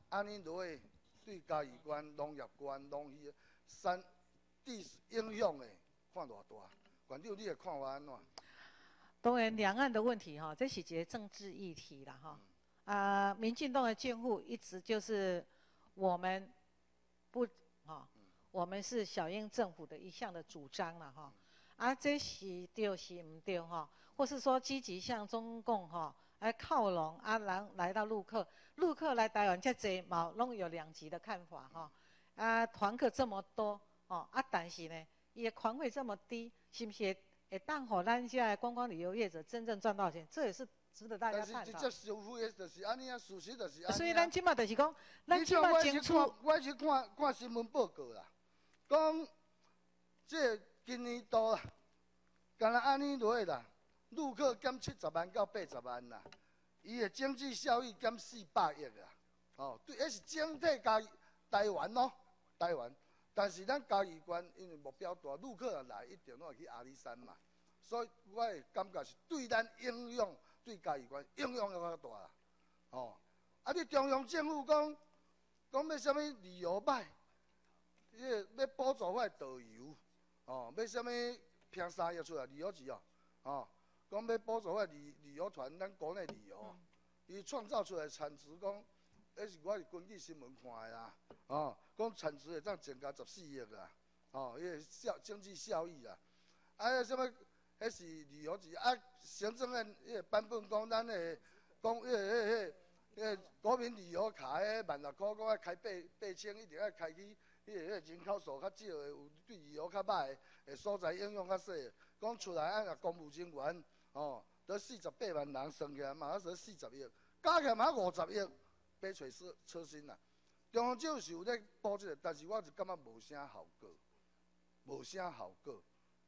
安尼落去对嘉义县、农业县、农渔三地影响的看偌大？馆长，你的看法安怎？ 当然，两岸的问题哈，这是一个政治议题啦哈。啊、呃，民进党的监护一直就是我们不哈，我们是小英政府的一项的主张了哈。啊，这是对是唔对哈？或是说积极向中共哈来靠拢啊，来来到陆客，陆客来台湾这济嘛，拢有两极的看法哈。啊，团客这么多哦，啊，但是呢，伊的团费这么低，是不是会当互咱这观光旅游业者真正赚到钱？这也是值得大家探讨。 但是直接收费的就是安尼啊，事实就是安尼啊。 所以咱即马就是讲，咱即马争取。 我去看看新闻报告啦，讲这今年度啦，干那安尼落去啦，陆客减七十万到八十万啦，伊的经济效益减四百亿啦。哦，对，迄是整体嘉义台湾咯，台湾。但是咱嘉义县因为目标大，陆客若来一定拢会去阿里山嘛，所以我会感觉是对咱影响，对嘉义县影响要较大啦。哦，啊，你中央政府讲讲要啥物旅游歹，迄个要补助我导游，哦，要啥物拼三亿出来旅游局哦，哦，讲要补助我旅旅游团，咱国内旅游，伊创造出来产值讲。迄是我是根据新闻看的啦，哦，讲产值会当增加十四亿啦，哦，迄个效经济效益啦，啊，迄什么，迄是旅游局啊，行政院迄个颁布讲咱的，讲迄个迄个迄个国民旅游卡迄万六块，讲要开八八千，一定要开去迄个迄个人口数较少的，有对旅游较歹的所在影响较细，讲出来啊，若公务人员，哦，得四十八万人算起来嘛，得四十亿，加起来嘛五十亿。买找车车身啦，中央就是有咧补这个，但是我就感觉无啥效果，无啥效果。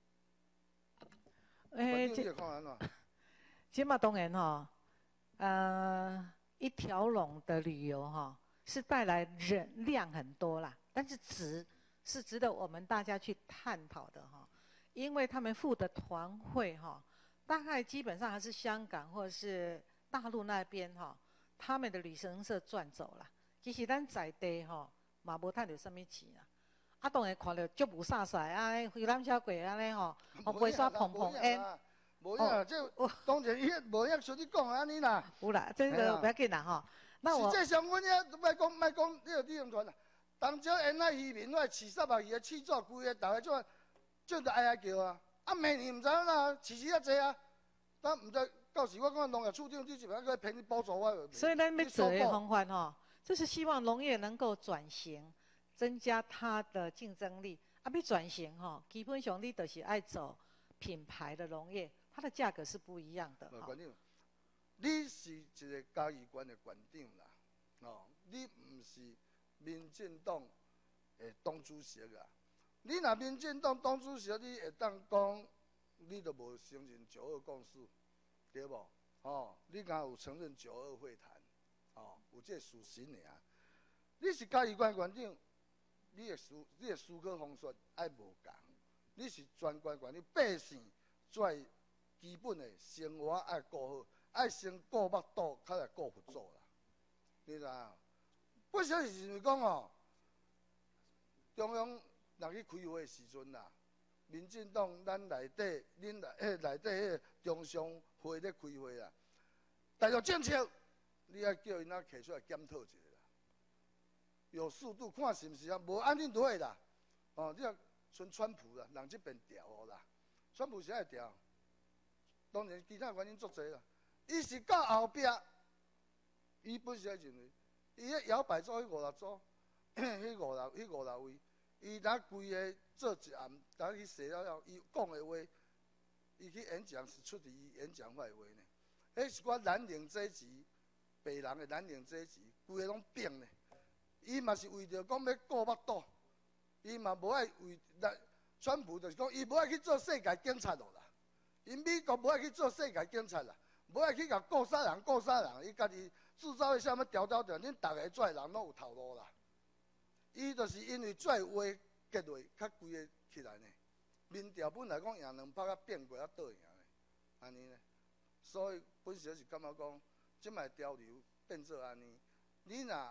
诶、欸，这看安怎？ 这嘛当然哈，呃，一条龙的旅游哈，是带来人量很多啦，但是值是值得我们大家去探讨的哈，因为他们付的团费哈，大概基本上还是香港或者是大陆那边哈。他们的旅行社赚走了，其实咱在地吼嘛无赚到什么钱啊。啊，当然看到足无啥晒啊，游览车过安尼吼，哦飞沙碰碰烟。 无影啦，这当然伊无影像你讲安尼啦。 有啦，这个不要紧啦吼。那我实际上，阮遐莫讲莫讲你个旅行团啦，当朝沿海渔民，我饲三百鱼个饲纸规个，大家做做着哀哀叫啊。啊，明年毋知影啦，饲饲遐济啊，但毋知。到时我讲农业处长，你是不是要骗你补助我？ 所以咱要做的方法吼，就是希望农业能够转型，增加它的竞争力。啊，要转型吼，基本上你就是爱走品牌的农业，它的价格是不一样的。 馆长，你是一个嘉义县的县长啦，哦，你唔是民进党的党主席啊。你若民进党党主席，你会当讲，你都无承认九二共识。对无？哦，你敢有承认九二会谈？哦，有这事实尔。你是嘉义县县长，你的思你的思考方式爱无共。你是全县县，你百姓最基本的生活爱顾好，爱先顾腹肚，较来顾佛祖啦。你知影？不晓是因为讲哦，中央若去开会的时阵啦。民进党咱内底，恁内迄内底迄个中常会咧开会啦，大陆政策，你要叫因仔摕出来检讨一下啦，有速度看是毋是啊？无按恁落去啦，哦，你若像川普啦，人即边调哦啦，川普是爱调，当然其他原因足侪啦，伊是到后壁，伊本身认为，伊迄摇摆州迄五六州，迄五六迄五六位。伊若规个做一暗，当去写了了，伊讲的话，伊去演讲是出伫伊演讲法的话呢。迄是我蓝领阶级，白人的蓝领阶级，规个拢变呢。伊嘛是为着讲要顾腹肚，伊嘛无爱为咱川普就是讲，伊无爱去做世界警察咯啦。因美国无爱去做世界警察啦，无爱去甲顾啥人顾啥人，伊家己制造的啥物条条条，恁逐个做人拢有头路啦。伊就是因为做话结落，较规个起来呢。民调本来讲赢两拍，啊变过啊倒赢呢，安尼呢。所以本身是感觉讲，即摆潮流变做安尼。你若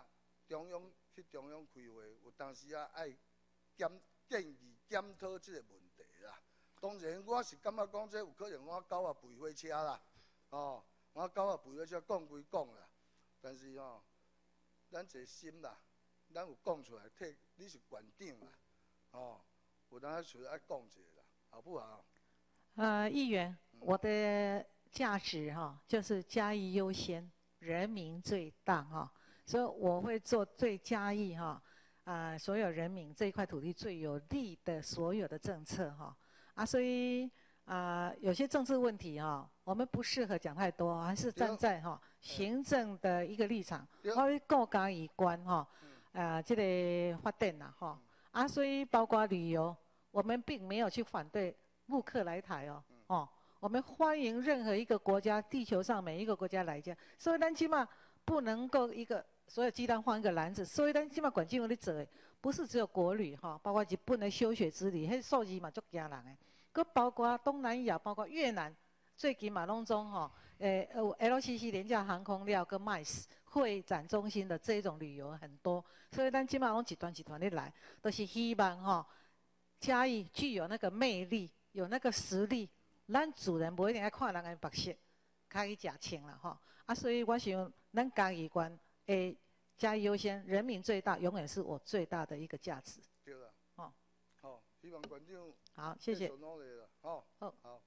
中央去中央开会，有当时啊爱检建议检讨即个问题啦。当然，我是感觉讲，这有可能我狗啊吠火车啦，哦，我狗啊吠火车讲归讲啦，但是吼、哦，咱一心啦，咱有讲出来，替你是馆长啦，哦，有当出来爱讲一下啦，好不好？ 呃，议员，我的价值哈、哦，就是嘉义优先，人民最大哈、哦，所以我会做对嘉义哈，啊、呃，所有人民这一块土地最有利的所有的政策哈。啊，所以啊、呃，有些政治问题哈、哦，我们不适合讲太多，还是站在哈、哦、行政的一个立场，我会顾嘉义关哈，啊，这个发展呐哈，啊，所以包括旅游，我们并没有去反对陆客来台哦，哦，我们欢迎任何一个国家，地球上每一个国家来讲，所以咱起码不能够一个所有鸡蛋放一个篮子，所以咱起码管境有咧做的，不是只有国旅哈，包括日本的休学之旅，迄数字嘛足惊人的。佮包括东南亚，包括越南，最近嘛拢总吼，诶、呃，有 L C C 廉价航空料跟 M I C E 会展中心的这种旅游很多，所以咱今嘛拢一团一团的来，都、就是希望吼，嘉义具有那个魅力，有那个实力，咱主人不一定要看人的白色，较去食清啦吼。啊，所以我想咱嘉义县诶，嘉义优先，人民最大，永远是我最大的一个价值。 对啦， 哦， 好，希望馆长。 好，谢谢。 努力了，好，好，好。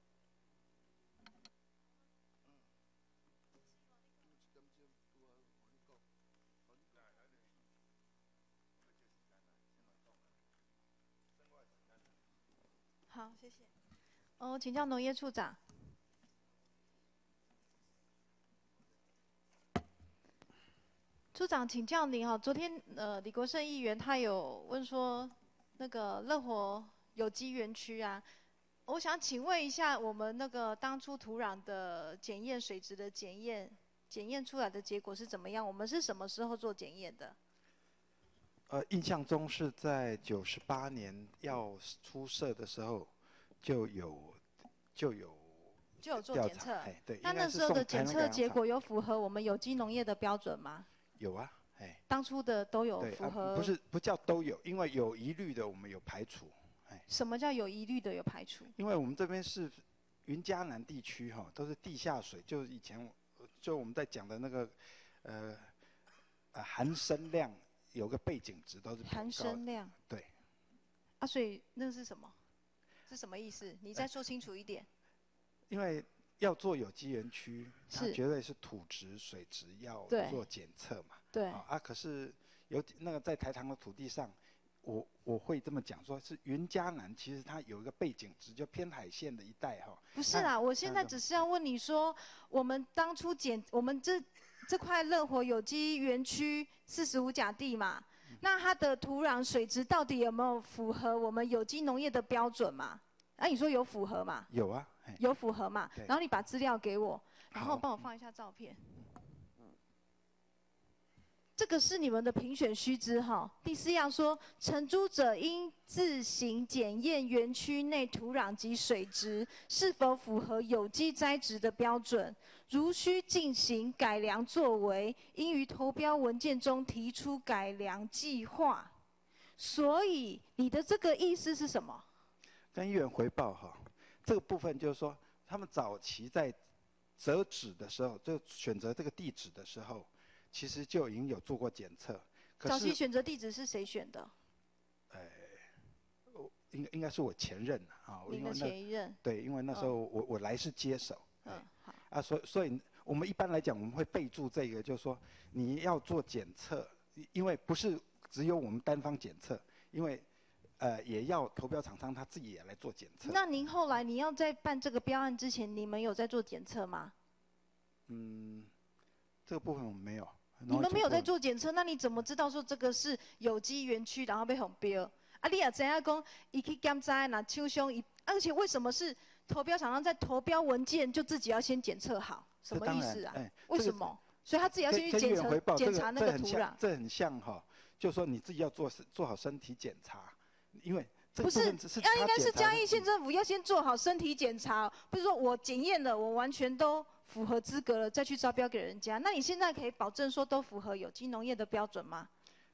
好，谢谢。哦，请教农业处长。处长，请教您哈，昨天呃李国盛议员他有问说，那个乐活有机园区啊，我想请问一下，我们那个当初土壤的检验、水质的检验，检验出来的结果是怎么样？我们是什么时候做检验的？ 呃，印象中是在九十八年要出设的时候，就有就有就有做检测。 哎，对。 那那时候的检测结果有符合我们有机农业的标准吗？ 有啊，哎。 当初的都有符合。 啊、不是不叫都有，因为有疑虑的我们有排除。哎。 什么叫有疑虑的有排除？ 因为我们这边是云嘉南地区哈，都是地下水，就是以前就我们在讲的那个呃呃含砷量。有个背景值都是含砷量， 对。 啊，所以那是什么？是什么意思？你再说清楚一点。 因为要做有机园区，它绝对是土质、水质要做检测嘛。 对。 啊，可是有那个在台糖的土地上，我我会这么讲，说是云嘉南，其实它有一个背景值，就偏海线的一带哈。 不是啦，我现在只是要问你说，我们当初检，我们这。这块乐活有机园区四十五甲地嘛，那它的土壤水质到底有没有符合我们有机农业的标准嘛？啊，你说有符合嘛？ 有啊， 有符合嘛？然后你把资料给我，然后帮我放一下照片。这个是你们的评选须知哈。第四样说，承租者应自行检验园区内土壤及水质是否符合有机栽植的标准，如需进行改良作为，应于投标文件中提出改良计划。所以你的这个意思是什么？ 跟议员回报哈，这个部分就是说，他们早期在择址的时候，就选择这个地址的时候。其实就已经有做过检测， 早期选择地址是谁选的？ 呃，应应该是我前任啊。 您的前一任。 对，因为那时候我、嗯、我来是接手。 嗯，好。 啊，所以所以我们一般来讲，我们会备注这个，就是说你要做检测，因为不是只有我们单方检测，因为呃也要投标厂商他自己也来做检测。 那您后来你要在办这个标案之前，你们有在做检测吗？ 嗯，这个部分我们没有。 你们没有在做检测，那你怎么知道说这个是有机园区，然后被红标？啊，你也知影讲，伊去检查那厂商，而且为什么是投标厂商在投标文件就自己要先检测好？什么意思啊？ 哎、 为什么？所以他自己要先去检测检查那个土壤。 这很像哈，就是说你自己要做做好身体检查，因为这不是，要应该是嘉义县政府要先做好身体检查，不是说我检验了，我完全都。符合资格了，再去招标给人家。那你现在可以保证说都符合有机农业的标准吗？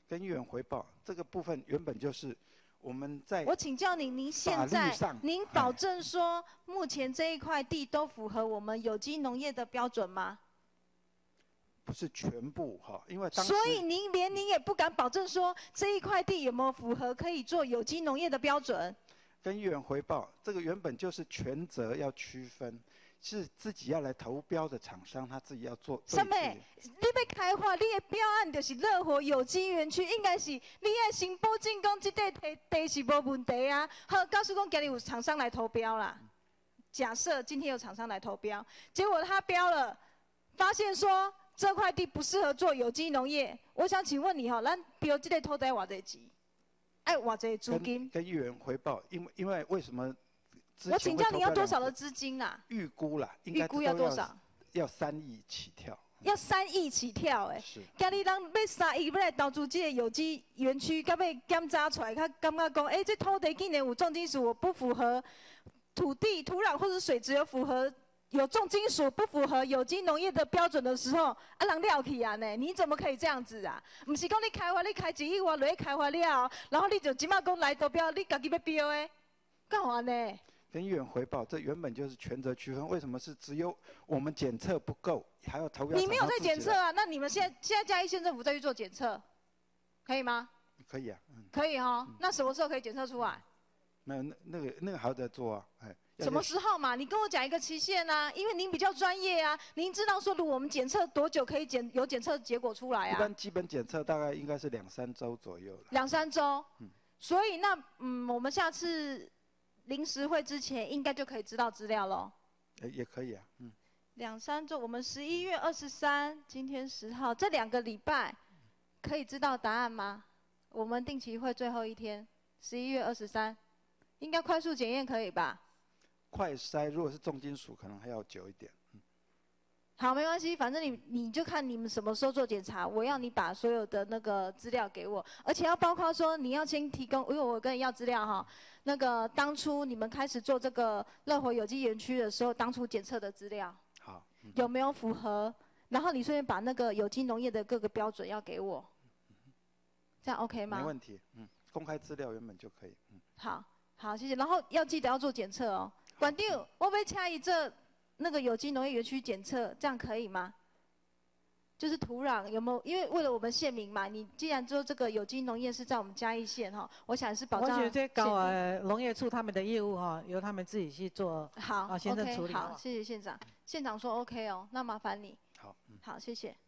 跟议员回报这个部分原本就是我们在我请教您，您现在您保证说目前这一块地都符合我们有机农业的标准吗？ 不是全部哈，因为当时所以您连您也不敢保证说这一块地有没有符合可以做有机农业的标准？ 跟议员回报，这个原本就是权责要区分，是自己要来投标的厂商他自己要做。 什么？你要开发你的标案就是乐活有机园区，应该是你要先保证讲这块地地是无问题啊。好，告诉讲今日有厂商来投标啦。假设今天有厂商来投标，结果他标了，发现说这块地不适合做有机农业。我想请问你哈，咱标这个土地偌济钱？爱偌济租金？ 跟议员回报，因为因为为什么？ 我请教你要多少的资金啦？ 预估啦，应该预估要多少？ 要三亿起跳。 要三亿起跳诶！ 是。 今日人要三亿要来投资这个有机园区，到要检查出来，他感觉讲，哎、欸，这土地竟然有重金属，不符合土地、土壤或者水质有符合有重金属，不符合有机农业的标准的时候，啊，人了去啊呢？你怎么可以这样子啊？不是讲你开发，你开一亿外落去开发了，然后你就即马讲来投标，你家己要标诶，干嘛呢？ 跟议员回报，这原本就是权责区分。为什么是只有我们检测不够，还要投标？ 你没有在检测啊？那你们现在现在嘉义县政府再去做检测，可以吗？ 可以啊，嗯、 可以哈、哦嗯。那什么时候可以检测出来？ 没有，那那个那个还要再做啊，哎。 什么时候嘛？你跟我讲一个期限啊，因为您比较专业啊，您知道说，如果我们检测多久可以检有检测结果出来啊？ 一般基本检测大概应该是两三周左右了。 两三周，嗯。所以那嗯，我们下次。临时会之前应该就可以知道资料喽。 也也可以啊，嗯。 两三周，我们十一月二十三，今天十号，这两个礼拜可以知道答案吗？我们定期会最后一天，十一月二十三，应该快速检验可以吧？ 快筛如果是重金属，可能还要久一点。嗯、 好，没关系，反正你你就看你们什么时候做检查，我要你把所有的那个资料给我，而且要包括说你要先提供，因为我跟你要资料哈。那个当初你们开始做这个乐活有机园区的时候，当初检测的资料， 好、嗯， 有没有符合？然后你顺便把那个有机农业的各个标准要给我，这样 OK 吗？ 没问题，嗯，公开资料原本就可以，嗯。 好，好，谢谢。然后要记得要做检测哦。管定，我要请伊这那个有机农业园区检测，这样可以吗？就是土壤有没有？因为为了我们县民嘛，你既然做这个有机农业是在我们嘉义县哈，我想是保障。 我觉得这搞呃农业处他们的业务哈，由他们自己去做。 好， 啊，行政处理。 好，谢谢县长。县长说 OK 哦，那麻烦你。 好，嗯、 好，谢谢。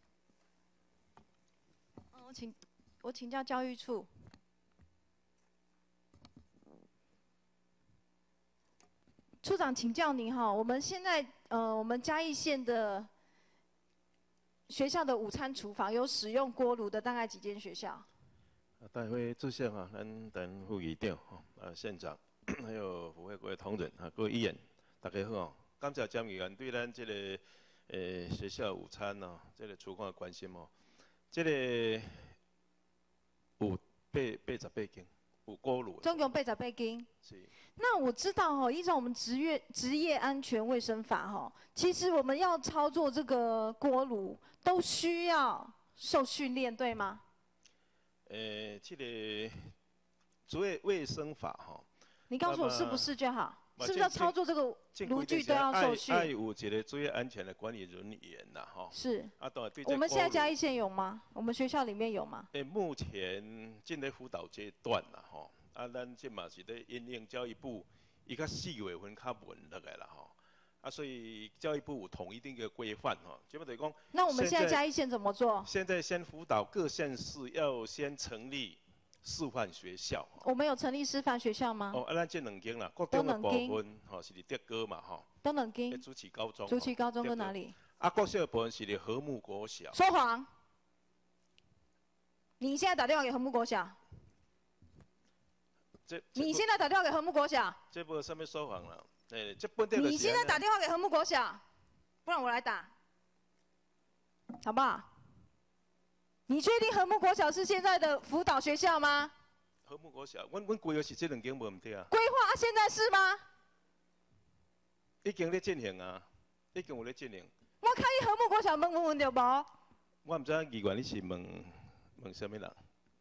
嗯，我请我请教教育处。处长，请教您哈，我们现在呃，我们嘉义县的。学校的午餐厨房有使用锅炉的大概几间学校？ 啊，大会主席啊，咱等副议长吼，啊县长，还有府会各位同仁啊，各位议员，大家好哦。感谢蒋议员对咱这个诶、呃、学校午餐哦，这个厨房的关心哦。这个有八八十八间，有锅炉。 总共八十八间。 是。 那我知道哈，依照我们职业职业安全卫生法哈，其实我们要操作这个锅炉都需要受训练，对吗？ 呃，这个职业卫生法哈， 你告诉我是不是就好？是不是要操作这个炉具都要受训？ 爱有一个职业安全的管理人员呐哈。 是。 啊，当然对。 我们现在嘉义县有吗？我们学校里面有吗？ 诶，目前正在辅导阶段啦吼。啊，咱即嘛是咧因应教育部，伊较四月份较稳落来啦吼，啊，所以教育部有统一定个规范吼，基本等于讲。 那我们现在嘉义县怎么做？ 现在先辅导各县市要先成立示范学校。 我们有成立示范学校吗？ 哦，啊，咱这两间啦，国中的部分吼是伫德哥嘛吼。 都两间。 主旗高中。 主旗高中跟哪里？ 啊，国小的部分是伫和睦国小。 说谎！你现在打电话给和睦国小。你现在打电话给和睦国小？ 这部什么说谎了？哎，这本地的。 你现在打电话给和睦国小，不然我来打，好不好？你确定和睦国小是现在的辅导学校吗？ 和睦国小，阮阮规划是这两间无问题啊。 规划啊，现在是吗？ 已经咧进行啊，已经有咧进行。 我看你和睦国小问问问着无？ 我唔知议员你是问问什么人？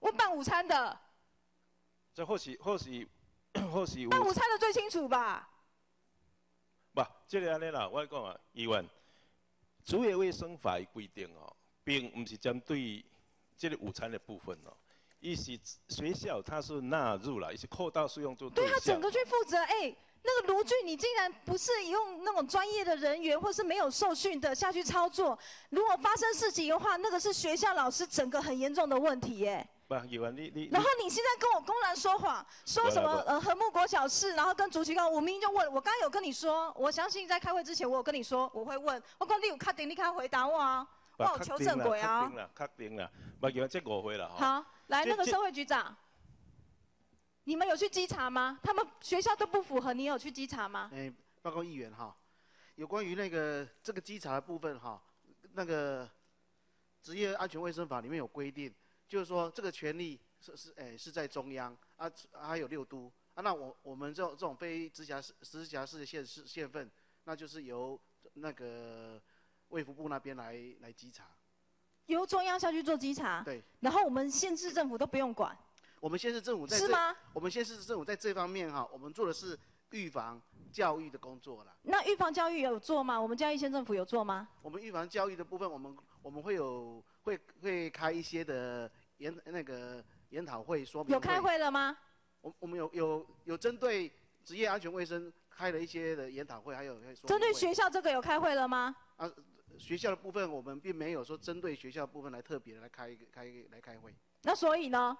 我办午餐的， 这或许或许或许有办午餐的最清楚吧？ 不，这个安尼啦，我讲啊，议员，职业卫生法的规定哦，并不是针对这个午餐的部分哦，伊是学校它是纳入了，伊是扩大适用做对对他整个去负责，哎、欸，那个卢俊，你竟然不是用那种专业的人员，或是没有受训的下去操作，如果发生事情的话，那个是学校老师整个很严重的问题、欸，哎。 不，议员你你。 然后你现在跟我公然说谎，说什么呃和睦国小事，然后跟竹崎高，我明明就问，我刚刚有跟你说，我相信在开会之前我有跟你说我会问，我讲你有确定你看回答我啊，我有求证过啊。 确定啦，确定啦，不，议员这误会了哈。 好，来那个社会局长，你们有去稽查吗？他们学校都不符合，你有去稽查吗？ 哎，报告议员哈，有关于那个这个稽查的部分哈，那个职业安全卫生法里面有规定。就是说，这个权利是是诶、欸、是在中央啊，还有六都啊。那我我们这种这种非直辖市直辖市的县市县份，那就是由那个卫福部那边来来稽查。 由中央下去做稽查。 对。 然后我们县市政府都不用管。 我们县市政府在这。 是吗？ 我们县市政府在这方面哈，我们做的是预防教育的工作啦。 那预防教育有做吗？我们嘉义县政府有做吗？ 我们预防教育的部分，我们我们会有会会开一些的。研那个研讨会说明有开会了吗？ 我我们有有有针对职业安全卫生开了一些的研讨会，还有针对学校这个有开会了吗？ 啊，学校的部分我们并没有说针对学校的部分来特别的来开一个开一个来开会。 那所以呢？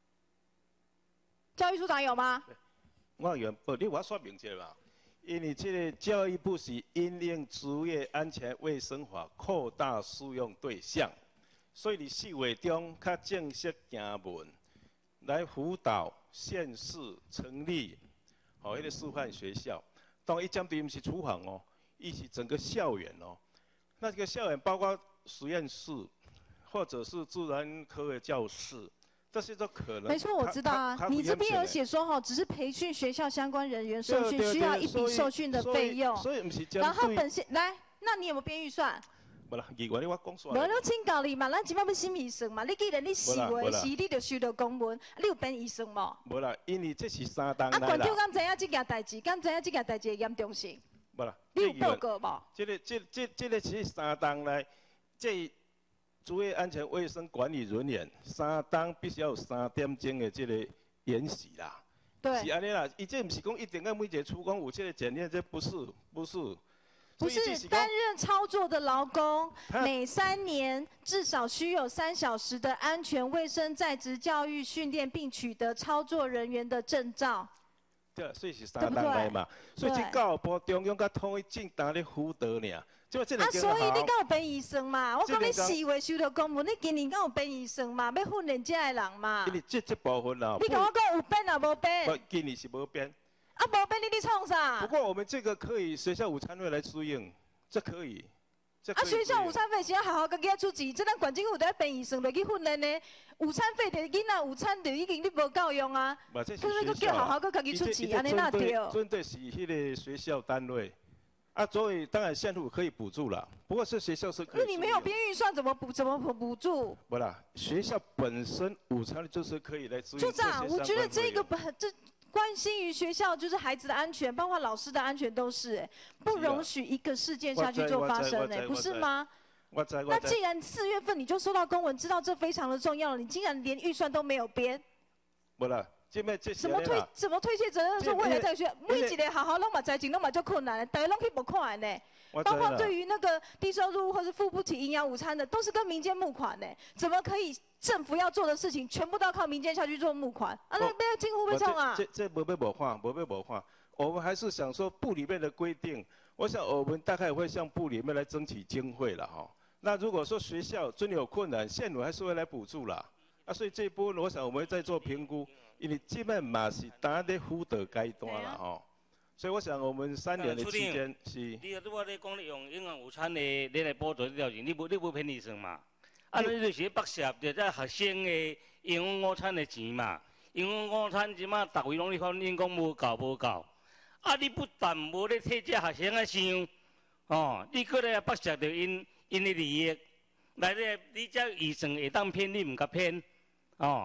教育处长有吗？ 我原不，你我说明一下吧。因为这个教育部是因应职业安全卫生法扩大适用对象。所以，伫四月中较正式行文来辅导县市成立，吼、哦，迄个示范学校。当然，伊针对毋是厨房哦，伊是整个校园哦。那这个校园包括实验室，或者是自然科的教室，这些都可能。 没错，我知道啊。你这边有写说哈，只是培训学校相关人员受训，需要一笔受训的费用。 所以毋是针对。 然后本县来，那你有没有编预算？ 无啦，议员你我讲煞。 无，你请教你嘛，咱即摆要审预算嘛？你既然你四月时你就收到公文，你有编预算无？ 无啦，因为这是三档来啦。啊，馆长敢知影这件代志？敢知影这件代志的严重性？ 无啦， 你有报告无？ 这个、这、这、这个是三档来，这职业安全卫生管理人员三档必须要有三点钟的这个演习啦。 对。 是安尼啦，伊这毋是讲一定要每一个处工有这个检验，这不是，不是。 不是担任操作的劳工，每三年至少需有三小时的安全卫生在职教育训练，并取得操作人员的证照。 对，所以是三档来嘛。所以这教育部中央甲统一正当咧辅导尔。 啊，所以你敢有编预算嘛？我讲你四月收到公文，你今年敢有编预算嘛？要训练这个人嘛？ 因为这这部分啦。 你甲我讲有编啊，无编？ 不，今年是无编。 啊，无编你咧创啥？ 不过我们这个可以学校午餐会来适应，这可以。这可以啊，学校午餐费是要好好家己出钱，这咱管政府都要编预算落去训练呢。午餐费的囡仔午餐就已经你无够用啊。 嘛，这是学校。叫好好家己出钱，安尼哪对？ 针对是迄个学校单位，啊，所以当然县府可以补助啦。不过是学校是可以。 那你没有编预算，怎么补？怎么补补助？ 不啦，学校本身午餐就是可以来支援。 处长，我觉得这个不这。关心于学校就是孩子的安全，包括老师的安全都是，哎，不容许一个事件下去做发生，哎，不是吗？ 我知， 那既然四月份你就收到公文，知道这非常的重要了，你竟然连预算都没有编？ 不啦，这边这什么推什么推卸责任？说未来在学每一个好好弄嘛，财经弄嘛就困难了，大家拢去不看呢。包括对于那个低收入或是付不起营养午餐的，都是跟民间募款呢，怎么可以？政府要做的事情，全部都要靠民间下去做募款，啊，那被进户被冲啊！ 这这没被模化，没被模化。我们还是想说部里面的规定，我想我们大概会向部里面来争取经费了哈。那如果说学校真有困难，县府还是会来补助啦。啊，所以这一波我想我们会再做评估，因为基本嘛是打在辅导阶段了哈。所以我想我们三年的期间是。 你如果你讲你用营养午餐的，你来补助这条钱，你无你无骗医生嘛？啊，你就是北社着在学生的营养午餐的钱嘛，营养午餐即马逐位拢咧反映讲无够无够，啊，你不但无咧替这学生啊想，哦，你搁来北社着因因的利益，来咧你这预算会当骗你毋甲骗，哦，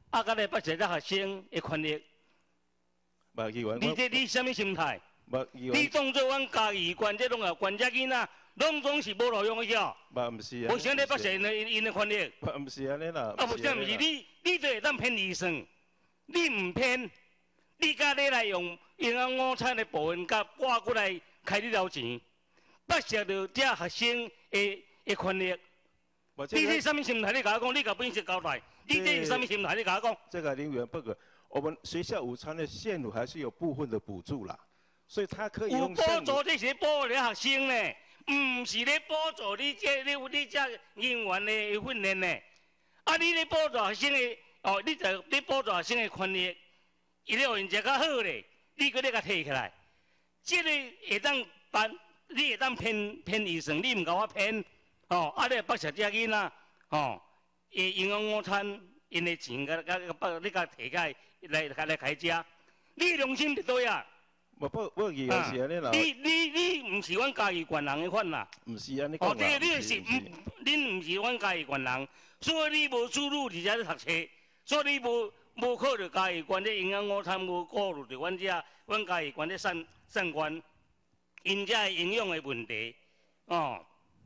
啊，甲咧北社这学生的权利。 无议员， 你这你什么心态？ 无议你员， 当做阮家己管这拢啊管这囡仔，拢总是无路用的晓。 无毋是啊。 无想咧北社因的因的权利。 无毋是安尼啦。 啊，无啥毋是你，你就会当骗医生，你毋骗，你甲你来用营养午餐的部分，甲挂过来开你了钱，北社着这学生的的权利。你这什么心态？你甲我讲，你甲本事交代，你这是什么心态？你甲我讲。 这个林委员报告，我们学校午餐的线路还是有部分的补助啦，所以他可以有用补助，这是补助学生呢，毋是咧补助你这你你这人员的训练呢。啊，你咧补助学生的哦，你就你补助学生的权利，伊咧有因食较好咧，你搁咧甲摕起来，这个会当办，你会当骗骗医生，你毋甲我骗。哦，啊！你北社遮囡仔，哦，伊营养午餐因的钱，甲甲甲你甲摕起来来来开食，你良心伫倒呀？ 无不不议员是安尼啦。 你你你毋是阮家己管人的款啦。 毋是安尼讲啦。 哦，这你是毋，恁毋是阮家己管人，所以你无注入伫遮咧读册，所以你无无考虑家己管这营养午餐，无顾虑着阮遮阮家己管这膳膳官因遮营养的问题，哦。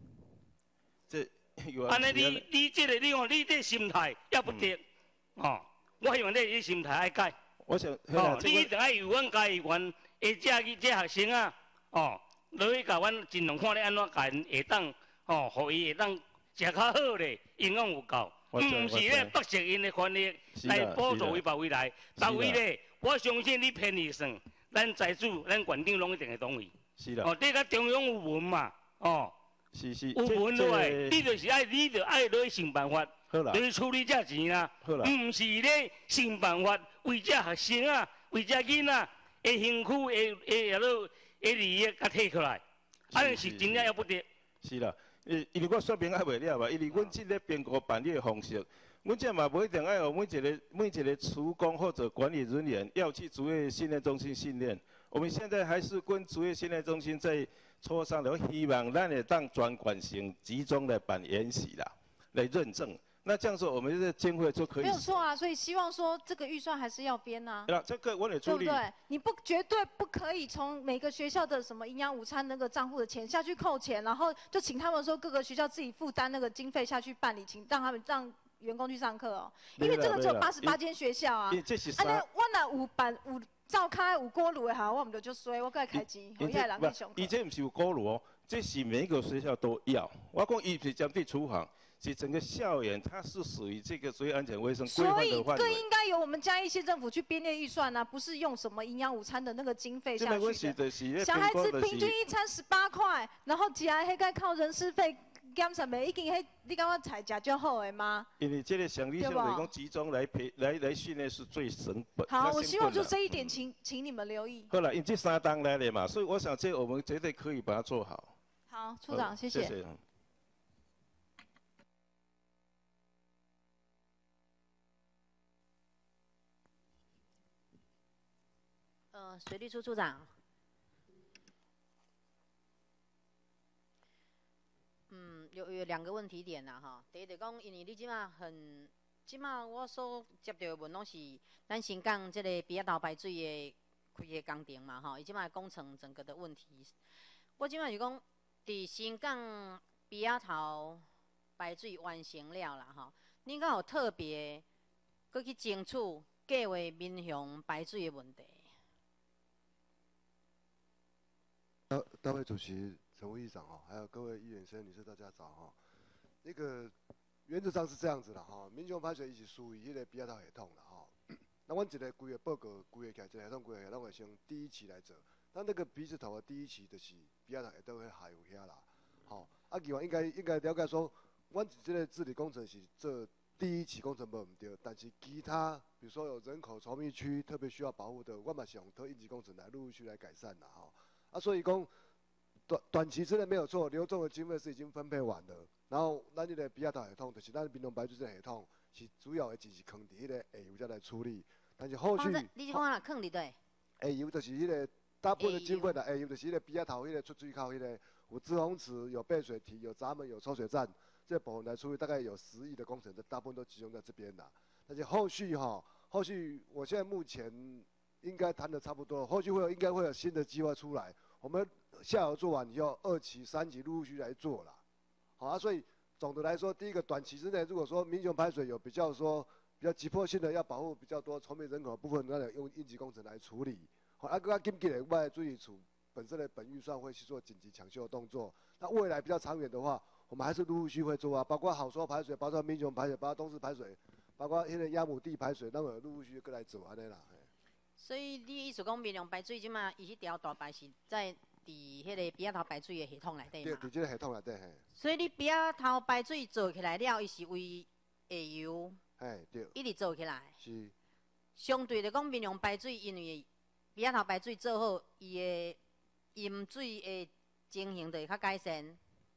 安尼你你这个你看你这心态也不对，哦，我希望你这心态爱改。 我想， 哦，你一定爱由阮家己员，诶，这这学生啊，哦，落去甲阮尽量看你安怎甲因下当，哦，互伊下当食较好咧，营养有够，毋是咧剥削因的权利来补助伊别位来，别位咧，我相信你骗医生，咱财主、咱馆长拢一定会同意。 是啦。 哦，这个中央有文嘛，哦。 是是， 有分落来，你就是爱，你就爱落去想办法， 落去处理这钱啦。毋是咧想办法为这学生啊，为这囡仔的兴趣、的的下落的利益甲摕出来，安尼是真正也不对。 是啦，因因为我说明还袂了嘛，因为阮即个评估办理的方式，阮这嘛不一定爱有每一个每一个厨工或者管理人员要去职业训练中心训练。我们现在还是跟职业训练中心在磋商了，希望咱会当专管型集中来办研习啦，来认证。那这样说，我们的经费就可以。 没有错啊，所以希望说这个预算还是要编啊。 对啊，这个我也处理。 对不对？你不绝对不可以从每个学校的什么营养午餐那个账户的钱下去扣钱，然后就请他们说各个学校自己负担那个经费下去办理，请让他们让员工去上课哦。因为这个只有八十八间学校啊。 这是啊，那我那有办有。召开有锅炉的好，我们就就衰，我该开钱，我也人去上课。 伊这不是有锅炉哦，这是每一个学校都要。我讲伊是针对厨房，是整个校园，它是属于这个职业安全卫生规范的范围。 所以更应该由我们嘉义县政府去编列预算啊，不是用什么营养午餐的那个经费下去的。小孩子平均一餐十八块，然后食的迄个靠人事费。减什么？已经迄，你感觉菜食就好的吗？ 因为这个上理想来讲，集中来培来来训练是最省本。 好，我希望就这一点，请请你们留意。 好了，因这三档来了嘛，所以我想这我们绝对可以把它做好。 好，处长，谢谢。谢谢。 呃，水利处处长。嗯，有有两个问题点啦哈。第一就讲，因为你即马很，即马我所接到的问拢是咱新港即个比亚头排水的开个工程嘛吼，伊即马工程整个的问题。我即马是讲，伫新港比亚头排水完成了啦吼，恁敢有特别搁去争取计划民雄排水的问题？ 大大会主席。陈副议长哈，还有各位议员先生、女士，大家早哈。那个原则上是这样子的哈，民雄排水一起属于迄个比较头系统了哈。那阮一个规个报告规个起来，一个系统规个系统会先第一期来做。咱那个鼻子头的第一期就是比较头系统会下有遐啦。好，啊，议员应该应该了解说，阮这个治理工程是这第一期工程无毋对，但是其他比如说有人口稠密区特别需要保护的，我嘛是用特应急工程来陆陆续来改善啦哈。啊，所以讲。短短期之内没有错，流动的经费是已经分配完了。然后咱这个比亚头系统，就是咱民雄排水这个系统，是主要的钱是放伫迄个下游再来处理。但是后续， 你是讲哪放伫对？ 下游就是迄个大部分的经费啦，下游就是迄个比亚头迄个出水口迄个有滞洪池、有备水堤、有闸门、有抽水站这部分来处理，大概有十亿的工程，这大部分都集中在这边啦。 但是后续哈，后续我现在目前应该谈的差不多了，后续会有应该会有新的计划出来，我们下游做完以后，二期、三期陆陆续续来做了。好啊，所以总的来说，第一个短期之内，如果说民雄排水有比较说比较急迫性的要保护比较多稠密人口的部分，那用应急工程来处理。好，啊，更紧急的，我注意处本身的本预算会去做紧急抢修的动作。那未来比较长远的话，我们还是陆陆续续会做啊，包括好说排水，包括民雄排水，包括东势排水，包括迄个鸭母地排水，那么陆陆续续过来做安尼啦。 所以你意思讲，民雄排水即马伊迄条大排是在伫迄个鼻仔头排水的系统内底对， 嘛？ 伫这个系统内底嘿。 所以你鼻仔头排水做起来了，伊是为下游嘿，对。 一直做起来。 是。 相对来讲，民雄排水因为鼻仔头排水做好，伊的饮水的情形就会较改善。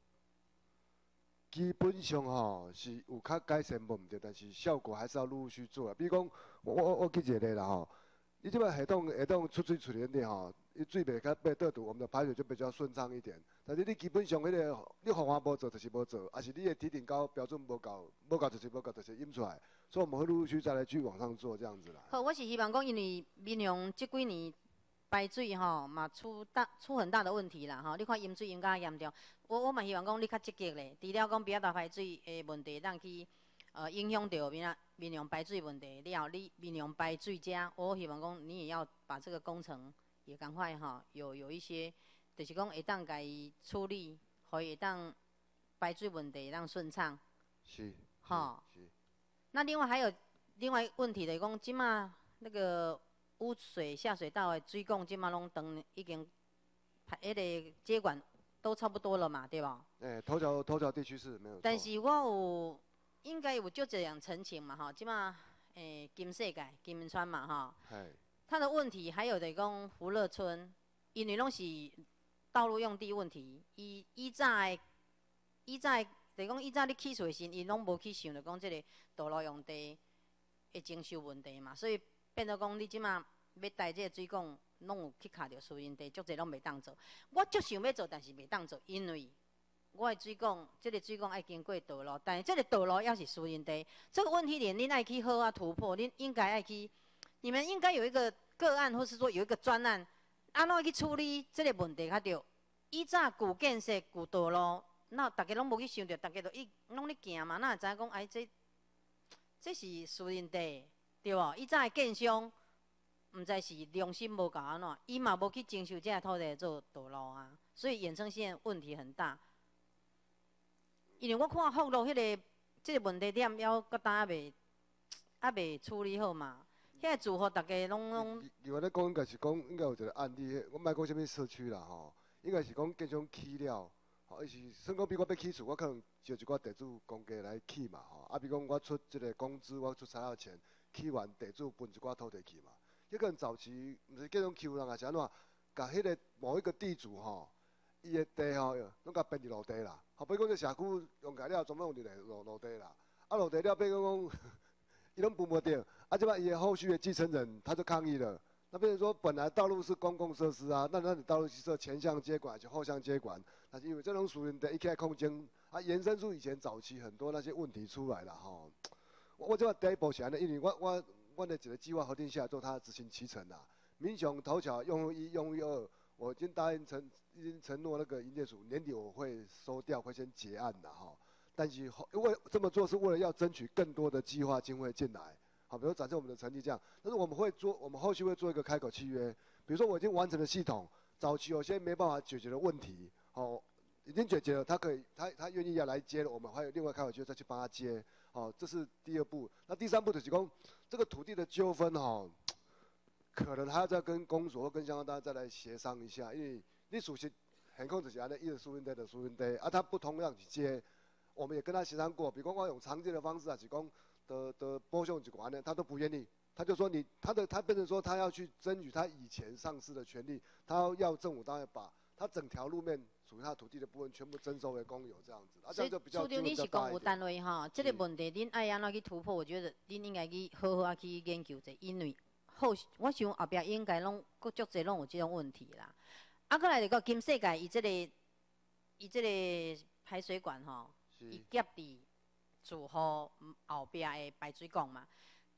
基本上吼是有较改善无毋对，但是效果还是要陆陆续做啊。比如讲，我我我举一个例啦吼，你即摆系统系统出水处理的吼，伊水袂较被倒堵，我们的排水就比较顺畅一点。但是你基本上迄、那个你防化无做，就是无做，还是你的提顶高标准无够，无够就是无够，就是淹出来。所以我们会陆陆续续再来去往上做这样子啦。 好，我是希望讲，因为民雄即几年排水吼嘛出大出很大的问题啦吼，你看饮水饮甲严重，我我嘛希望讲你较积极咧，除了讲鼻仔头排水的问题，让去呃影响到民啊民雄排水问题了，你民雄排水家，我希望讲你也要把这个工程也赶快吼有有一些，就是讲会当甲伊处理，可以当排水问题让顺畅。 是。 吼。 是。 那另外还有另外问题就是讲，即马那个污水下水道的水管，即马拢等已经排迄个接管都差不多了嘛，对吧？ 诶、欸，头条头条地区是没有错。 但是我有应该有就这样澄清嘛，哈，即马诶金世界、金门川嘛，哈。 嘿。 它的问题还有就是讲福乐村，因为拢是道路用地问题，以以早的以早的就是讲以早你起厝时，伊拢无去想着讲即个道路用地会经受问题嘛，所以变做讲你即马要带即个水管，拢有去卡着私人地，足侪拢袂当做。我足想要做，但是袂当做，因为我的水管，即、这个水管爱经过道路，但是这个道路要是私人地，这个问题点恁爱去好啊突破，恁应该爱去，你们应该有一个个案，或是说有一个专案，安怎去处理这个问题较对。以早旧建设、旧道路。那大家拢无去想着，大家都一拢咧行嘛，哪会知影讲哎，这这是私人地，对无？以早的建商，毋知是良心无够安怎，伊嘛无去征收这个土地做道路啊，所以衍生现问题很大。因为我看福路迄个这个问题点，还搁当还袂还袂处理好嘛，遐个住户大家拢拢。 另外咧讲，应该是讲应该有一个案例，我莫讲啥物社区啦吼，应该是讲建商起了。吼，伊是算讲比我要起厝，我可能招一寡地主公家来起嘛吼。啊，比如讲我出即个工资，我出材料钱，起完地主分一寡土地去嘛。迄个人早期毋是叫种求人，也是安怎？甲迄个某一个地主吼，伊的地吼，拢甲变成路地啦。吼，比如讲这社区用起了，全部用伫路路地啦。啊，路地了，变讲讲，伊拢分无着。啊，即摆伊的后续的继承人，他就抗议了。那变成说，本来道路是公共设施啊，那那你道路是设前向接管还是后向接管？那是因为这种属于的一开空间啊，延伸出以前早期很多那些问题出来了哈。我我这第一步是安尼，因为我我我的几个计划核定下来，做它执行期程啦。民雄头桥用户一、用户二，我已经答应承已经承诺那个营业署年底我会收掉，会先结案的哈。但是为这么做是为了要争取更多的计划经费进来。好，比如展示我们的成绩这样，但是我们会做，我们后续会做一个开口契约。比如说我已经完成了系统，早期有些没办法解决的问题，哦，已经解决了，他可以，他他愿意要来接了，我们还有另外开口契约再去帮他接。哦，这是第二步。那第三步就是讲这个土地的纠纷哦，可能还要再跟公所或跟相关单位再来协商一下，因为你属实很控制起来的，一是输运地的输运地，啊，他不同样去接，我们也跟他协商过，比如讲我用常见的方式啊，是讲。的的波雄几管呢，他都不愿意，他就说你他的他变成说他要去争取他以前上市的权利，他要政府单位把他整条路面属于他土地的部分全部征收为公有这样子，啊这样就比较。 所以，你是公务单位哈，这个问题恁爱安怎去突破？我觉得恁应该去好好啊去研究者，因为后我想后壁应该拢各足侪拢有这种问题啦。啊，过来就个金世界伊这个伊这个排水管吼，伊夹伫。住户后壁的排水管嘛，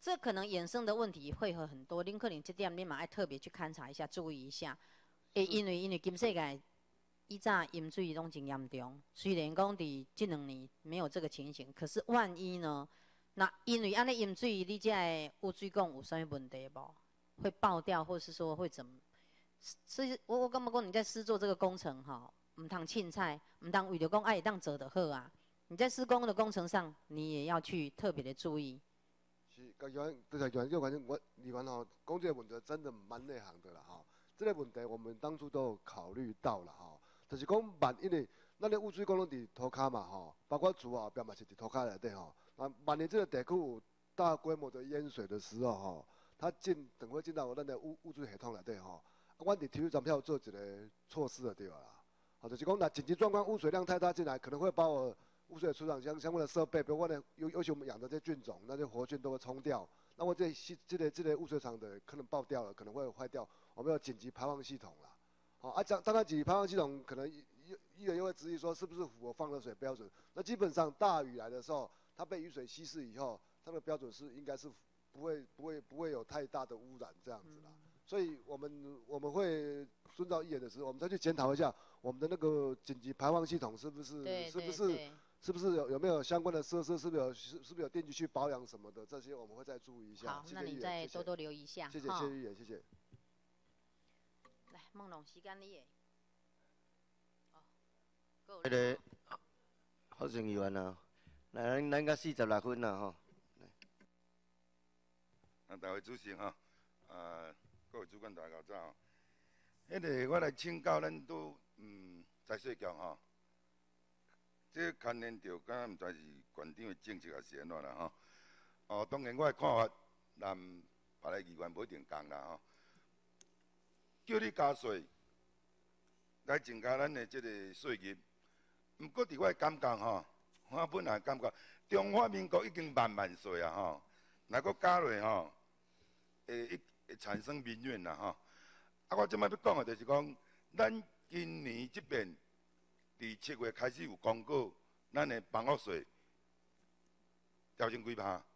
这可能衍生的问题会有很多，恁可能这点恁嘛爱特别去勘察一下，注意一下。诶，因为因为金世界以早淹水拢真严重，虽然讲伫这两年没有这个情形，可是万一呢？那因为安尼淹水，你这个污水管有啥物问题无？会爆掉，或是说会怎么？所以我我感觉讲你在施作这个工程哈，唔通凊彩，唔通为着讲爱当做就好啊。你在施工的工程上，你也要去特别的注意。 是，甲原就是原就反正我李完吼，讲这个问题真的蛮内行的啦哈。这个问题我们当初都有考虑到了哈，就是讲万一呢，咱的污水管拢伫涂骹嘛吼，包括厝后壁嘛是伫涂骹内底吼。啊，万一这个地区有大规模的淹水的时候吼，它进等会进到咱的污污水系统内底吼，啊，阮伫体育站票做一个措施就对了啦。好，就是讲若紧急状况污水量太大进来，可能会把我污水处理相相关的设备，比如我呢尤尤其我们养的这些菌种，那些活菌都会冲掉。那我这系这个这个污水厂的可能爆掉了，可能会坏掉，我们有紧急排放系统啦。好，啊，当当然紧急排放系统可能议议员又会质疑说是不是符合放热水标准？那基本上大雨来的时候，它被雨水稀释以后，它的标准是应该是不会不会不会有太大的污染这样子啦。所以我们我们会遵照议员的时候，我们再去检讨一下我们的那个紧急排放系统是不是是不是是不是有有没有相关的设施，是不是有是是不是有定期去保养什么的，这些我们会再注意一下。 好，那你再多多留意一下。 谢谢谢议员，谢谢。 来，梦龙，时间你的。哦， 那个好成议员啊，来，咱咱到四十六分啦吼。 啊，大会主席吼，啊，各位主管大家早。迄个我来请教咱都嗯在说局吼，这牵连到敢毋知是县长的政策还是安怎啦吼。哦，当然我的看法，咱别个议员无一定共啦吼。叫你加税，来增加咱的即个税入。毋过伫我的感觉吼，我本来感觉中华民国已经万万岁啊吼，若搁加落吼，会会产生民怨啦吼。啊，我即摆要讲的就是讲，咱今年即边伫七月开始有公告，咱的房屋税调整几趴？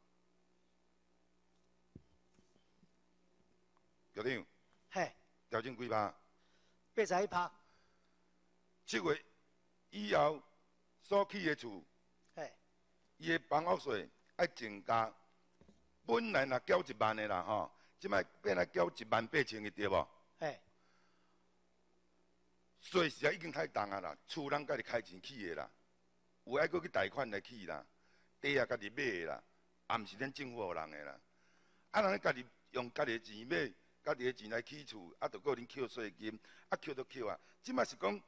局长， 嘿， 调整几趴？ 八十一趴。 七月以后所起的厝， 嘿， 伊的房屋税爱增加，本来若缴一万的啦吼，即摆变来缴一万八千的对无？ 嘿， 税实在已经太重啊啦，厝人家己开钱起的啦，有爱搁去贷款来起啦，地也家己买的啦，也毋是咱政府互人的啦。啊，人家己用家己的钱买，家己的钱来起厝，啊，着搁恁扣税金，啊，扣都扣啊。即摆是讲，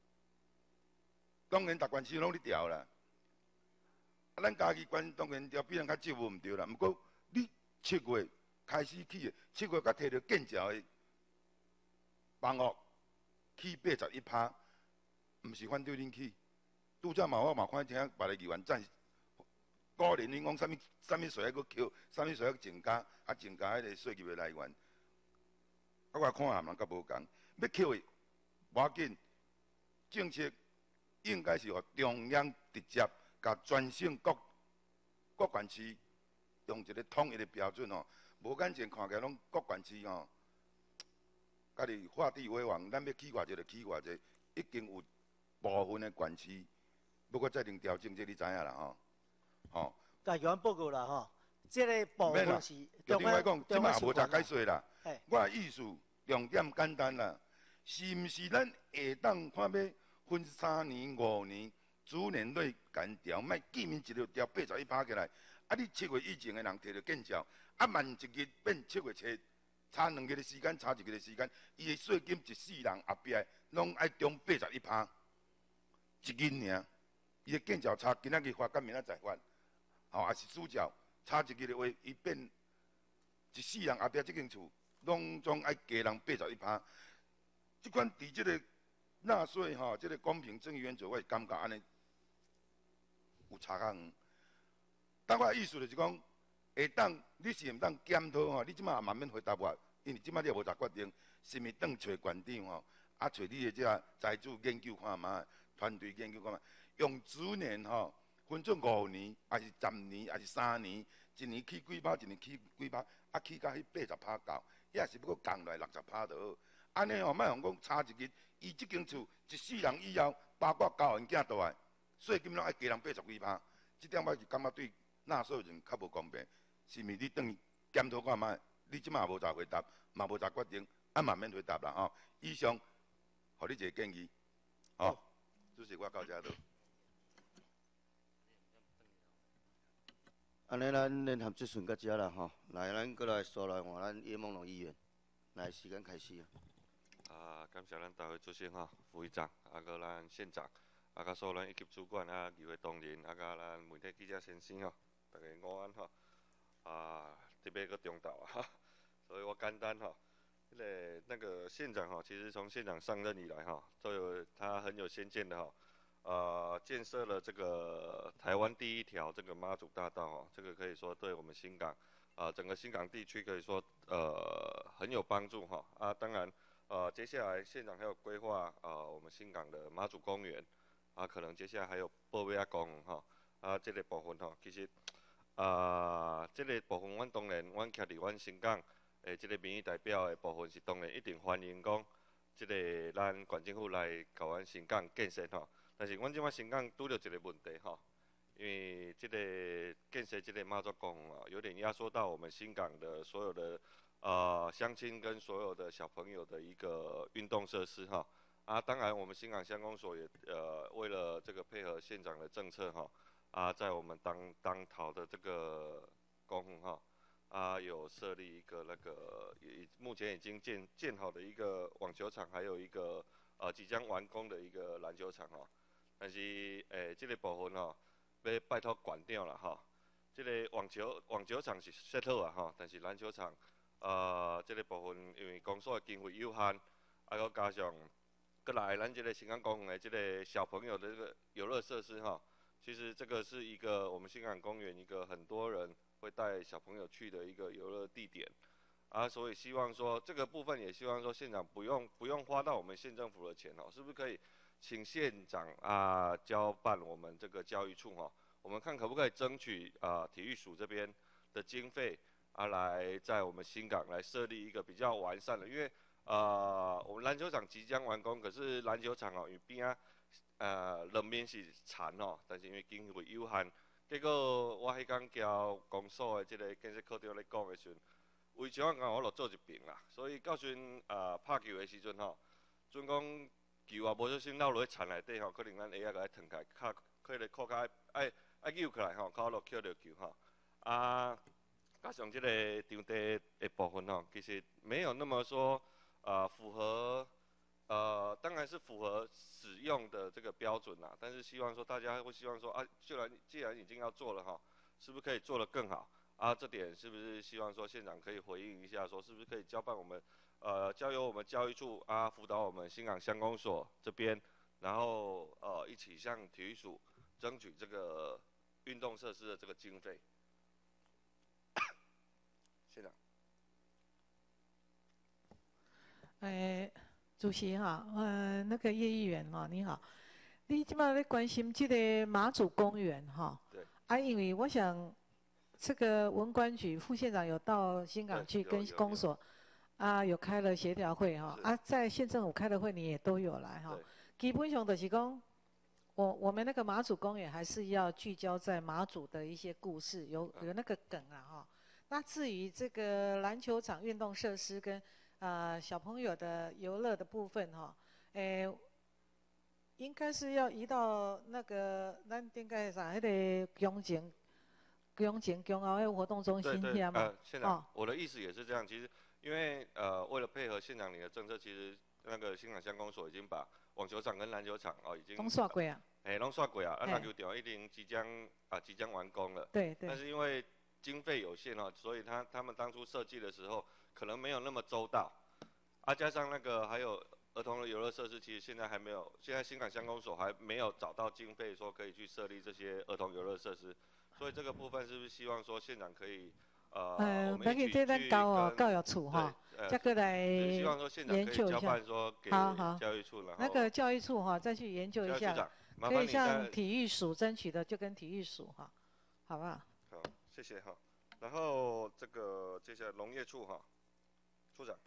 当然大关系拢咧调啦。啊，咱家己关当然调比人较少无毋对啦，毋过你七月开始起的，七月甲摕到建桥的。房屋起八十一趴，毋是反对恁起。拄则嘛，我嘛看听别个议员赞，鼓励恁讲啥物啥物税还佫扣，啥物税还增加，啊增加迄个税入的来源。啊，我看也嘛甲无共，要扣的无要紧，政策应该是互中央直接甲全省各各县市用一个统一的标准吼，无眼前看起来拢各县市吼。家己画地为王，咱要起偌济就起偌济，已经有部分的县市，不过再另调整，这你知影啦吼，吼。 甲议员报告啦吼，这个部分是中央讲，即摆也无查解说啦。 嘿， 我的意思重点简单啦，是毋是咱下当看要分三年、五年，逐年类干调，莫见面一条调八十一趴起来，啊你七月以前的人摕到建照，啊万一日变七月初。差两个的时间，差一个的时间，伊的税金一世人后壁拢爱中八十一趴，一斤尔。伊的建照差今仔日发，甲明仔载发，吼，也是主照差一个的话，伊变一世人后壁即间厝，拢总爱加人八十一趴。即款伫即个纳税吼，即个公平正义原则，我是感觉安尼有差较远。但我的意思就是讲。下当你是毋当检讨吼？你即摆也慢慢回答我，因为即摆你也无啥决定，是毋当找县长吼，啊找你的这财主研究看卖，团队研究看卖，用逐年吼分做五年，还是十年，还是三年， 一年起几趴，一年起几趴，啊起到迄八十趴够，也是要搁降落来六十趴就好。安尼吼，莫用讲差一日，伊即间厝一世人以后，包括交因囝倒来，税金拢爱加人八十几趴，即点我是感觉对纳税人较无公平，是毋是你等于检讨看卖？你即马无咋回答，嘛无咋决定，啊嘛免回答啦吼。以上，互你一个建议，吼、哦，主席我到遮倒。 安尼咱联合质询到遮啦吼，来咱过来说来换咱叶梦龙议员，来时间开始啊。 啊，感谢咱大会主席吼、副议长，啊个咱县长，啊甲所有咱以及主管啊，议会同仁，啊甲咱媒体记者先生吼，大家午安吼。啊，特别个中岛啊，所以我简单吼，迄、那个那个县长吼，其实从县长上任以来吼，都有他很有先见的吼，呃，建设了这个台湾第一条这个妈祖大道哦，这个可以说对我们新港啊、呃、整个新港地区可以说呃很有帮助哈啊，当然呃接下来县长还有规划啊、呃、我们新港的妈祖公园啊，可能接下来还有宝贝仔公园哈啊这个部分吼，其实啊这个部分阮当然阮徛伫阮新港诶这个民意代表的部分是当然一定欢迎讲这个咱县政府来甲阮新港建设吼。但是，阮即摆新港拄着一个问题吼，因为这个建设这个妈祖公园啊，有点压缩到我们新港的所有的呃乡亲跟所有的小朋友的一个运动设施哈。啊，当然我们新港乡公所也呃为了这个配合县长的政策哈，啊，在我们当当桃的这个公园哈，啊有设立一个那个也目前已经建建好的一个网球场，还有一个呃即将完工的一个篮球场哈。但是，诶，这个部分吼，要拜托县长啦吼。这个网球网球场是设好啊吼，但是篮球场，呃，这个部分因为公所的经费有限，啊，搁加上，搁来咱这个新港公园的这个小朋友的这个游乐设施吼，其实这个是一个我们新港公园一个很多人会带小朋友去的一个游乐地点，啊，所以希望说这个部分也希望说县长不用不用花到我们县政府的钱哦，是不是可以？请县长啊交办我们这个教育处哈，我们看可不可以争取啊体育署这边的经费啊，来在我们新港来设立一个比较完善的，因为呃我们篮球场即将完工，可是篮球场哦，因为边啊呃两面是残哦，但是因为经费有限，结果我迄天交公所的这个建设科长咧讲的时阵，围墙刚好落做一边啦，所以到时阵呃拍球的时阵吼，准讲。球啊，无小心落落去田内底吼，可能咱鞋仔甲伊脱开，脚可能裤脚爱爱扭起来吼，脚落捡着球吼。啊，加上即个场地的部分吼，其实没有那么说呃符合呃，当然是符合使用的这个标准啦。但是希望说大家会希望说啊，既然既然已经要做了哈，是不是可以做得更好？啊，这点是不是希望说县长可以回应一下，说是不是可以交办我们？呃，交由我们教育处啊辅导我们新港乡公所这边，然后呃一起向体育署争取这个运动设施的这个经费。县长。 诶，主席哈，呃，那个叶议员哈，你好，你即摆咧关心这个马祖公园哈？对。啊，因为我想，这个文管局副县长有到新港去跟公所。啊，有开了协调会哈，啊，在县政府开的会你也都有来哈。基本上就是讲，我我们那个马祖公园还是要聚焦在马祖的一些故事，有有那个梗啊哈。那至于这个篮球场运动设施跟呃小朋友的游乐的部分哈，诶，应该是要移到那个咱应该啥那个公前、公前、公后的活动中心遐嘛。 呃，县长，我的意思也是这样，其实。因为呃，为了配合县长你的政策，其实那个新港乡公所已经把网球场跟篮球场哦已经拢刷过啊， 哎，拢刷过啊，啊篮球场已经即将啊即将完工了。 对对。 但是因为经费有限哦，所以他他们当初设计的时候可能没有那么周到，啊加上那个还有儿童的游乐设施，其实现在还没有，现在新港乡公所还没有找到经费说可以去设立这些儿童游乐设施，所以这个部分是不是希望说县长可以？呃， 不要紧，这咱教哦教育处哈，再过来研究一下。好好。 教育处了。 那个教育处哈，再去研究一下，可以向体育署争取的，就跟体育署哈，好不好？ 好，谢谢哈。 然后这个接下来农业处哈，处长，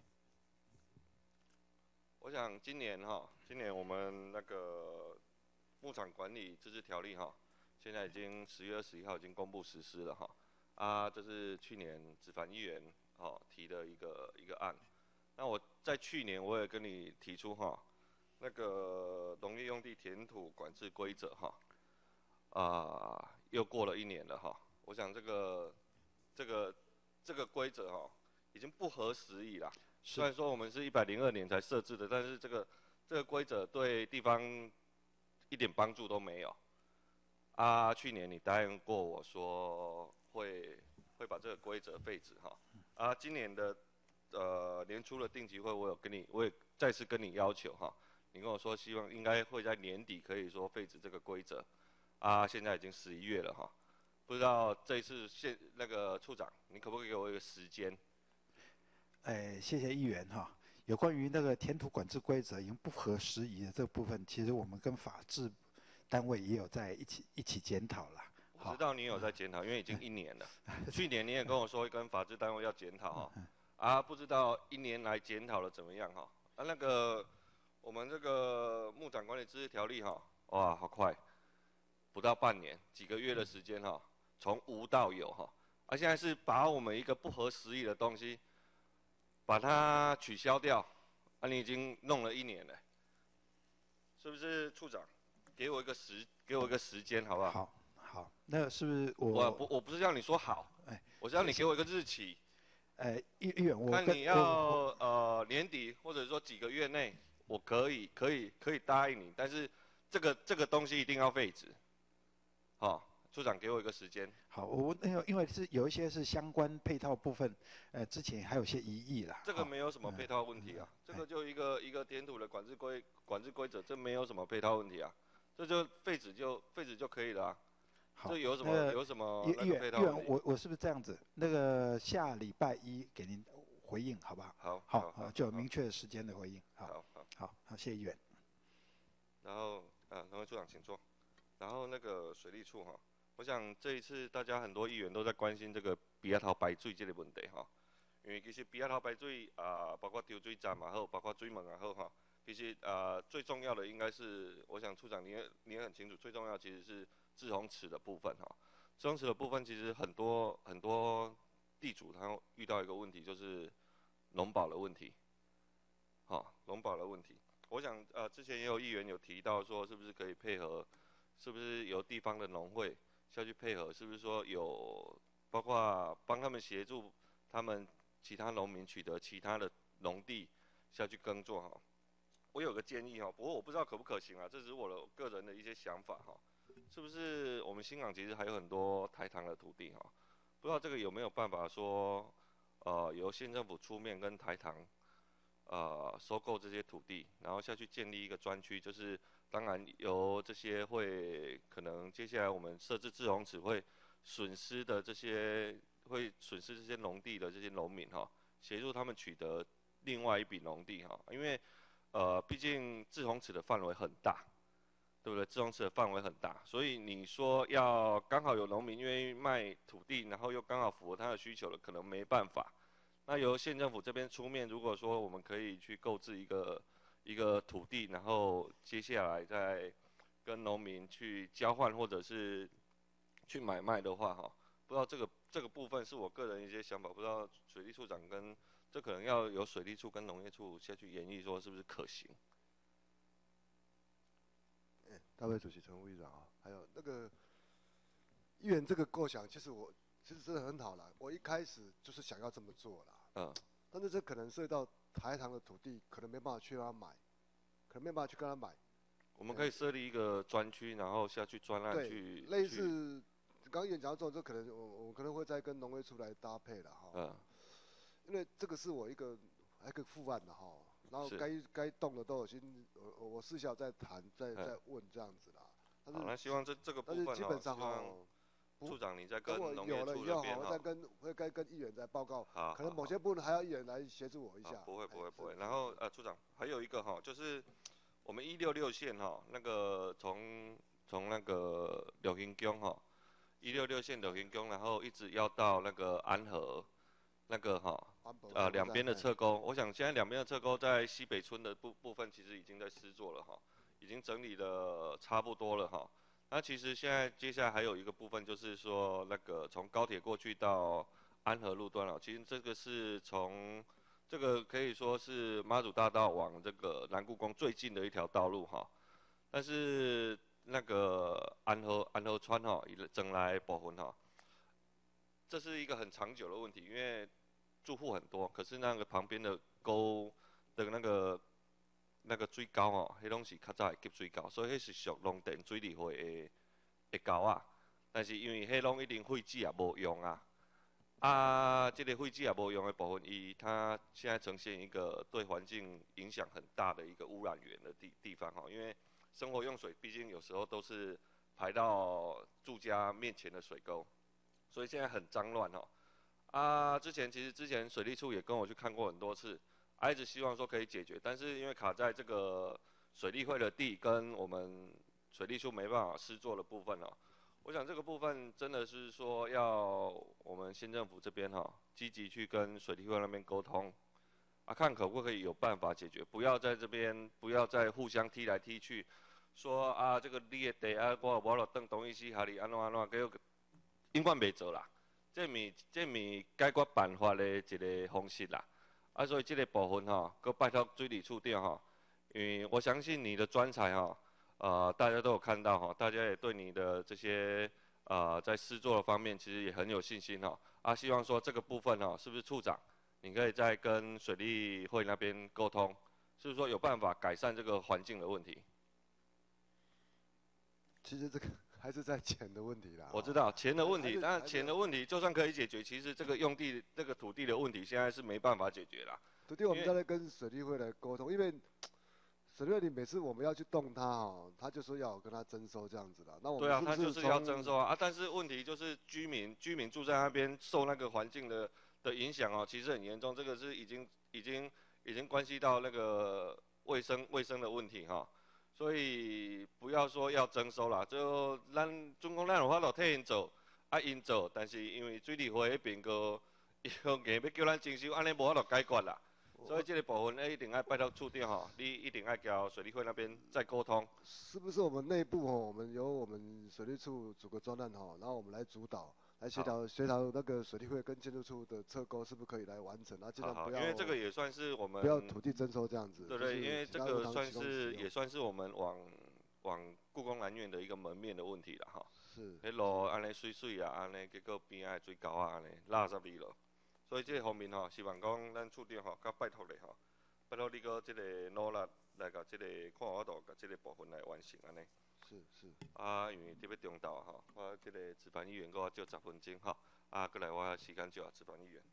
我想今年哈，今年我们那个牧场管理自治条例哈，现在已经十月二十一号已经公布实施了哈。啊，这是去年子凡议员哦提的一个一个案。那我在去年我也跟你提出哈，那个农业用地填土管制规则哈，啊，又过了一年了哈。我想这个这个这个规则哈，已经不合时宜啦。虽然说我们是一百零二年才设置的，但是这个这个规则对地方一点帮助都没有。啊，去年你答应过我说会会把这个规则废止哈。啊，今年的呃年初的定期会，我有跟你，我也再次跟你要求哈。你跟我说希望应该会在年底可以说废止这个规则。啊，现在已经十一月了哈，不知道这一次现那个处长，你可不可以给我一个时间？ 哎，谢谢议员哈。有关于那个填土管制规则已经不合时宜的这部分，其实我们跟法制单位也有在一起一起检讨了。 我知道你有在检讨，因为已经一年了。去年你也跟我说跟法制单位要检讨哈，啊，不知道一年来检讨了怎么样哈？啊，那个我们这个牧场管理自治条例哈，哇，好快，不到半年，几个月的时间哈，从无到有哈。啊，现在是把我们一个不合时宜的东西，把它取消掉，啊，你已经弄了一年了，是不是处长？给我一个时，给我一个时间，好不好？ 好，好，那是不是我？ 我不，我不是叫你说好， 哎， 我是要你给我一个日期。 呃，议议员，我看你要我呃年底或者说几个月内，我可以可以可以答应你，但是这个这个东西一定要废止。好、哦，处长给我一个时间。 好，我因为因为是有一些是相关配套部分，呃，之前还有些疑义啦。 这个没有什么配套问题啊， 嗯、 这个就一个一个填土的管制规管制规则，这没有什么配套问题啊，这就废止就废止就可以了啊。这有什么、 那个、 有什么议那个配套问题？ 我我是不是这样子？那个下礼拜一给您回应，好不好？ 好， 好， 好， 就有明确的时间的回应。 好，好， 好，好，谢谢议员。 然后，啊，两位处长请坐。然后那个水利处哈，我想这一次大家很多议员都在关心这个比亚头排水这个问题哈，因为其实比亚头排水啊，包括抽水站也好，包括水门也好哈，其实啊最重要的应该是，我想处长你也你也很清楚，最重要其实是滞洪池的部分哈。滞洪池的部分其实很多很多地主他遇到一个问题就是农保的问题，好，农保的问题。我想呃之前也有议员有提到说，是不是可以配合，是不是由地方的农会下去配合，是不是说有包括帮他们协助他们其他农民取得其他的农地下去耕作哈。我有个建议哈，不过我不知道可不可行啊，这只是我的个人的一些想法哈。是不是我们新港其实还有很多台糖的土地哈？不知道这个有没有办法说，呃，由县政府出面跟台糖，呃，收购这些土地，然后下去建立一个专区，就是当然由这些会可能接下来我们设置滞洪池会损失的这些会损失这些农地的这些农民哈，协助他们取得另外一笔农地哈，因为呃，毕竟滞洪池的范围很大。对不对？滞洪池的范围很大，所以你说要刚好有农民愿意卖土地，然后又刚好符合他的需求了，可能没办法。那由县政府这边出面，如果说我们可以去购置一个一个土地，然后接下来再跟农民去交换或者是去买卖的话，哈，不知道这个这个部分是我个人一些想法，不知道水利处长跟这可能要由水利处跟农业处下去研议，说是不是可行？ 大会主席陈副议长啊，还有那个议员这个构想，其实我其实真的很好啦。我一开始就是想要这么做啦， 嗯， 但是这可能涉及到台糖的土地，可能没办法去让他买，可能没办法去跟他买。 我们可以设立一个专区，然后下去专案去类似刚刚议员讲到这种，这可能我我可能会再跟农业处来搭配了哈。 嗯， 因为这个是我一个一个副案的哈。然后该该动的都有经，我我私下在谈，在在问这样子啦。但是好，那希望这这个部分但是基本上哈， 处长你在跟农业有了处那边以后，再跟会该跟议员再报告。 好， 可能某些部分还要议员来协助我一下。 不会不会不会。然后呃，处长还有一个哈，就是我们一六六线哈，那个从从那个柳营宫哈， 一六六线柳云宫，然后一直要到那个安和，那个哈，呃两边的侧沟，我想现在两边的侧沟在西北村的部部分其实已经在施作了哈，已经整理的差不多了哈。那其实现在接下来还有一个部分就是说那个从高铁过去到安和路段了，其实这个是从这个可以说是妈祖大道往这个南故宫最近的一条道路哈，但是那个安和安和川哈，整来部分哈，这是一个很长久的问题，因为住户很多，可是那个旁边的沟的那个那个水沟哦，迄拢是较早会集水沟，所以迄是属农电水利会的的沟啊。但是因为迄拢一定废纸也无用啊，啊，这个废纸也无用的部分，伊它现在呈现一个对环境影响很大的一个污染源的地地方哈，因为生活用水毕竟有时候都是排到住家面前的水沟，所以现在很脏乱哈。啊，之前其实之前水利处也跟我去看过很多次。一直希望说可以解决，但是因为卡在这个水利会的地跟我们水利处没办法施作的部分哦，我想这个部分真的是说要我们县政府这边哈积极去跟水利会那边沟通，啊看可不可以有办法解决，不要在这边不要再互相踢来踢去，说啊这个你的地啊我无落等同意思下里安怎安怎，结果永远袂做啦，这咪这咪解决办法的一个方式啦。啊，所以这个部分哈，搁拜托水利处长哈，因为我相信你的专才哈，呃，大家都有看到哈，大家也对你的这些呃在施作的方面其实也很有信心哈。啊，希望说这个部分哈，是不是处长，你可以再跟水利会那边沟通，是不是说有办法改善这个环境的问题？ 其实这个还是在钱的问题啦。 我知道钱的问题，当然钱的问题就算可以解决，其实这个用地、这个土地的问题现在是没办法解决啦。 土地我们在跟水利会来沟通，因为水利会你每次我们要去动它哦，他就说要跟他征收这样子啦。那我们对啊， 是不是他就是要征收啊啊！但是问题就是居民居民住在那边受那个环境的的影响哦，其实很严重，这个是已经已经已经关系到那个卫生卫生的问题哈。所以不要说要征收啦，就咱总共咱有法度替因做，啊因做，但是因为水利会迄边个要硬要叫咱征收，安尼无法度解决啦。所以这个部分呢，一定要拜托处长吼，你一定要交水利会那边再沟通。 是不是我们内部哦，我们由我们水利处组个专案哈，然后我们来主导。来协调协调那个水利会跟建筑处的侧沟是不是可以来完成，啊，尽量不要， 因为这个也算是我们不要土地征收这样子。 对对，因为这个算是也算是我们往往故宫南院的一个门面的问题了哈。 是。 迄路安尼水水啊，安尼结果边仔水沟啊安尼垃圾味咯，所以这个方面吼，希望讲咱处长吼，甲拜托咧吼，拜托你个这个努力来甲这个看我度甲这个部分来完成安尼。 是是。 啊，因为特别中昼吼，我这个值班议员搁少十分钟吼，啊，过来我时间少啊，值班议员。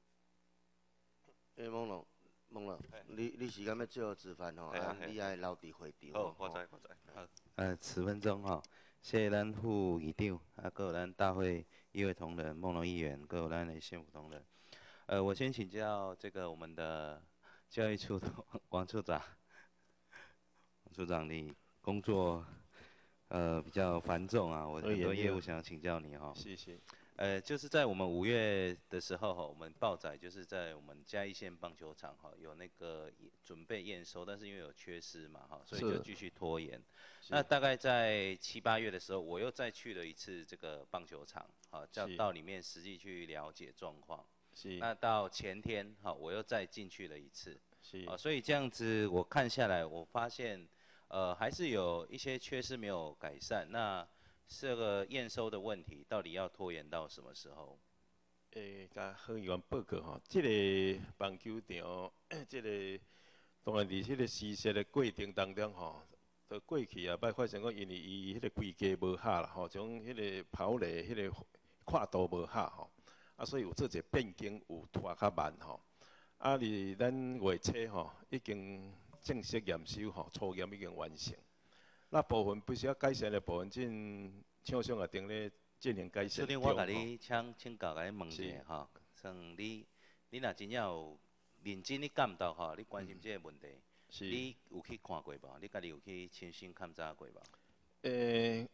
诶，梦龙，梦龙，你你时间要少值班吼，啊，你爱留伫会场。 好，我知我知。 好，呃，十分钟吼，谢谢咱副议长，啊，还有咱大会议会同仁梦龙议员，还有咱的县府同仁。呃，我先请教这个我们的教育处的王处长，王处长，你工作。呃，比较繁重啊，我很多业务想请教你哈。 谢谢。 呃，就是在我们五月的时候哈，我们报载就是在我们嘉义县棒球场哈，有那个准备验收，但是因为有缺失嘛哈，所以就继续拖延。那大概在七八月的时候，我又再去了一次这个棒球场，好，叫到里面实际去了解状况。 是。 那到前天哈，我又再进去了一次。 是。 啊，所以这样子我看下来，我发现。呃，还是有一些缺失没有改善。那这个验收的问题，到底要拖延到什么时候？ 诶，甲何议员报告吼，这个棒球场，这个当然伫这个施设的过程当中吼，都过去啊，摆发生讲因为伊迄个规格无合啦吼，将迄个跑垒迄个跨度无合吼，啊，所以有做一个变更，有拖较慢吼。啊，伫咱月初吼，已经。正式验收吼，初验已经完成。那部分必须要改善的部分，正厂商也定咧进行改善。 所以我甲你请请教，甲你问者吼，像你你若真正有认真咧感到吼，你关心这个问题， 是你有去看过无？你家己有去亲身勘察过无？ 诶、欸，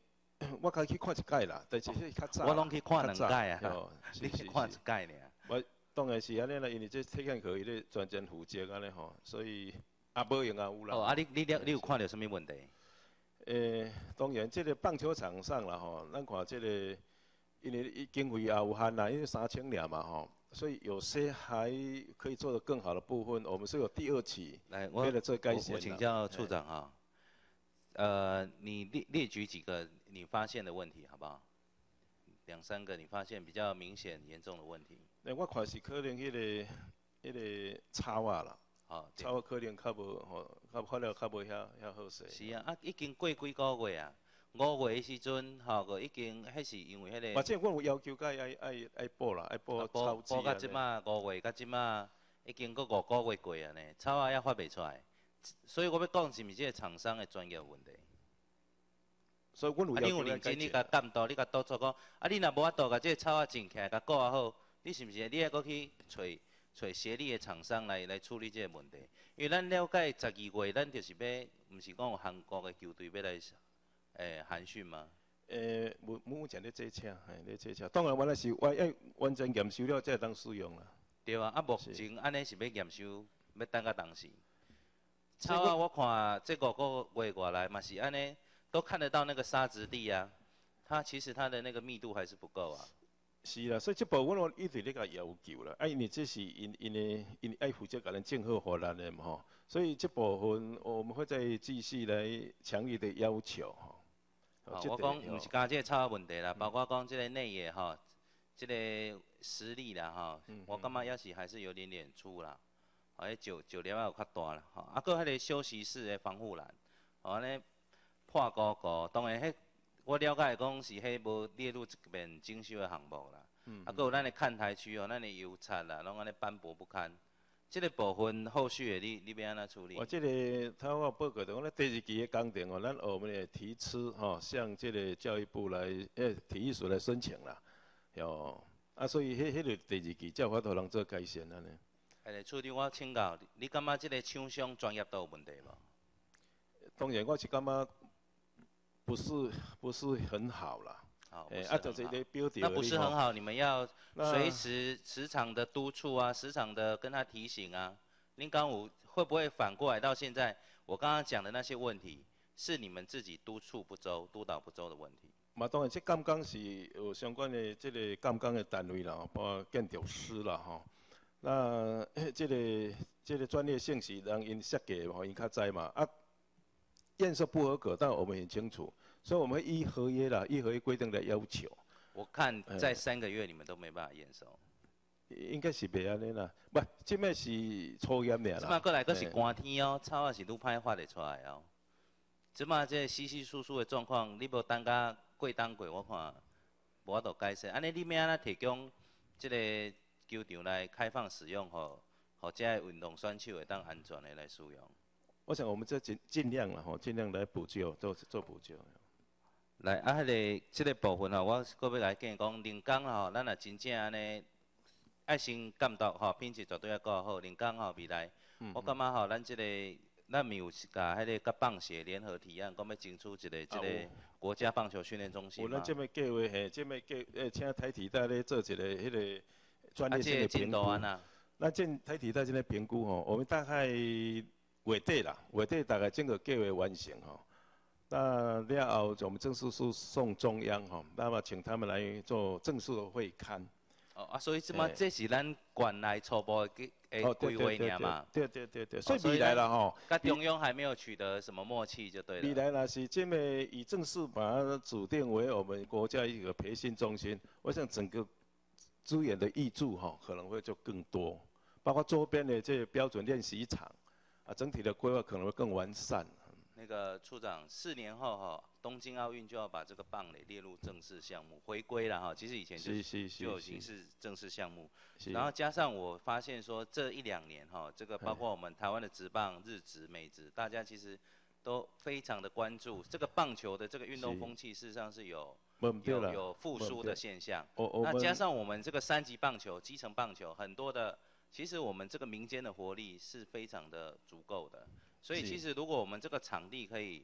我家去看一届啦，但是迄较早。 我拢去看两届啊， 哦， 你去看一届尔。 我当然是安尼啦，因为这体检科伊咧专针负责安尼吼，所以啊无用啊有啦。 哦，啊你你了你有看到什么问题？ 诶，当然，这个棒球场上啦吼，咱看这个，因为经费也有限啦，因为三千两嘛吼。所以有些还可以做得更好的部分，我们是有第二期来，我为了这该我我请教处长哈，呃，你列列举几个你发现的问题好不好？两三个你发现比较明显严重的问题。 那我看是可能迄、那个迄、那个草啊啦， 哦， 草可能较无吼，较发了较无遐遐好势。 是啊，啊已经过几个月啊。五月的时阵，吼，个已经，迄是因为迄、那个。 反正阮有要求，甲伊爱爱爱补啦，爱补草籽啊。 补到即马五月，到即马已经搁五个月过啊呢，草啊也发袂出来，所以我要讲是毋是即个厂商的专业有问题？ 所以阮有要求。 啊，你有认真，你甲监督，你甲督促讲，啊，你若无法度甲即个草啊种起来，甲顾啊好，你是毋是你还搁去找找协力的厂商来来处理即个问题？因为咱了解十二月，咱就是要，毋是讲有韩国的球队要来。诶，韩训吗？ 诶，目目前咧坐车，嘿，咧坐车。当然，原来是我要完全验收了才会当使用啦。 对啊，啊，目前安尼是要验收，要等到当时。草啊，我看这五个月过来嘛是安尼，都看得到那个沙质地啊，它其实它的那个密度还是不够啊。 是啦，所以这部分我一直咧甲要求啦，啊，因为这是因因为因爱负责甲咱正好互咱的嘛吼，所以这部分我们会再继续来强烈的要求吼。 哦，我讲毋是加这个草问题啦，包括讲这个内野吼，这个实力啦吼，我感觉也是还是有点点粗啦，哦，迄九九粒仔有较大啦，吼，啊，搁迄个休息室的防护栏，哦，安尼破高高，当然迄我了解讲是迄无列入这边精修的项目啦，啊，搁有咱的看台区哦，咱的油漆啦，拢安尼斑驳不堪。这个部分后续的你你要安怎处理？ 我这个他我报告的，我咱第二期的工程哦，咱我们也提出吼，向这个教育部来，诶，体育署来申请啦，哟，啊，所以迄迄个第二期才有法度通做改善安尼。 诶，处长，我请教，你感觉这个厂商专业都有问题无？ 当然，我是感觉不是不是很好啦。 好， 哎，啊，就是咧标调。 那不是很好，你们要随时时常的督促啊，时常的跟他提醒啊。您刚五会不会反过来到现在，我刚刚讲的那些问题，是你们自己督促不周、督导不周的问题？ 嘛，当然，这监工是有相关的这个监工的单位啦，包括建筑师啦，吼。那这个这个专业性是让因设计吼，因较知嘛。啊，验收不合格，但我们很清楚。所以我们依合约啦，依合约规定的要求。 我看在三个月你们都没办法验收。 应该是袂安尼啦，不，即摆是抽验尔啦。 即摆过来阁是寒天哦，草也是愈歹发得出来哦。即摆这稀稀疏疏的状况，你无等甲过冬过，我看无法度改善。安尼你要安怎提供即个球场来开放使用，吼，互这个运动选手会当安全的来使用？ 我想我们这尽尽量啦，吼，尽量来补救，做做补救。 来，啊，迄、那个即、这个部分吼，我搁要来建议讲，人工吼，咱若真正安尼爱心监督吼，品质绝对要够好。人工吼，未来，嗯、我感觉吼，咱即、这个咱咪有甲迄个甲棒协联合提案，讲要争取一个即个国家棒球训练中心嘛。 有咱即摆计划，嘿，即摆计诶，请台体大咧做一个迄个专业性的评估。啊，咱这台体大这个评估吼，我们大概月底啦，月底大概整个计划完成吼。那了后，我们正式诉送中央吼，那么请他们来做正式的会勘。 哦啊，所以即马这是咱县内初步的诶规划尔嘛。 对对对对，所以未来啦吼， 甲中央还没有取得什么默契就对了。 未来啦是这么以正式把它指定为我们国家一个培训中心，我想整个资源的挹注吼可能会就更多，包括周边的这标准练习场，啊，整体的规划可能会更完善。 那个处长，四年后哈，东京奥运就要把这个棒垒列入正式项目，回归了哈。其实以前就就已经是正式项目，然后加上我发现说这一两年哈，这个包括我们台湾的职棒、日职、美职，大家其实都非常的关注这个棒球的这个运动风气，事实上是有有有复苏的现象。那加上我们这个三级棒球、基层棒球，很多的，其实我们这个民间的活力是非常的足够的。所以其实如果我们这个场地可以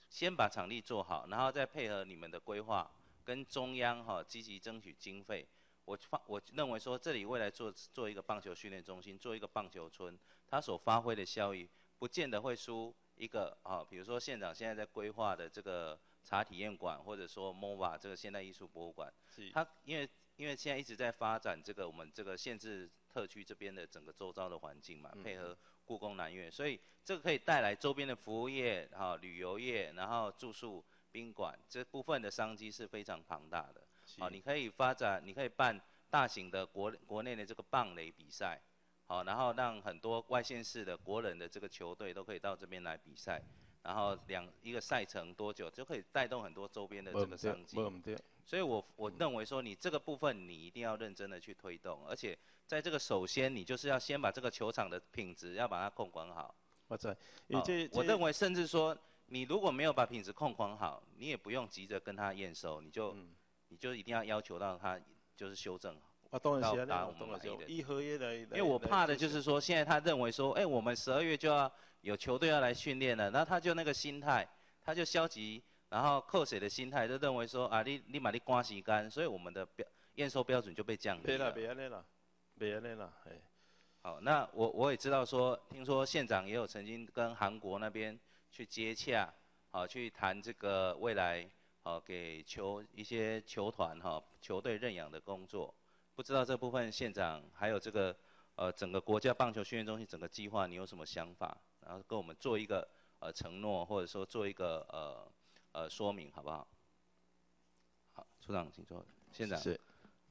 先把场地做好，然后再配合你们的规划，跟中央哈积极争取经费。我发我认为说，这里未来做做一个棒球训练中心，做一个棒球村，它所发挥的效益，不见得会输一个啊，比如说县长现在在规划的这个茶体验馆，或者说 M O V A 这个现代艺术博物馆，它因为因为现在一直在发展这个我们这个县治特区这边的整个周遭的环境嘛，配合故宫南院，所以这个可以带来周边的服务业、哈、旅游业，然后住宿宾馆这部分的商机是非常庞大的。好，你可以发展，你可以办大型的国国内的这个棒垒比赛，好，然后让很多外县市的国人的这个球队都可以到这边来比赛，然后两一个赛程多久就可以带动很多周边的这个商机。所以我我认为说，你这个部分你一定要认真的去推动，而且在这个首先你就是要先把这个球场的品质要把它控管好。 我知， 好，我认为甚至说，你如果没有把品质控管好，你也不用急着跟他验收，你就、嗯、你就一定要要求到他就是修正好。 啊，当然是达我们满意的。依合约来，因为我怕的就是说，现在他认为说，哎、欸，我们十二月就要有球队要来训练了，那他就那个心态，他就消极。然后扣水的心态就认为说啊，你你把你刮洗干，所以我们的标验收标准就被降低了。 别了，别了，别了了，哎。 好，那我我也知道说，听说县长也有曾经跟韩国那边去接洽，好去谈这个未来好给球一些球团哈球队认养的工作，不知道这部分县长还有这个呃整个国家棒球训练中心整个计划，你有什么想法？然后跟我们做一个呃承诺，或者说做一个呃。呃，说明好不好？好，处长请坐。县长。 是。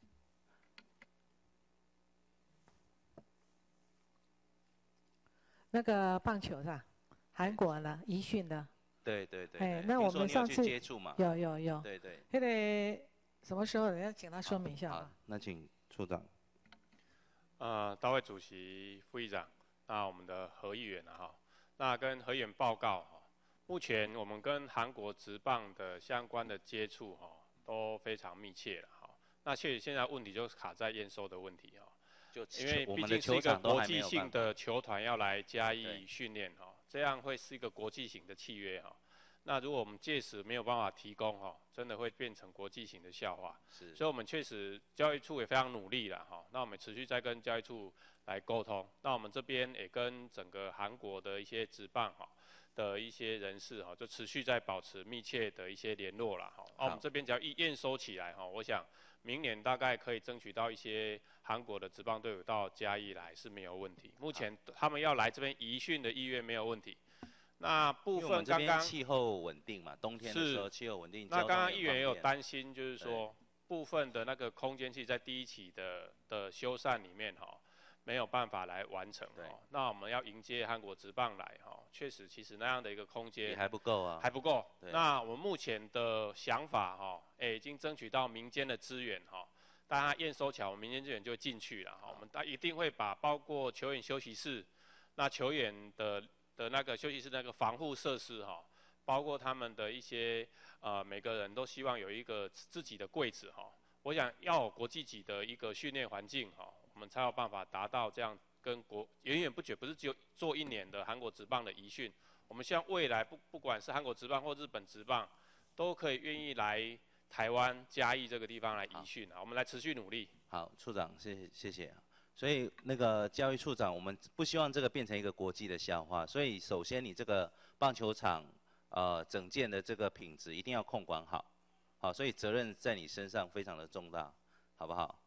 那个棒球是吧？韩国的宜训的。 对对对。 哎，那我们上次接触嘛？ 有有有。 对对。 那个什么时候人家请他说明一下好，那请处长。 呃，大会主席、副议长，那我们的何议员啊哈，那跟何议员报告哈。目前我们跟韩国职棒的相关的接触哈都非常密切了哈。那确实现在问题就卡在验收的问题哈，就因为毕竟是一个国际性的球团要来嘉义训练哈，这样会是一个国际型的契约哈。那如果我们届时没有办法提供哈，真的会变成国际型的笑话。是。所以我们确实教育处也非常努力了哈。那我们持续在跟教育处来沟通。那我们这边也跟整个韩国的一些职棒哈。的一些人士哈，就持续在保持密切的一些联络啦哈。啊，我们这边只要一验收起来哈，我想明年大概可以争取到一些韩国的职棒队伍到嘉义来是没有问题。目前他们要来这边移训的意愿没有问题。那部分刚刚气候稳定嘛，冬天的时候气候稳定。 那刚刚议员也有担心，就是说部分的那个空间器在第一期的的修缮里面哈。没有办法来完成哦，那我们要迎接韩国职棒来哈，确实其实那样的一个空间还不够啊， 还不够。那我们目前的想法哈，哎已经争取到民间的资源哈，大家验收起来，我们民间资源就会进去了哈。我们大一定会把包括球员休息室，那球员的的那个休息室那个防护设施哈，包括他们的一些呃每个人都希望有一个自己的柜子哈，我想要有国际级的一个训练环境哈。我们才有办法达到这样跟国远远不绝，不是只有做一年的韩国职棒的移训。我们希望未来不不管是韩国职棒或日本职棒，都可以愿意来台湾嘉义这个地方来移训啊。我们来持续努力。 好，处长，谢谢谢谢。所以那个教育处长，我们不希望这个变成一个国际的笑话。所以首先你这个棒球场呃整建的这个品质一定要控管好，好，所以责任在你身上非常的重大，好不好？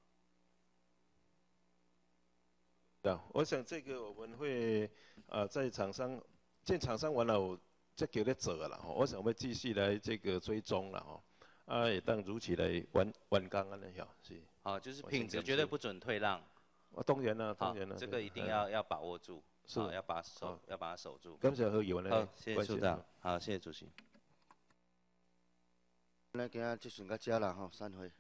我想这个我们会呃在厂商建厂商完了，再给他走了哈。我想会继续来这个追踪了哈。啊，也当如期来完完工安尼晓是。 好，就是品质绝对不准退让。 啊，当然啦，当然啦。 这个一定要要把握住，是要把守要把它守住。 感谢何议员的好，谢谢处长，好，谢谢主席。 咱今仔即阵到遮啦吼，散会。